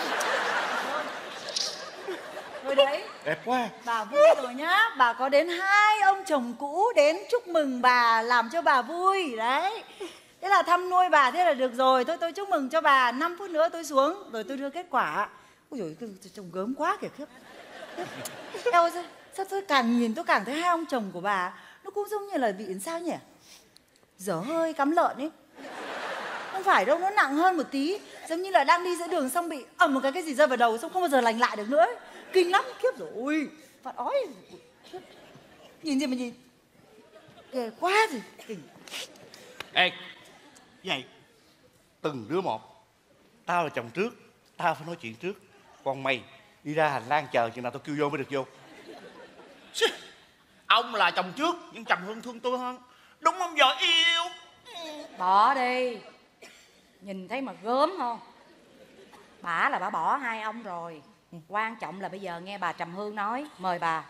Speaker 7: Rồi đấy,
Speaker 5: Đẹp quá.
Speaker 7: bà vui rồi nhá. Bà có đến hai ông chồng cũ đến chúc mừng bà, làm cho bà vui. Đấy, thế là thăm nuôi bà, thế là được rồi. Thôi tôi chúc mừng cho bà, năm phút nữa tôi xuống rồi tôi đưa kết quả. Ôi dồi, cái chồng gớm quá kìa khiếp. Eo ơi, sao, sao tôi càng nhìn tôi càng thấy hai ông chồng của bà nó cũng giống như là bị làm sao nhỉ? Dở hơi cắm lợn ấy. Không phải đâu, nó nặng hơn một tí. Giống như là đang đi giữa đường xong bị ầm một cái cái gì rơi vào đầu, xong không bao giờ lành lại được nữa ấy. Kinh lắm, khiếp rồi. Ôi, phát ói. Khiếp. Nhìn gì mà nhìn. Ghê quá rồi, kinh.
Speaker 5: Ê,
Speaker 8: Vậy
Speaker 5: từng đứa một. Tao là chồng trước, tao phải nói chuyện trước. Còn mày đi ra hành lang chờ chừng nào tao kêu vô mới được vô.
Speaker 8: Chứ, ông là chồng trước nhưng Trầm Hương thương tôi hơn. Đúng không vợ yêu?
Speaker 2: Bỏ đi. Nhìn thấy mà gớm không? Bả là bả bỏ hai ông rồi. Quan trọng là bây giờ nghe bà Trầm Hương nói. Mời bà.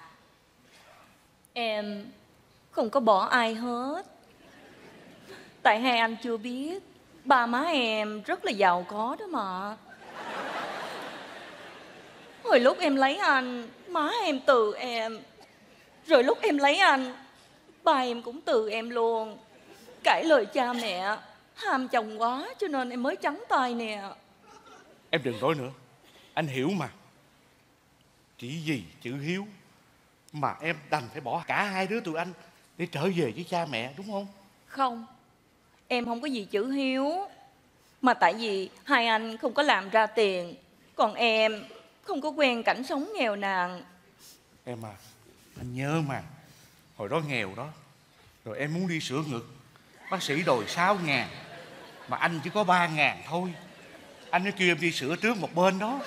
Speaker 6: Em không có bỏ ai hết. Tại hai anh chưa biết, ba má em rất là giàu có đó mà. Hồi lúc em lấy anh, má em từ em. Rồi lúc em lấy anh, ba em cũng từ em luôn. Cãi lời cha mẹ, ham chồng quá cho nên em mới trắng tay nè.
Speaker 5: Em đừng nói nữa, anh hiểu mà. Chỉ vì chữ hiếu mà em đành phải bỏ cả hai đứa tụi anh để trở về với cha mẹ, đúng không?
Speaker 6: Không, em không có gì chữ hiếu. Mà tại vì hai anh không có làm ra tiền, còn em không có quen cảnh sống nghèo nàn.
Speaker 5: Em à, anh nhớ mà, hồi đó nghèo đó. Rồi em muốn đi sửa ngực, bác sĩ đòi sáu ngàn mà anh chỉ có ba ngàn thôi. Anh mới kêu em đi sửa trước một bên đó.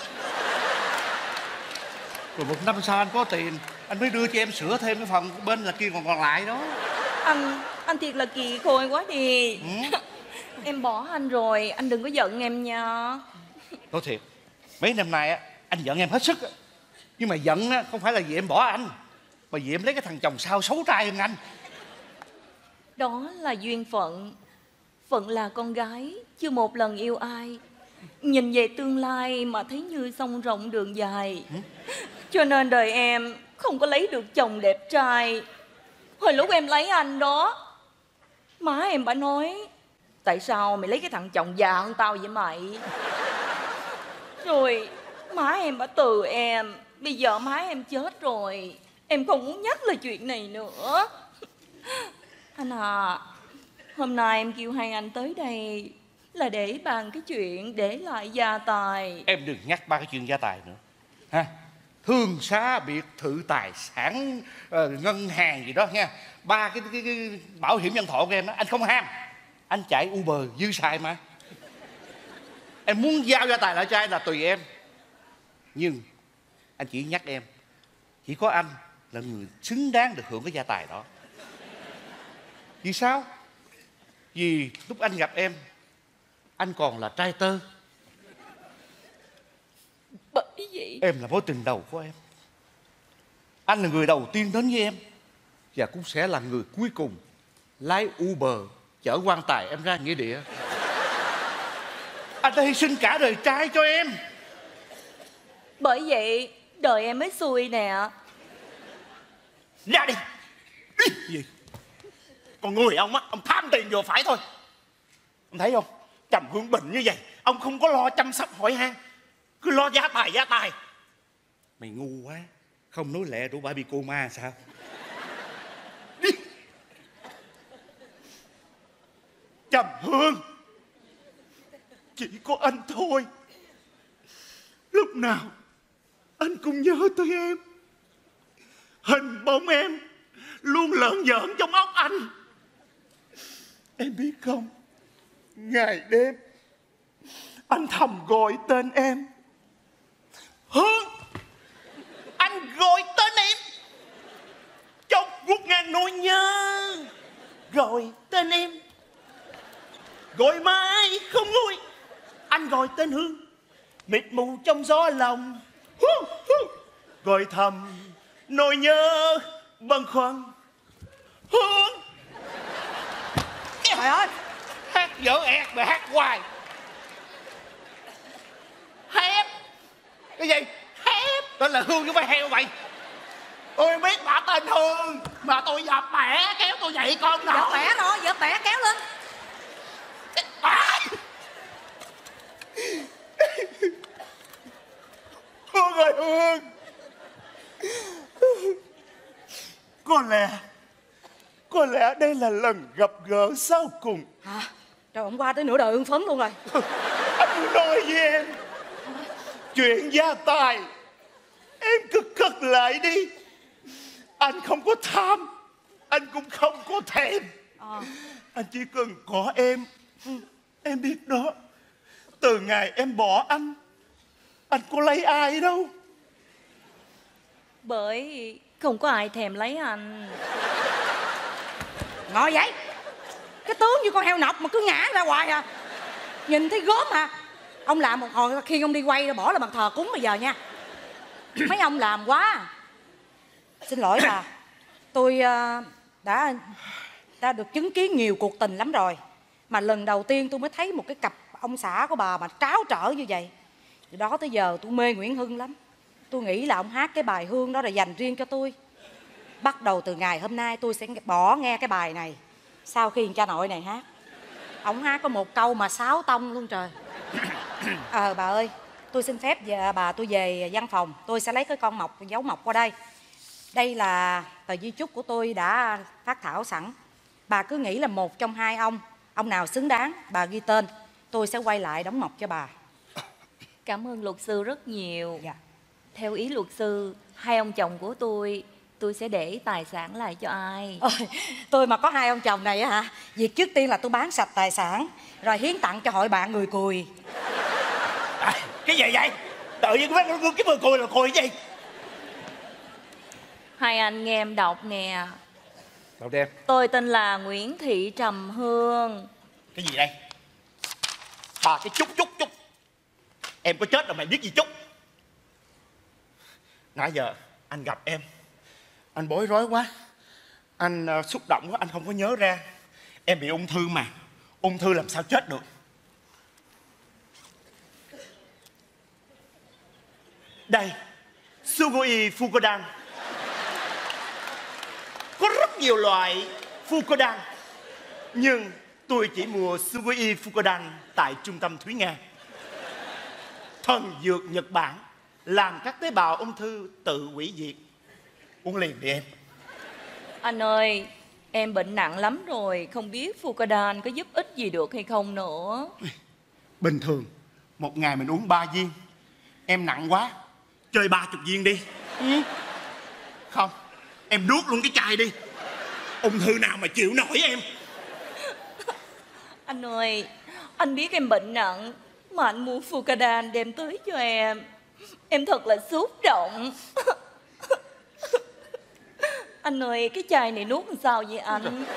Speaker 5: Rồi một năm sau anh có tiền, anh mới đưa cho em sửa thêm cái phần bên là kia còn còn lại đó.
Speaker 6: Anh, anh thiệt là kỳ khôi quá đi.
Speaker 5: Ừ.
Speaker 6: Em bỏ anh rồi, anh đừng có giận em nha.
Speaker 5: Nói thiệt, mấy năm nay á anh giận em hết sức á. Nhưng mà giận á không phải là vì em bỏ anh, mà vì em lấy cái thằng chồng sao xấu trai hơn anh.
Speaker 6: Đó là duyên phận. Phận là con gái, chưa một lần yêu ai. Nhìn về tương lai mà thấy như sông rộng đường dài. Ừ? Cho nên đời em không có lấy được chồng đẹp trai. Hồi lúc em lấy anh đó, má em bà nói: tại sao mày lấy cái thằng chồng già hơn tao vậy mày? Rồi má em bà từ em. Bây giờ má em chết rồi, em không muốn nhắc lại chuyện này nữa. Anh à, hôm nay em kêu hai anh tới đây là để bàn cái chuyện để lại gia tài.
Speaker 5: Em đừng nhắc ba cái chuyện gia tài nữa ha. Thương xá biệt thự tài sản, uh, ngân hàng gì đó nha. Ba cái, cái, cái bảo hiểm nhân thọ của em đó anh không ham. Anh chạy Uber dư xài mà. Em muốn giao gia tài lại cho ai là tùy em. Nhưng anh chỉ nhắc em, chỉ có anh là người xứng đáng được hưởng cái gia tài đó. Vì sao? Vì lúc anh gặp em, anh còn là trai tơ.
Speaker 6: Bởi vậy
Speaker 5: em là mối tình đầu của em. Anh là người đầu tiên đến với em, và cũng sẽ là người cuối cùng lái Uber chở quan tài em ra nghĩa địa. Anh đã hy sinh cả đời trai cho em.
Speaker 6: Bởi vậy đời em mới xui nè.
Speaker 8: Ra đi. Đi. Gì? Còn người ông á, ông tham tiền vừa phải thôi. Ông thấy không? Trầm Hương bệnh như vậy, ông không có lo chăm sóc hỏi han, cứ lo gia tài gia tài.
Speaker 5: Mày ngu quá, không nói lẹ rủ bà bị cô ma sao?
Speaker 8: Đi. Trầm Hương, chỉ có anh thôi. Lúc nào anh cũng nhớ tới em. Hình bóng em luôn lợn giỡn trong óc anh. Em biết không, ngày đêm anh thầm gọi tên em. Hương, anh gọi tên em trong ngút ngàn nỗi nhớ. Gọi tên em, gọi mãi không nguôi. Anh gọi tên Hương, mịt mù trong gió lòng. Hương, Hương, gọi thầm nỗi nhớ bâng khuâng. Hương.
Speaker 2: Trời ơi,
Speaker 5: Hát dở ẹt mà hát hoài.
Speaker 8: Hép.
Speaker 5: Cái gì?
Speaker 8: Hép.
Speaker 5: Tên là Hương chứ phải heo mày.
Speaker 8: Tôi biết bà tên Hương, mà tôi dập bẻ kéo tôi dậy con nổi.
Speaker 2: giật bẻ rồi, giật bẻ kéo lên.
Speaker 8: À. Hương ơi Hương, đây là lần gặp gỡ sau cùng.
Speaker 2: Hả? Trời, hôm qua tới nửa đời hưng phấn luôn rồi.
Speaker 8: Anh muốn nói với em, chuyện gia tài em cứ cất lại đi. Anh không có tham, anh cũng không có thèm.
Speaker 2: à.
Speaker 8: Anh chỉ cần có em. Em biết đó, từ ngày em bỏ anh, anh có lấy ai đâu.
Speaker 6: Bởi không có ai thèm lấy anh.
Speaker 2: Ngồi vậy, cái tướng như con heo nọc mà cứ ngã ra hoài à. Nhìn thấy gớm à. Ông làm một hồi khi ông đi quay bỏ là bàn thờ cúng bây giờ nha. Mấy ông làm quá. Xin lỗi bà, tôi uh, đã đã được chứng kiến nhiều cuộc tình lắm rồi, mà lần đầu tiên tôi mới thấy một cái cặp ông xã của bà mà tráo trở như vậy. Từ đó tới giờ tôi mê Nguyễn Hưng lắm. Tôi nghĩ là ông hát cái bài Hương đó là dành riêng cho tôi. Bắt đầu từ ngày hôm nay tôi sẽ bỏ nghe cái bài này sau khi cha nội này hát. Ông hát có một câu mà sáu tông luôn trời. Ờ bà ơi, tôi xin phép về, bà tôi về văn phòng, tôi sẽ lấy cái con mộc, dấu mộc qua đây. Đây là tờ di chúc của tôi đã phát thảo sẵn. Bà cứ nghĩ là một trong hai ông, ông nào xứng đáng, bà ghi tên. Tôi sẽ quay lại đóng mộc cho bà.
Speaker 6: Cảm ơn luật sư rất nhiều.
Speaker 2: Dạ.
Speaker 6: Theo ý luật sư, hai ông chồng của tôi, tôi sẽ để tài sản lại cho ai?
Speaker 2: Ôi, tôi mà có hai ông chồng này á hả, việc trước tiên là tôi bán sạch tài sản, rồi hiến tặng cho hội bạn người cùi.
Speaker 8: À, cái gì vậy? Tự nhiên cái cái người cười là cười cái gì?
Speaker 6: Hai anh nghe em đọc nè.
Speaker 5: Đọc đi em.
Speaker 6: Tôi tên là Nguyễn Thị Trầm Hương.
Speaker 8: Cái gì đây? Bà cái chút chút chút. Em có chết rồi mày biết gì chút? Nãy giờ anh gặp em, anh bối rối quá, anh uh, xúc động quá, anh không có nhớ ra. Em bị ung thư mà. Ung thư làm sao chết được? Đây, Sugoi Fukodan. Có rất nhiều loại Fukodan, nhưng tôi chỉ mua Sugoi Fukodan tại trung tâm Thúy Nga. Thần dược Nhật Bản làm các tế bào ung thư tự hủy diệt. Uống liền đi em.
Speaker 6: Anh ơi, em bệnh nặng lắm rồi, không biết Fucodan có giúp ích gì được hay không nữa.
Speaker 8: Bình thường một ngày mình uống ba viên. Em nặng quá, chơi ba chục viên đi. Ừ. Không, em nuốt luôn cái chai đi. Ung thư nào mà chịu nổi em.
Speaker 6: Anh ơi, anh biết em bệnh nặng mà anh mua Fucodan đem tới cho em. Em thật là xúc động. Anh ơi, cái chai này nuốt làm sao vậy anh?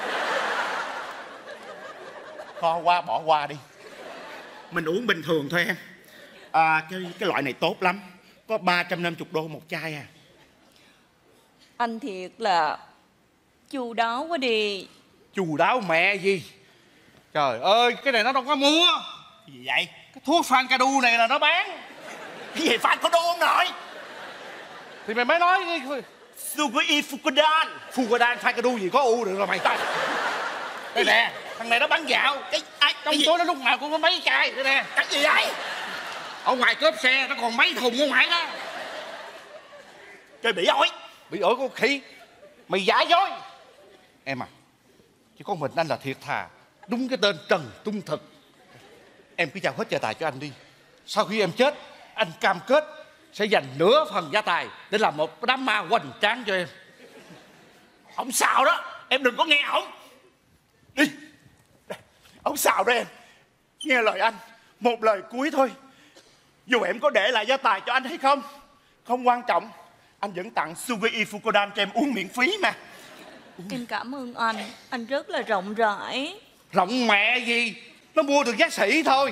Speaker 8: Khó quá, bỏ qua đi. Mình uống bình thường thôi em. À, cái, cái loại này tốt lắm. Có ba trăm năm mươi đô một chai à.
Speaker 6: Anh thiệt là chu đáo quá đi.
Speaker 5: Chu đáo mẹ gì? Trời ơi, cái này nó đâu có mua.
Speaker 8: Cái gì vậy?
Speaker 5: Cái thuốc Fancadu này là nó bán.
Speaker 8: Cái gì Fancadu ông nội?
Speaker 5: Thì mày mới nói đi.
Speaker 8: Sugoi Fukodan.
Speaker 5: Fucodan, Fancadu gì có u được rồi mày. Đây nè, thằng này nó bán dạo.
Speaker 8: Cái, ai,
Speaker 5: Trong
Speaker 8: cái
Speaker 5: tối nó lúc nào cũng có mấy chai. Đây nè.
Speaker 8: Cái gì vậy?
Speaker 5: Ở ngoài cốp xe nó còn mấy thùng ở ngoài đó.
Speaker 8: Trời bị ổi.
Speaker 5: Bị ổi con khỉ. Mày giả dối. Em à, chỉ có mình anh là thiệt thà. Đúng cái tên Trần Trung Thực. Em cứ giao hết gia tài cho anh đi. Sau khi em chết, anh cam kết sẽ dành nửa phần gia tài để làm một đám ma hoành tráng cho em.
Speaker 8: Ông xạo đó, em đừng có nghe ổng. Đi. Ông xạo đó em. Nghe lời anh, một lời cuối thôi. Dù em có để lại gia tài cho anh hay không, không quan trọng. Anh vẫn tặng Sugoi Fukodan cho em uống miễn phí mà.
Speaker 6: Em cảm ơn anh. Anh rất là rộng rãi.
Speaker 5: Rộng mẹ gì, nó mua được giá sĩ thôi.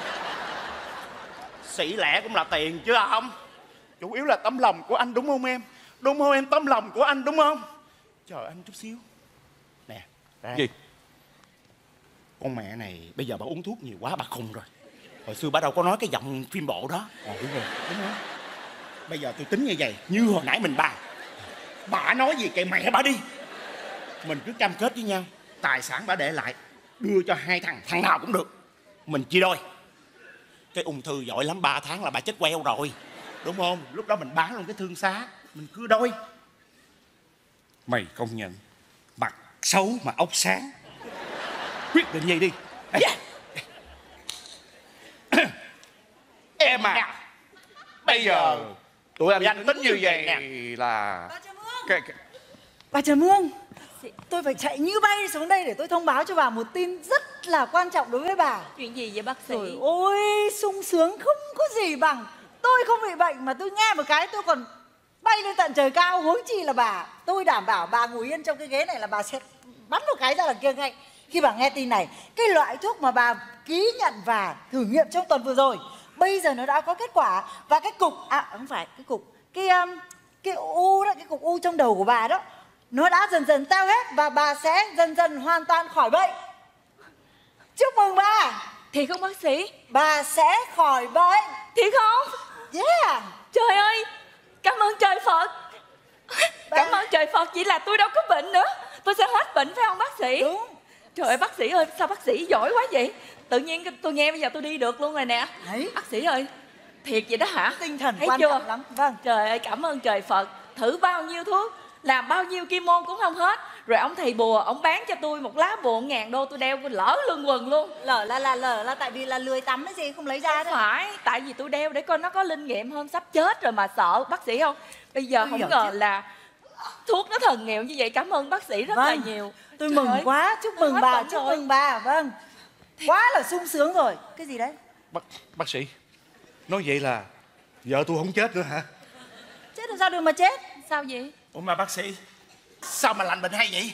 Speaker 8: Sĩ lẻ cũng là tiền chứ không? Chủ yếu là tấm lòng của anh đúng không em? Đúng không em? Tấm lòng của anh đúng không? Chờ anh chút xíu. Nè, ra.
Speaker 5: Gì?
Speaker 8: Con mẹ này bây giờ bà uống thuốc nhiều quá bà khùng rồi. Hồi xưa bà đâu có nói cái giọng phim bộ đó.
Speaker 5: À, đúng rồi.
Speaker 8: Đúng không? Bây giờ tôi tính như vậy, như hồi nãy mình bàn. Bà nói gì kệ mẹ bà đi. Mình cứ cam kết với nhau, tài sản bà để lại, đưa cho hai thằng, thằng nào cũng được. Mình chia đôi. Cái ung thư giỏi lắm, ba tháng là bà chết queo rồi. Đúng không? Lúc đó mình bán luôn cái thương xá, mình cưa đôi.
Speaker 5: Mày công nhận mặt xấu mà óc sáng. Quyết định gì đi. Ê.
Speaker 8: Dạ.
Speaker 5: Em à, bây giờ tụi anh, anh tính như vậy
Speaker 8: nè.
Speaker 5: là
Speaker 7: Bà Trầm Hương,
Speaker 5: cái, cái...
Speaker 7: bà Trầm Hương, tôi phải chạy như bay xuống đây để tôi thông báo cho bà một tin rất là quan trọng đối với bà.
Speaker 6: Chuyện gì vậy bác sĩ?
Speaker 7: Trời ôi, sung sướng không có gì bằng. Tôi không bị bệnh mà tôi nghe một cái tôi còn bay lên tận trời cao, huống chi là bà. Tôi đảm bảo bà ngồi yên trong cái ghế này là bà sẽ bắn một cái ra đằng kia ngay. Khi bà nghe tin này, cái loại thuốc mà bà ký nhận và thử nghiệm trong tuần vừa rồi, bây giờ nó đã có kết quả. Và cái cục, à không phải cái cục, cái um, cái u đó, cái cục u trong đầu của bà đó, nó đã dần dần teo hết và bà sẽ dần dần hoàn toàn khỏi bệnh. Chúc mừng bà.
Speaker 6: Thiệt không bác sĩ?
Speaker 7: Bà sẽ khỏi bệnh.
Speaker 6: Thiệt không?
Speaker 7: Yeah.
Speaker 6: Trời ơi, cảm ơn trời Phật. Cảm ơn trời Phật, vậy là tôi đâu có bệnh nữa. Tôi sẽ hết bệnh phải không bác sĩ?
Speaker 7: Đúng.
Speaker 6: Trời ơi bác sĩ ơi, sao bác sĩ giỏi quá vậy? Tự nhiên tôi nghe bây giờ tôi đi được luôn rồi nè.
Speaker 7: Đấy.
Speaker 6: Bác sĩ ơi, thiệt vậy đó hả?
Speaker 7: Tinh thần
Speaker 6: thấy
Speaker 7: quan
Speaker 6: chưa?
Speaker 7: trọng lắm. Vâng.
Speaker 6: Trời ơi, cảm ơn trời Phật. Thử bao nhiêu thuốc, làm bao nhiêu kim môn cũng không hết. Rồi ông thầy bùa, ông bán cho tôi một lá bùa ngàn đô, tôi đeo lỡ lưng quần luôn.
Speaker 7: Lỡ là là lỡ là tại vì là lười tắm cái gì không lấy ra
Speaker 6: Không
Speaker 7: đấy.
Speaker 6: phải, tại vì tôi đeo để coi nó có linh nghiệm hơn, sắp chết rồi mà sợ bác sĩ không? Bây giờ
Speaker 7: Tôi
Speaker 6: không
Speaker 7: hiểu
Speaker 6: ngờ
Speaker 7: chứ.
Speaker 6: là thuốc nó thần nghiệm như vậy. Cảm ơn bác sĩ rất
Speaker 7: Vâng.
Speaker 6: là nhiều.
Speaker 7: Tôi
Speaker 6: Trời
Speaker 7: mừng
Speaker 6: ơi,
Speaker 7: quá, chúc
Speaker 6: tôi
Speaker 7: mừng
Speaker 6: hết
Speaker 7: bà,
Speaker 6: bệnh
Speaker 7: chúc
Speaker 6: rồi.
Speaker 7: mừng bà. Vâng. Quá là sung sướng rồi. Cái gì đấy?
Speaker 5: Bác, bác sĩ, nói vậy là vợ tôi không chết nữa hả?
Speaker 7: Chết làm sao được mà chết?
Speaker 6: Sao vậy?
Speaker 8: Ủa mà bác sĩ, sao mà lành bệnh hay vậy?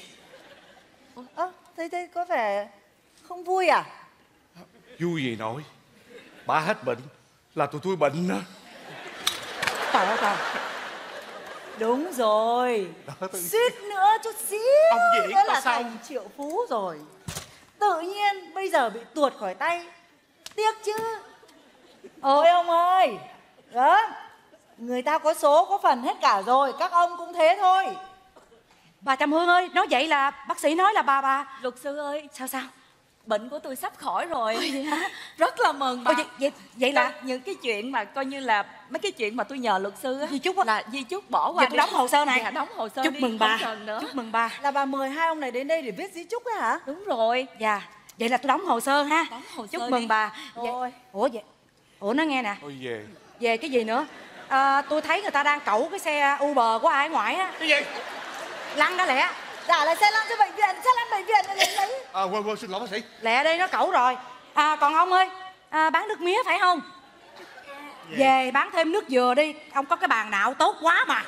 Speaker 7: Ơ, à, thế thế có vẻ không vui à?
Speaker 5: Vui gì nổi. Bà hết bệnh là tụi tôi bệnh nữa.
Speaker 7: Trời ơi trời. Đúng rồi. Suýt nữa chút xíu
Speaker 8: Ông Diễn
Speaker 7: nữa
Speaker 8: có
Speaker 7: là
Speaker 8: sao?
Speaker 7: thành triệu phú rồi. Tự nhiên bây giờ bị tuột khỏi tay. Tiếc chứ. Ôi ông ơi. Đó. Người ta có số có phần hết cả rồi. Các ông cũng thế thôi.
Speaker 2: Bà Trầm Hương ơi, nói vậy là bác sĩ nói là bà bà
Speaker 6: Luật sư ơi,
Speaker 2: sao sao?
Speaker 6: bệnh của tôi sắp khỏi rồi. Rất là mừng bà.
Speaker 2: Ôi, vậy, vậy, vậy là
Speaker 6: những cái chuyện mà coi như là mấy cái chuyện mà tôi nhờ luật sư á,
Speaker 2: di chúc á,
Speaker 6: là di chúc bỏ qua
Speaker 2: giờ tôi
Speaker 6: đi.
Speaker 2: đóng hồ sơ này.
Speaker 6: Dạ, đóng hồ sơ
Speaker 2: Chúc
Speaker 6: đi,
Speaker 2: mừng
Speaker 6: không
Speaker 2: bà.
Speaker 6: cần nữa.
Speaker 2: Chúc mừng bà.
Speaker 7: Là bà mời hai ông này đến đây để viết di chúc ấy hả?
Speaker 6: Đúng rồi.
Speaker 2: Dạ, vậy là tôi đóng hồ sơ ha.
Speaker 6: Đóng hồ sơ
Speaker 2: Chúc
Speaker 6: đi.
Speaker 2: mừng bà. Vậy-
Speaker 7: Rồi.
Speaker 2: Ủa vậy? Ủa nó nghe nè.
Speaker 5: Ôi về.
Speaker 2: Về cái gì nữa? À, tôi thấy người ta đang cẩu cái xe Uber của ai ở ngoài á.
Speaker 5: Cái gì?
Speaker 2: Lăn đó lẹ.
Speaker 7: Giả là xe lăn cho bệnh viện, xe lăn bệnh viện là lấy lấy.
Speaker 5: À, quên quên xin lỗi bác sĩ.
Speaker 2: Lẹ đi, nó cẩu rồi. À, còn ông ơi, à, bán nước mía phải không? Về bán thêm nước dừa đi. Ông có cái bàn nào tốt quá mà.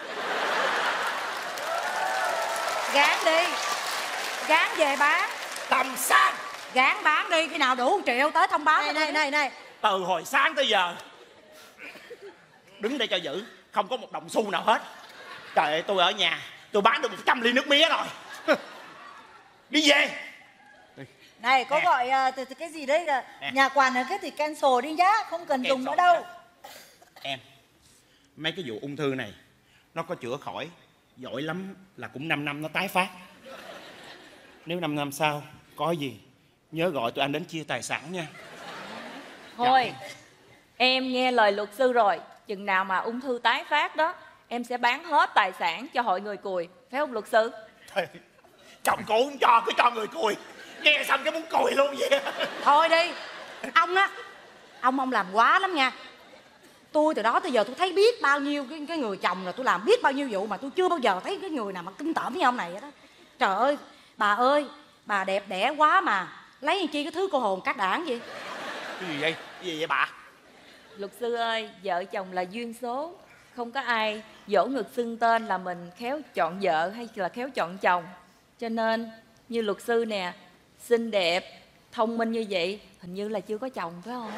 Speaker 2: Gán đi. Gán về bán.
Speaker 8: Tầm sáng.
Speaker 2: Gán bán đi, khi nào đủ một triệu tới thông báo
Speaker 7: Này
Speaker 2: cho
Speaker 7: này
Speaker 2: tôi.
Speaker 7: này này.
Speaker 8: Từ hồi sáng tới giờ đứng đây cho giữ, không có một đồng xu nào hết. Trời ơi, tôi ở nhà tôi bán được một trăm ly nước mía rồi. Đi về.
Speaker 7: Này có
Speaker 8: Nè.
Speaker 7: gọi à, từ, từ cái gì đấy là
Speaker 8: Nè.
Speaker 7: nhà quản ở cái thì cancel đi nhá, không cần dùng nữa
Speaker 8: Cancel
Speaker 7: đâu.
Speaker 8: nhá. Em, mấy cái vụ ung thư này nó có chữa khỏi, giỏi lắm là cũng năm năm nó tái phát. Nếu năm năm sau có gì nhớ gọi tụi anh đến chia tài sản nha.
Speaker 6: Thôi, em nghe lời luật sư rồi. Chừng nào mà ung thư tái phát đó, em sẽ bán hết tài sản cho hội người cùi. Phải không luật sư?
Speaker 8: Thôi, chồng cô không cho, cứ cho người cùi. Nghe xong cái muốn cùi luôn vậy.
Speaker 2: Thôi đi. Ông á, ông ông làm quá lắm nha. Tôi từ đó tới giờ tôi thấy biết bao nhiêu cái, cái người chồng, là tôi làm biết bao nhiêu vụ mà tôi chưa bao giờ thấy cái người nào mà kinh tởm với ông này đó. Trời ơi, bà ơi, bà đẹp đẽ quá mà lấy làm chi cái thứ cô hồn cát đảng gì.
Speaker 5: Cái gì vậy?
Speaker 8: Cái gì vậy bà?
Speaker 6: Luật sư ơi, vợ chồng là duyên số. Không có ai dỗ ngực xưng tên là mình khéo chọn vợ hay là khéo chọn chồng. Cho nên như luật sư nè, xinh đẹp, thông minh như vậy, hình như là chưa có chồng phải không?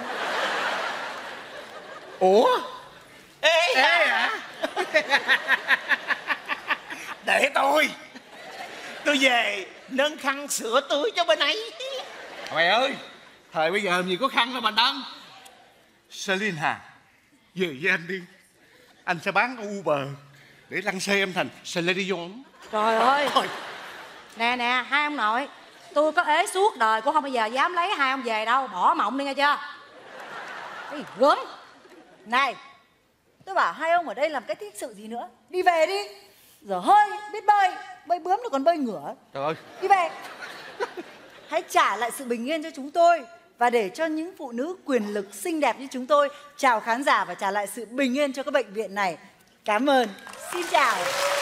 Speaker 5: Ủa?
Speaker 8: Ê, Ê hả? Để tôi Tôi về nâng khăn sữa tưới cho bên ấy.
Speaker 5: Mày ơi, thời bây giờ làm gì có khăn đâu mà đăng. Celine Hà, về với anh đi. Anh sẽ bán Uber để lăn xe em thành Celine Dion.
Speaker 2: Trời ơi.
Speaker 8: Thôi,
Speaker 2: Nè nè, hai ông nội, tôi có ế suốt đời cũng không bao giờ dám lấy hai ông về đâu. Bỏ mộng đi nghe chưa? Cái gì gớm.
Speaker 7: Này, tôi bảo hai ông ở đây làm cái thích sự gì nữa. Đi về đi. Dở hơi, biết bơi, bơi bướm rồi còn bơi ngửa.
Speaker 5: Trời ơi.
Speaker 7: Đi về. Hãy trả lại sự bình yên cho chúng tôi. Và để cho những phụ nữ quyền lực xinh đẹp như chúng tôi chào khán giả và trả lại sự bình yên cho các bệnh viện này. Cảm ơn. Xin chào.